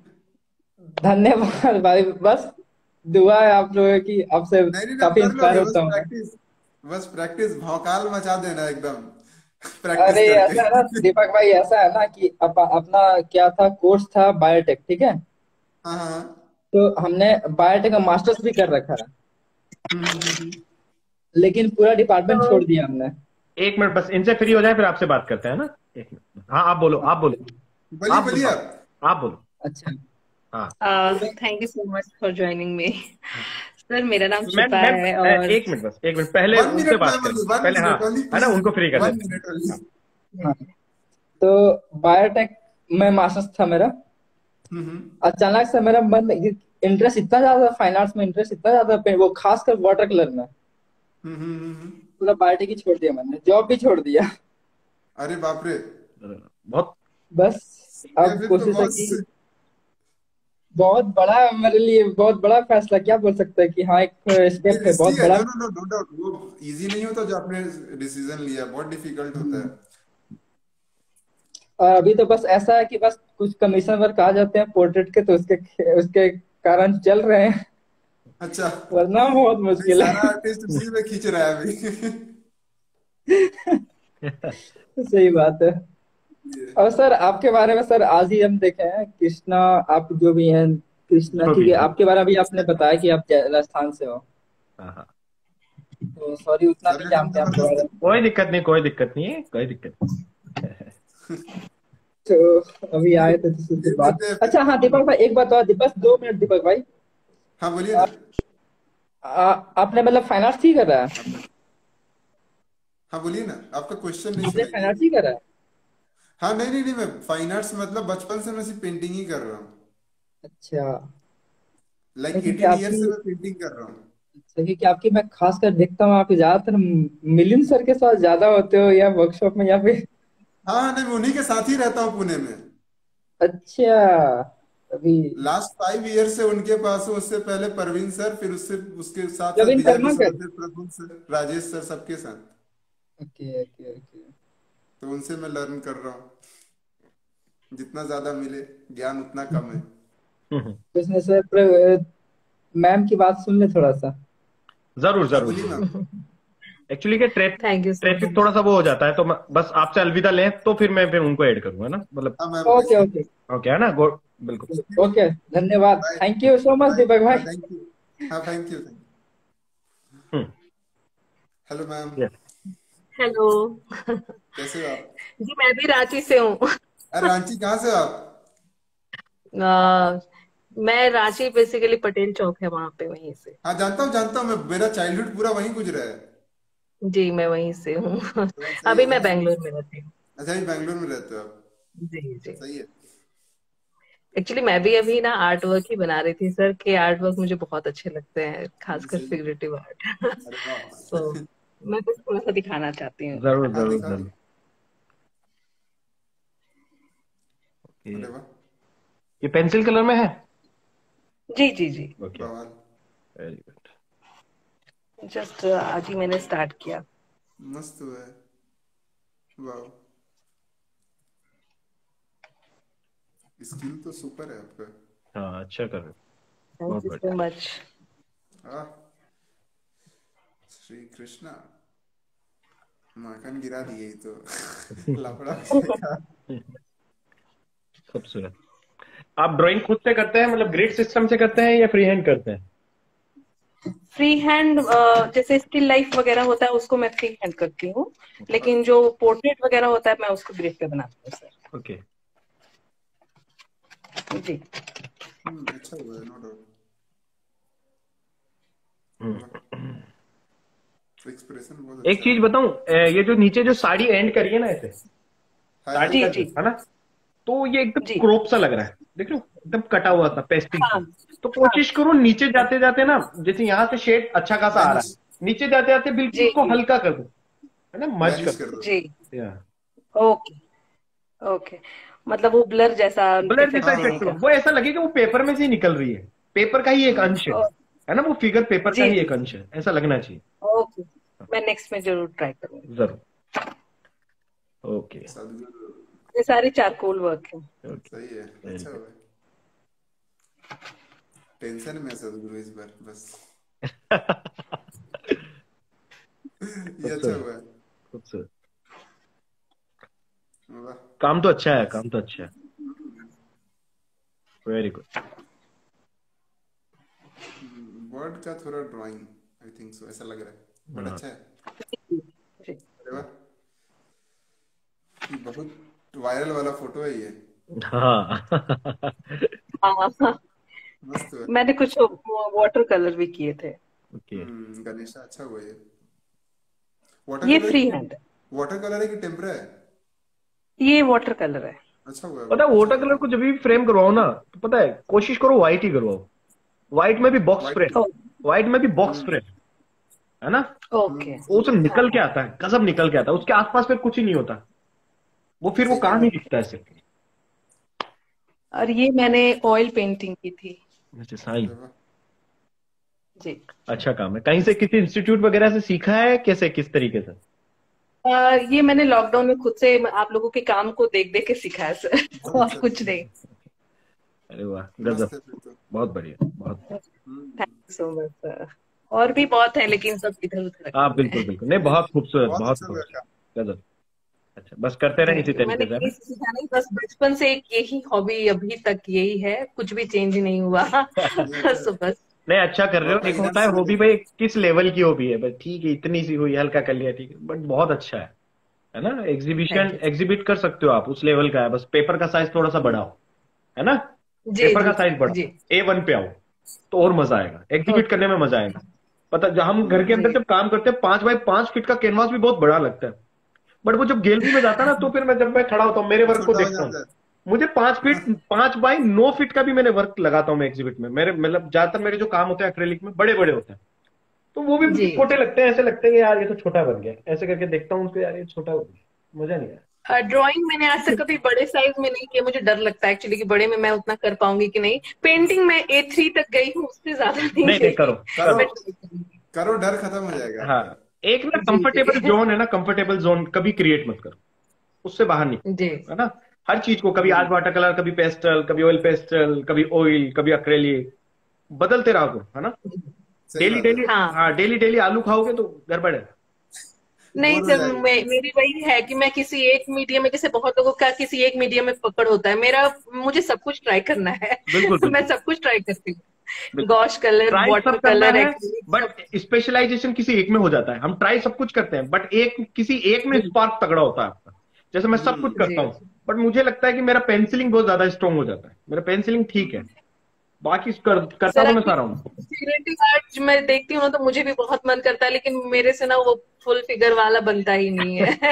Speaker 15: धन्यवाद भाई. बस दुआ है आप लोगों की, आपसे
Speaker 2: नहीं नहीं,
Speaker 15: काफी
Speaker 2: कर
Speaker 15: इंस्पायर
Speaker 2: लोगे. बस
Speaker 15: होता हूँ मैं.
Speaker 2: प्रैक्टिस, बस प्रैक्टिस. भौकाल मचा देना एकदम.
Speaker 15: अरे
Speaker 2: प्रैक्टिस
Speaker 15: ऐसा है ना
Speaker 2: करके.
Speaker 15: दीपक भाई, ऐसा है ना कि अपना क्या था, कोर्स था बायोटेक, ठीक है.
Speaker 2: हाँ हाँ.
Speaker 15: तो हमने बायोटेक का मास्टर्स भी कर रखा है,
Speaker 2: हम्म.
Speaker 15: लेकिन पूरा डिपार्टमेंट छोड़ दिया हमने.
Speaker 7: एक मिनट बस, इनसे फ्री हो जाए फिर आपसे बात करते हैं ना. एक मिनट. हाँ, आप बोलो, आप बोलो.
Speaker 2: बोलिए
Speaker 7: आप
Speaker 2: बोलिए
Speaker 7: बोलो,
Speaker 2: आप.
Speaker 7: आप बोलो.
Speaker 15: अच्छा.
Speaker 7: हाँ.
Speaker 16: Thank you so much for joining me. Sir, मेरा नाम
Speaker 7: मैम
Speaker 16: शिफा है और
Speaker 7: एक मिनट बस, एक मिनट पहले
Speaker 2: 1
Speaker 7: उनसे
Speaker 2: मिनट
Speaker 7: बात
Speaker 2: मैम,
Speaker 7: करें.
Speaker 2: 1
Speaker 7: पहले हाँ,
Speaker 2: मिनट ओनली
Speaker 7: है ना,
Speaker 2: प्लीज.
Speaker 7: उनको फ्री कर
Speaker 2: 1
Speaker 7: देते
Speaker 2: मिनट ओनली.
Speaker 15: हाँ, तो बायोटेक में मास्टर्स था मेरा. अचानक से मेरा मन, इंटरेस्ट इतना ज्यादा, फाइन आर्ट्स में इंटरेस्ट इतना ज्यादा, वो खासकर वाटर कलर में, पूरा बायोटेक ही छोड़ दिया मैंने. जॉब भी छोड़ दिया.
Speaker 2: अरे बाप रे.
Speaker 7: बहुत.
Speaker 15: बस अब
Speaker 2: फिर तो
Speaker 15: कोशिश है
Speaker 2: बहुत
Speaker 15: कि बहुत बड़ा, मेरे लिए बहुत बड़ा फैसला, क्या बोल सकते हैं कि हाँ, एक स्टेप है बहुत
Speaker 2: रिस्की है.
Speaker 15: बड़ा.
Speaker 2: No no no doubt. वो इजी नहीं होता जो आपने डिसीजन लिया. बहुत डिफिकल्ट होता है.
Speaker 15: और अभी तो बस ऐसा है कि बस कुछ कमीशन वर्क आ जाते हैं पोर्ट्रेट के, तो उसके उसके कारण चल रहे हैं,
Speaker 2: अच्छा.
Speaker 15: वरना बहुत मुश्किल है.
Speaker 2: सारा आर्टिस्ट उसी में खींच रहा है अभी.
Speaker 15: सही बात है. और सर आपके बारे में, सर आज ही हम देखे हैं कृष्णा, आप जो भी हैं कृष्णा, क्योंकि आपके बारे में भी आपने बताया कि आप राजस्थान से हो.
Speaker 7: हाँ,
Speaker 15: तो सॉरी, उतना नहीं जानते हैं आपके बारे में.
Speaker 7: कोई दिक्कत नहीं, कोई दिक्कत नहीं है, कोई दिक्कत नहीं.
Speaker 15: तो अभी आए थे तो उसके बाद. अच्छा हाँ दीपक भाई, एक बात और. दीपक 2 मिनट. दीपक भाई,
Speaker 2: हाँ बोलिए ना.
Speaker 15: आपने मतलब फाइन आर्ट्स ही कर रहा है?
Speaker 2: हाँ बोलिए ना, आपका क्वेश्चन नहीं
Speaker 15: आपने
Speaker 2: सुनाई.
Speaker 15: फाइन आर्ट्स ही कर रहा है?
Speaker 2: हाँ नहीं नहीं नहीं, मैं फाइन आर्ट्स मतलब बचपन से मैं सिर्फ पेंटिंग ही कर रहा हूँ.
Speaker 15: अच्छा.
Speaker 2: लाइक
Speaker 15: क्योंकि
Speaker 2: 18 ईयर
Speaker 15: आपकी,
Speaker 2: से मैं पेंटिंग कर रहा हूँ.
Speaker 15: क्योंकि आपकी मैं खासकर देखता हूँ, आप ज्यादातर मिलिंद सर के साथ ज्यादा होते हो, या वर्कशॉप में, या फिर.
Speaker 2: हाँ नहीं, मैं उन्हीं के साथ ही रहता हूँ पुणे में.
Speaker 15: अच्छा. अभी
Speaker 2: लास्ट 5 ईयर से उनके पास हूँ. उससे पहले परवीन सर, फिर उससे उसके साथ साथ
Speaker 15: प्रवीण
Speaker 2: विजय
Speaker 15: कर्माकर.
Speaker 2: विश्वनाथ, प्रभुन सर, राजेश सर, सबके साथ.
Speaker 15: Okay okay okay.
Speaker 2: तो उनसे मैं लर्न कर रहा हूँ. जितना ज्यादा मिले ज्ञान उतना कम है।
Speaker 15: कृष्ण सर, मैम की बात सुन ले थोड़ा सा।
Speaker 7: जरूर जरूर।
Speaker 2: बोलिए मैम।
Speaker 7: एक्चुअली के ट्रैफिक थोड़ा सा वो हो जाता है, तो बस आपसे अलविदा लें तो फिर मैं उनको ऐड करूंगा ना, मतलब।
Speaker 2: हाँ मैम।
Speaker 15: ओके ओके
Speaker 7: ओके है ना, बिल्कुल।
Speaker 15: ओके, धन्यवाद, thank you so much Deepak भाई।
Speaker 2: Thank you. हाँ thank you. Hello ma'am.
Speaker 16: Hello.
Speaker 2: कैसे हो आप?
Speaker 16: जी मैं भी रांची से हूँ।
Speaker 2: अरे रांची कहाँ से हो आप?
Speaker 16: मैं रांची बेसिकली पटेल चौक है वहां पे, वहीं से।
Speaker 2: हाँ जानता हूँ मैं, मेरा चाइल्डहुड पूरा वहीं गुजरा है।
Speaker 16: जी मैं वहीं से हूँ।
Speaker 2: सही
Speaker 16: अभी
Speaker 2: है।
Speaker 16: मैं बेंगलोर में रहती हूँ।
Speaker 2: अच्छा ये बैंगलोर में रहते हो आप?
Speaker 16: जी जी।
Speaker 2: सही है।
Speaker 16: एक्चुअली मैं भी अभी ना आर्ट वर्क ही बना रही थी सर, के आर्ट वर्क मुझे बहुत अच्छे लगते हैं, खासकर फिगरेटिव आर्ट।
Speaker 2: अरे वाह।
Speaker 16: तो मैं कुछ थोड़ा सा दिखाना चाहती हूँ।
Speaker 7: जरूर जरूर जरूर।
Speaker 2: अरे वाह।
Speaker 7: ये पेंसिल कलर में है?
Speaker 16: जी जी जी।
Speaker 7: Okay, very good.
Speaker 16: जस्ट आज ही मैंने स्टार्ट किया।
Speaker 2: मस्त हुआ है। वाह, स्किल तो सुपर है आपका।
Speaker 7: हाँ अच्छा कर रहे हो,
Speaker 16: थैंक
Speaker 7: बहुत
Speaker 16: यू
Speaker 7: बढ़िया।
Speaker 16: So much.
Speaker 2: श्री कृष्णा, माखन गिरा दिए तो लफड़ा हो जाएगा।
Speaker 7: खूबसूरत। आप ड्राइंग खुद से करते हैं, मतलब ग्रिड सिस्टम से करते हैं या फ्री हैंड करते हैं?
Speaker 16: फ्री हैंड, जैसे स्टिल लाइफ वगैरह होता है उसको मैं फ्री हैंड करती हूँ, लेकिन जो पोर्ट्रेट वगैरह होता है मैं उसको ग्रिड पे बनाती हूँ सर।
Speaker 7: ओके
Speaker 16: जी।
Speaker 2: अच्छा हुआ है, नो डाउट। एक्सप्रेशन बहुत अच्छा
Speaker 7: एक चीज बताऊं, ये जो नीचे जो साड़ी एंड करी है ना ऐसे, साड़ी का है ना, तो ये एकदम क्रोप सा लग रहा है, देख लो एकदम कटा हुआ था पेस्टिंग।
Speaker 16: हाँ,
Speaker 7: तो कोशिश करो नीचे जाते जाते ना, जैसे यहाँ से शेड अच्छा खासा आ रहा है, नीचे जाते जाते बिल्कुल उसको हल्का कर दो, है ना, मर्ज कर दो।
Speaker 16: जी। ओके ओके, मतलब वो ब्लर जैसा
Speaker 7: इफेक्ट वो ऐसा लगेगा वो पेपर में से ही निकल रही है, पेपर का ही एक अंश है ना, वो फिगर पेपर का ही एक अंश है, ऐसा लगना चाहिए।
Speaker 16: ओके, मैं नेक्स्ट में जरूर ट्राई करूंगी।
Speaker 7: जरूर। ओके,
Speaker 16: ये सारी चारकोल वर्क है।
Speaker 2: सही है, अच्छा हुआ। टेंशन में सदगुरु इस बार बस। ये अच्छा हुआ है।
Speaker 7: खूबसूरत। काम तो अच्छा है, काम तो अच्छा है, वेरी गुड।
Speaker 2: वर्ड का थोड़ा ड्राइंग आई थिंक सो ऐसा लग रहा है, बट अच्छा है। अरे वाह, ये बहुत वायरल वाला फोटो है ये।
Speaker 16: हाँ
Speaker 2: मस्त है।
Speaker 16: मैंने कुछ वाटर कलर भी किए थे।
Speaker 2: गणेशा, अच्छा हुआ ये।
Speaker 16: ये फ्री हैंड
Speaker 2: वाटर कलर है कि टेम्परा है?
Speaker 16: ये वाटर कलर है।
Speaker 2: अच्छा हुआ।
Speaker 7: पता है वाटर कलर को जब भी फ्रेम करवाओ ना, तो पता है कोशिश करो व्हाइट ही करवाओ, व्हाइट में भी बॉक्स स्प्रे, व्हाइट में भी बॉक्स स्प्रे, है ना।
Speaker 16: ओके,
Speaker 7: वो सब निकल के आता है, गजब निकल के आता है, उसके आसपास फिर कुछ ही नहीं होता, वो फिर वो काम ही दिखता है सिर्फ।
Speaker 16: और ये मैंने ऑयल पेंटिंग की थी।
Speaker 7: साईं
Speaker 16: जी,
Speaker 7: अच्छा काम है। कहीं से किसी इंस्टीट्यूट वगैरह से सीखा है, कैसे किस तरीके से?
Speaker 16: ये मैंने लॉकडाउन में खुद से आप लोगों के काम को देख देख के सीखा है सर, और कुछ नहीं।
Speaker 7: अरे वाह, गजब, बहुत बढ़िया, बहुत।
Speaker 16: Thank you so much sir. और भी बहुत है लेकिन सब इधर उधर।
Speaker 7: हाँ बिल्कुल बिल्कुल, नहीं बहुत खूबसूरत, बहुत खूबसूरत, गजब। अच्छा, बस करते रहे इसी तरीके से।
Speaker 16: मैंने सीखा नहीं, बस बचपन से एक यही हॉबी अभी तक यही है, कुछ भी चेंज नहीं हुआ। बस
Speaker 7: नहीं अच्छा कर रहे हो, एक होता है हॉबी भाई किस लेवल की हॉबी है, बस ठीक है इतनी सी हुई, हल्का कर लिया, ठीक है, बट बहुत अच्छा है ना। एग्जीबिट कर सकते हो आप, उस लेवल का है, बस पेपर का साइज थोड़ा सा बढ़ाओ, है ना, पेपर का साइज बढ़ाओ, A1 पे आओ तो और मजा आएगा, एग्जीबिट करने में मजा आएगा। पता जब हम घर के अंदर जब काम करते हैं 5x5 फीट का कैनवास भी बहुत बड़ा लगता है, बट वो जब गैलरी में जाता है ना, तो फिर जब मैं खड़ा होता हूँ मेरे वर्क को देखता हूँ, मुझे 5x9 फीट का भी मैंने वर्क लगाता हूँ मैं एग्जीबिट में, मेरे मतलब ज्यादातर मेरे जो काम होते हैं एक्रेलिक में बड़े बड़े होते हैं, तो वो भी छोटे लगते हैं, ऐसे लगते हैं कि यार ये तो छोटा बन गया, ऐसे करके देखता हूँ उसको, यार ये छोटा हो गया, मजा नहीं आया।
Speaker 16: ड्राइंग मैंने आज तक कभी बड़े साइज में नहीं किया, मुझे डर लगता है एक्चुअली कि बड़े में मैं उतना कर पाऊंगी कि नहीं। पेंटिंग में A3 तक गई हूँ, उससे ज्यादा नहीं
Speaker 2: करो, डर खत्म हो जाएगा।
Speaker 7: हाँ, एक ना कंफर्टेबल जोन है ना, कंफर्टेबल जोन कभी क्रिएट मत करो, उससे बाहर नहीं, है ना। हर चीज को, कभी आज वाटर कलर, कभी पेस्टल, कभी ऑयल पेस्टल, कभी ऑयल, कभी एक्रेलिक, बदलते रहो करो, है ना। डेली डेली, हाँ डेली डेली आलू खाओगे तो गड़बड़ है।
Speaker 16: नहीं सर, मेरी वही है कि मैं किसी एक मीडियम में, जैसे बहुत लोगों का किसी एक मीडियम में पकड़ होता है, मुझे सब कुछ ट्राई करना है।
Speaker 7: बिल्कुल,
Speaker 16: मैं सब कुछ ट्राई करती हूँ, gouache colour, water colour,
Speaker 7: but specialisation किसी एक में हो जाता है। हम ट्राई सब कुछ करते हैं, बट किसी एक में स्पार्क तगड़ा होता है आपका। जैसे मैं सब कुछ करता हूँ, बट मुझे लगता है कि मेरा पेंसिलिंग बहुत ज्यादा स्ट्रॉन्ग हो जाता है। मेरा पेंसिलिंग ठीक है, बाकी करता हूँ मैं सारा हूँ।
Speaker 16: आर्ट मैं देखती हूँ तो मुझे भी बहुत मन करता है, लेकिन मेरे से ना वो फुल फिगर वाला बनता ही नहीं है।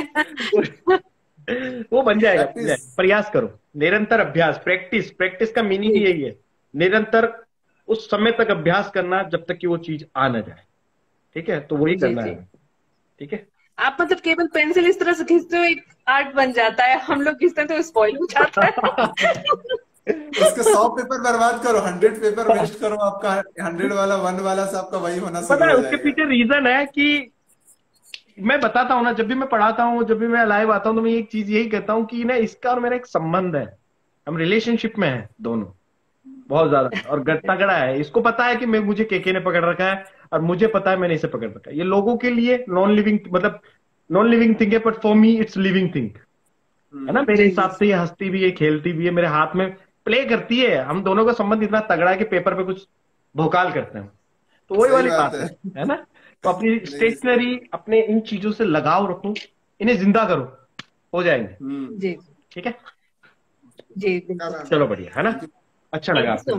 Speaker 7: वो बन जाएगा, प्रयास करो, निरंतर अभ्यास, प्रैक्टिस का मीनिंग यही है, निरंतर उस समय तक अभ्यास करना जब तक कि वो चीज आ ना जाए। ठीक है, तो वही करना है। ठीक है,
Speaker 16: आप मतलब केवल पेंसिल इस तरह से खींचते हो एक आर्ट बन जाता है, हम लोग खींचते हैं तो स्पॉइल हो जाता है।
Speaker 2: उसके 100 पेपर बर्बाद करो, 100 पेपर वेस्ट करो, आपका 100 वाला 1 वाला से आपका वही होना शुरू हो जाएगा।
Speaker 7: उसके पीछे रीजन है कि मैं बताता हूँ ना, जब भी मैं पढ़ाता हूँ, जब भी मैं लाइव आता हूँ, तो मैं एक चीज यही कहता हूँ कि ना इसका और मेरा एक संबंध है, हम रिलेशनशिप में है दोनों बहुत ज्यादा, और तगड़ा है। इसको पता है कि मुझे केके ने पकड़ रखा है, और मुझे पता है मैंने इसे पकड़ रखा है। ये लोगों के लिए नॉन लिविंग थिंग है, but for me it's living thing, है ना। मेरे हिसाब से ये हंसती भी है, खेलती भी है, मेरे हाथ में प्ले करती है। हम दोनों का संबंध इतना तगड़ा है कि पेपर पे कुछ भोकाल करते हैं, तो वही वाली बात है ना। तो अपनी स्टेशनरी, अपने इन चीजों से लगाव रखो, इन्हें जिंदा करो, हो जाएंगे।
Speaker 16: जी
Speaker 7: ठीक है
Speaker 16: जी,
Speaker 7: चलो बढ़िया, है ना। अच्छा लगा आपको।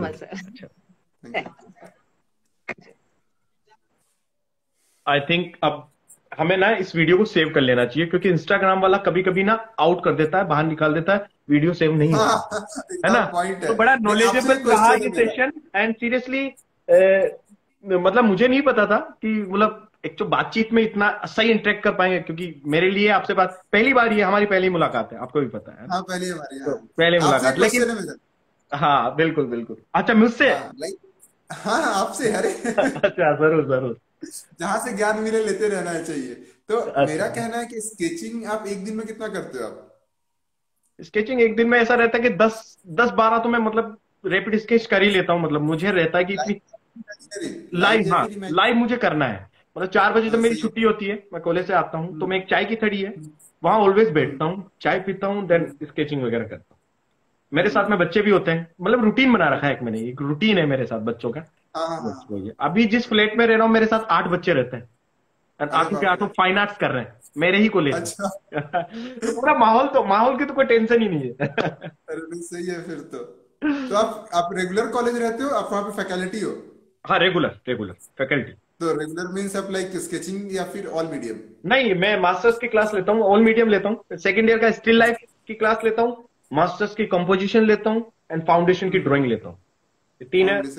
Speaker 7: आई थिंक अब हमें ना इस वीडियो को सेव कर लेना चाहिए, क्योंकि इंस्टाग्राम वाला कभी कभी ना आउट कर देता है, बाहर निकाल देता है, वीडियो सेव नहीं होता, है ना। तो बड़ा नॉलेजेबल रहा ये सेशन, एंड सीरियसली मतलब मुझे नहीं पता था कि मतलब एक तो बातचीत में इतना सही इंटरेक्ट कर पाएंगे, क्योंकि मेरे लिए आपसे बात पहली बार, ये हमारी पहली मुलाकात है, आपको भी पता है।
Speaker 2: हाँ,
Speaker 7: पहली मुलाकात, लेकिन हाँ बिल्कुल बिल्कुल। अच्छा, मुझसे?
Speaker 2: हाँ आपसे, अरे
Speaker 7: अच्छा, जरूर
Speaker 2: जहाँ से ज्ञान मिले लेते रहना चाहिए। तो मेरा कहना है कि स्केचिंग आप एक दिन में कितना करते हो आप?
Speaker 7: स्केचिंग एक दिन में ऐसा रहता है कि 10-12 तो मैं मतलब रैपिड स्केच कर ही लेता हूँ। मतलब मुझे रहता है कि इतनी लाइव, हाँ लाइव मुझे करना है। मतलब 4 बजे जब मेरी छुट्टी होती है, मैं कॉलेज से आता हूँ, तो मैं एक चाय की थड़ी है वहां ऑलवेज बैठता हूँ, चाय पीता हूँ, देन स्केचिंग वगैरह करता हूँ। मेरे साथ में बच्चे भी होते हैं, मतलब रूटीन बना रखा है एक मैंने, एक रूटीन है मेरे साथ बच्चों का। अभी जिस फ्लैट में रह रहा हूँ मेरे साथ 8 बच्चे रहते हैं, और 8 के 8 फाइन आर्ट्स कर रहे हैं मेरे ही कॉलेज।
Speaker 2: अच्छा।
Speaker 7: तो पूरा माहौल की तो कोई टेंशन ही नहीं है।
Speaker 2: अरे सही है फिर तो आप रेगुलर कॉलेज रहते हो, आप वहाँ पे फैकल्टी हो?
Speaker 7: हाँ, रेगुलर फैकल्टी।
Speaker 2: तो रेगुलर मीन्स आप लाइक स्केचिंग या फिर ऑल मीडियम?
Speaker 7: नहीं, मैं मास्टर्स की क्लास लेता हूँ, ऑल मीडियम लेता हूँ, सेकेंड ईयर का स्टिल लाइफ की क्लास लेता हूँ, मास्टर्स की कंपोजिशन लेता हूँ, एंड फाउंडेशन की ड्राइंग लेता हूँ। 3 है।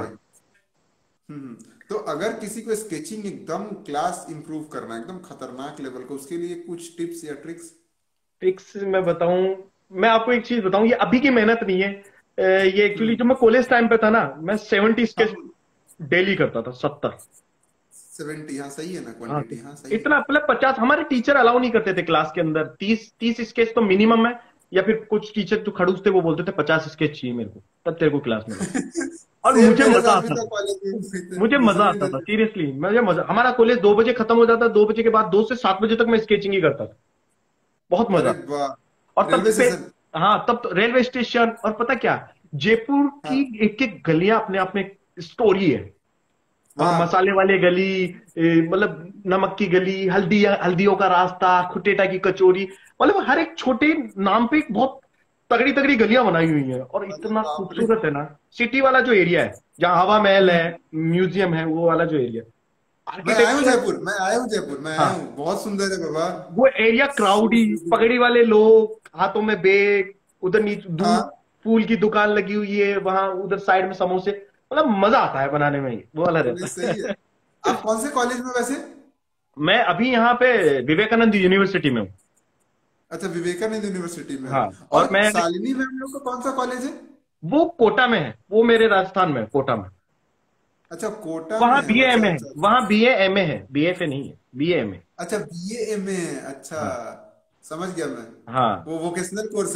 Speaker 2: तो अगर किसी को स्केचिंग एकदम क्लास इंप्रूव करना है, एकदम खतरनाक लेवल का, उसके लिए कुछ टिप्स या ट्रिक्स
Speaker 7: मैं बताऊं? मैं आपको एक चीज बताऊं, ये अभी की मेहनत नहीं है, ये एक्चुअली जब मैं कॉलेज टाइम पे था ना, मैं 70 स्केच डेली करता था।
Speaker 2: 70, हाँ सही है ना क्वांटिटी। हाँ सही
Speaker 7: इतना, मतलब 50 हमारे टीचर अलाउ नहीं करते थे क्लास के अंदर। 30 स्केच तो मिनिमम है, या फिर कुछ टीचर जो खड़ूस थे वो बोलते थे 50 स्केच चाहिए मेरे को, तब तेरे को क्लास में। और मुझे मजा आता था सीरियसली, मुझे मजा। हमारा कॉलेज 2 बजे खत्म हो जाता, 2 बजे के बाद 2 से 7 बजे तक मैं स्केचिंग ही करता था, बहुत मजा। और तब हाँ, तब तो रेलवे स्टेशन, और पता क्या, जयपुर की एक एक गलियां अपने आप में स्टोरी है। मसाले वाले गली, मतलब नमक की गली, हल्दियों का रास्ता, खुटेटा की कचोरी, मतलब हर एक छोटे नाम पे बहुत तगड़ी गलियां बनाई हुई हैं, और इतना खूबसूरत है ना। सिटी वाला जो एरिया है, जहाँ हवा महल है, म्यूजियम है, वो वाला जो एरिया,
Speaker 2: मैं आया हूँ जयपुर, मैं आया हूँ, बहुत सुंदर है बाबा।
Speaker 7: वो एरिया क्राउडी, पगड़ी वाले लोग, हाथों में बैग, उधर नीचे दूध, फूल की दुकान लगी हुई है, वहां उधर साइड में समोसे, मतलब मजा आता है बनाने में, वो वाला रहता है।
Speaker 2: आप कौन से कॉलेज में वैसे?
Speaker 7: मैं अभी यहाँ पे विवेकानंद यूनिवर्सिटी में हूँ।
Speaker 2: अच्छा, विवेकानंद यूनिवर्सिटी में।
Speaker 7: हाँ,
Speaker 2: और मैं शालिनी मैम लोग का कौन सा कॉलेज है?
Speaker 7: वो कोटा में है, वो मेरे राजस्थान में, कोटा में।
Speaker 2: अच्छा, कोटा
Speaker 7: वहाँ BA MA है, वहाँ BA MA है, BFA नहीं है, BA MA।
Speaker 2: अच्छा, BA MA है, अच्छा समझ गया मैं।
Speaker 7: हाँ,
Speaker 2: वो वोकेशनल कोर्स है वो।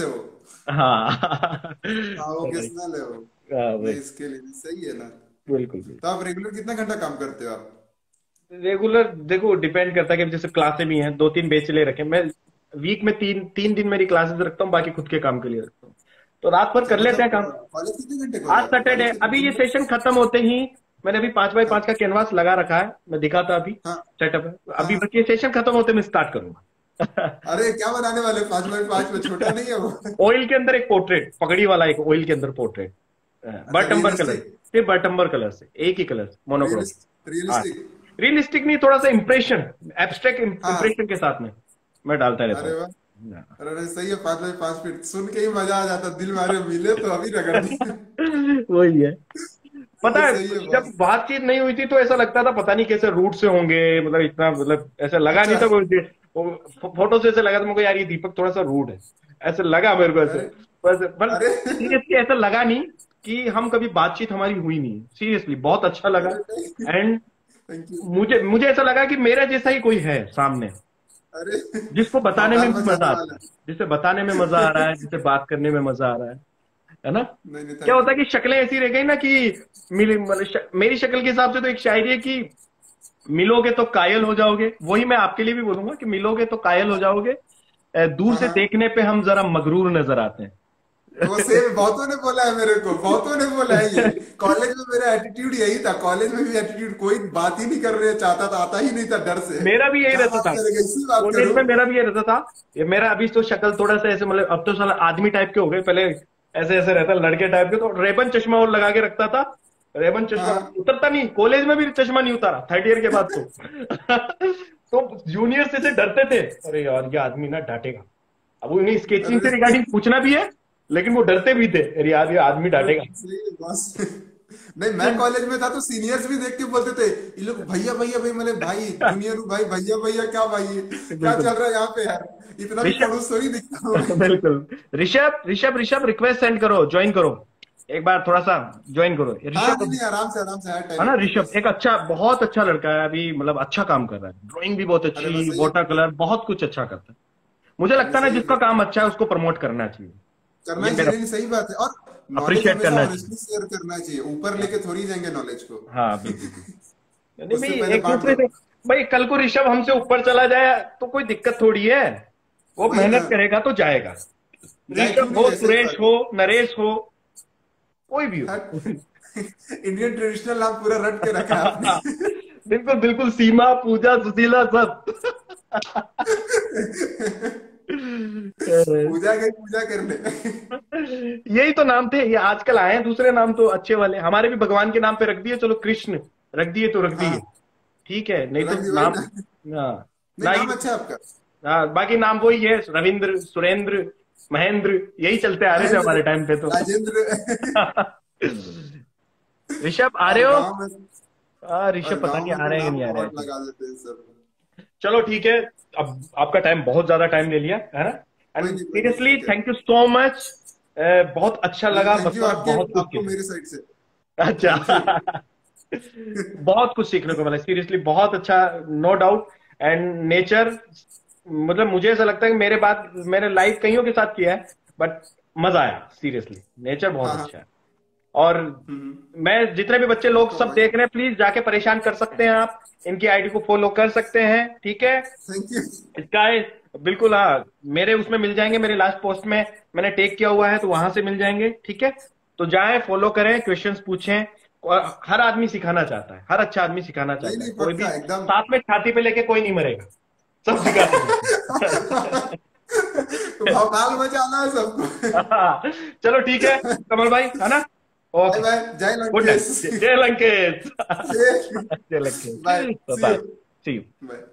Speaker 7: हाँ
Speaker 2: वोकेशनल है वो।
Speaker 7: हाँ,
Speaker 2: नहीं, इसके लिए भी सही है ना।
Speaker 7: बिल्कुल बिल्कुल।
Speaker 2: तो आप रेगुलर कितना घंटा काम करते हो आप?
Speaker 7: रेगुलर देखो डिपेंड करता है कि जैसे क्लासें भी हैं, 2-3 बैच ले रखे हैं। मैं वीक में 3 दिन मेरी क्लासेस रखता हूँ, बाकी खुद के काम के लिए रखता हूँ। तो रात भर कर लेते हैं काम।
Speaker 2: कॉलेज कितने घंटे
Speaker 7: आज सैटरडे, अभी ये सेशन खत्म होते ही मैंने अभी 5x5 का कैनवास लगा रखा है, मैं दिखाता अभी सेटअप। अभी बस ये सेशन खत्म होते मैं स्टार्ट करूंगा।
Speaker 2: अरे क्या बनाने वाले 5x5 में? छोटा नहीं है वो?
Speaker 7: ऑयल के अंदर एक पोर्ट्रेट, पगड़ी वाला एक ऑयल के अंदर पोर्ट्रेट, बटम्बर कलर, सिर्फ बटम्बर कलर से, एक ही कलर, मोनोक्रोम। रियलिस्टिक नहीं, थोड़ा सा इम्प्रेशन, एब्स्ट्रैक्ट इम्प्रेशन के साथ में मैं डालता रहता हूँ।
Speaker 2: अरे सही है, 5x5 फीट सुन के ही मजा आ जाता, दिल मारे मिले तो अभी रगड़ दी।
Speaker 7: वही है। पता है जब बातचीत नहीं हुई थी तो ऐसा लगता था पता नहीं कैसे रूट से होंगे, मतलब इतना, मतलब ऐसा लगा नहीं था कोई, फोटो से ऐसा लगा था मेरे को यार ये दीपक थोड़ा सा रूड है, ऐसा लगा मेरे को ऐसे। पर सीरियसली ऐसा लगा नहीं कि हम कभी बातचीत हमारी हुई नहीं, सीरियसली बहुत अच्छा लगा। एंड मुझे ऐसा लगा कि मेरा जैसा ही कोई है सामने, जिसको बताने में मजा आता है, जिसे बताने में मजा आ रहा है, जिसे बात करने में मजा आ रहा है ना। क्या होता है कि शक्लें ऐसी रह गई ना कि मेरी शक्ल के हिसाब से तो एक शायरी है कि मिलोगे तो कायल हो जाओगे, वही मैं आपके लिए भी बोलूंगा कि मिलोगे तो कायल हो जाओगे, दूर से देखने पे हम जरा मगरूर नजर आते हैं।
Speaker 2: वो सेम बहुतों ने बोला है मेरे को, बहुतों ने बोला है ये। कॉलेज में मेरा एटीट्यूड यही था, कॉलेज में भी एटीट्यूड, कोई बात ही नहीं कर रहे चाहता था, आता ही नहीं था डर से।
Speaker 7: मेरा भी यही रहता था कॉलेज में, मेरा भी यही रहता था। ये मेरा अभी तो शक्ल थोड़ा सा ऐसे, मतलब अब तो साला आदमी टाइप के हो गए, पहले ऐसे ऐसे रहता लड़के टाइप के। तो रेबन चश्मा और लगा के रखता था, रेबन चश्मा उतरता नहीं, कॉलेज में भी चश्मा नहीं उतारा 3rd ईयर के बाद तो जूनियर से डरते थे, अरे यार ये आदमी ना डांटेगा। अब उन्हें स्केचिंग से रिगार्डिंग पूछना भी है, लेकिन वो डरते भी थे, अरे यार ये आदमी डांटेगा।
Speaker 2: नहीं, मैं कॉलेज में था तो सीनियर्स भी देख के बोलते थे ये लोग, भैया भैया भाई, मतलब भाई जूनियर हूँ भाई, भैया भैया क्या भाई, क्या चल रहा है यहाँ पे यार, इतना भी खड़ूस थोड़ी दिखता हूँ।
Speaker 7: बिल्कुल। ऋषभ रिक्वेस्ट सेंड करो, ज्वाइन करो एक बार, थोड़ा सा ज्वाइन करो ऋषभ।
Speaker 2: आराम से
Speaker 7: है ना। ऋषभ एक अच्छा, बहुत अच्छा लड़का है, अभी मतलब अच्छा काम कर रहा है, ड्राइंग भी बहुत अच्छी, वाटर कलर बहुत कुछ अच्छा करता है। मुझे लगता है ना जिसका काम अच्छा है उसको प्रमोट करना चाहिए,
Speaker 2: सही बात है। और
Speaker 7: अप्रिशिएट करना चाहिए,
Speaker 2: शेयर करना चाहिए, ऊपर लेके थोड़ी जाएंगे नॉलेज को।
Speaker 7: हाँ बिल्कुल। भाई एक दूसरे से, भाई कल को ऋषभ हमसे ऊपर चला जाए तो कोई दिक्कत थोड़ी है, वो मेहनत करेगा तो जाएगा। ऋषभ हो, सुरेश हो, नरेश हो, कोई भी हो।
Speaker 2: इंडियन ट्रेडिशनल नाम पूरा रट के रखा है आपने।
Speaker 7: बिल्कुल बिल्कुल, सीमा, पूजा, सुशीला सब।
Speaker 2: पूजा करने
Speaker 7: यही तो नाम थे, ये आजकल आए हैं दूसरे नाम तो अच्छे वाले। हमारे भी भगवान के नाम पे रख दिए, चलो कृष्ण रख दिए तो रख दिए, ठीक है, नहीं तो नाम
Speaker 2: नाम अच्छा है आपका।
Speaker 7: हाँ, बाकी नाम वही है, रविंद्र, सुरेंद्र, महेंद्र, यही चलते आ रहे थे हमारे टाइम पे तो। ऋषभ आ रहे हो? ऋषभ पता नहीं आ रहे हैं नहीं आ रहे हैं। चलो ठीक है, अब आपका टाइम, बहुत ज्यादा टाइम ले लिया है ना। And seriously thank you so much, बहुत अच्छा लगा, बहुत कुछ
Speaker 2: मेरी साइड से।
Speaker 7: अच्छा बहुत कुछ सीखने को मिला, सीरियसली बहुत अच्छा, नो डाउट। एंड नेचर, मतलब मुझे ऐसा लगता है कि मेरे बाद मैंने लाइव कईयों के साथ किया है, बट मजा आया, सीरियसली नेचर बहुत अच्छा है। और मैं जितने भी बच्चे लोग सब देख रहे हैं, प्लीज जाके परेशान कर सकते हैं आप, इनकी आईडी को फॉलो कर सकते हैं, ठीक है। स्काई बिल्कुल, हाँ मेरे उसमें मिल जाएंगे, मेरे लास्ट पोस्ट में मैंने टेक किया हुआ है तो वहां से मिल जाएंगे, ठीक है। तो जाएं, फॉलो करें, क्वेश्चंस पूछें। हर आदमी सिखाना चाहता है, हर अच्छा आदमी सिखाना चाहता है, कोई भी साथ में छाती पे लेके कोई नहीं मरेगा, सब सिखाते
Speaker 2: मचाना है सबको।
Speaker 7: चलो ठीक है कमल भाई, है ना। ओके,
Speaker 2: जय
Speaker 7: लंकेश। जय लंकेश।
Speaker 2: Bye, C you.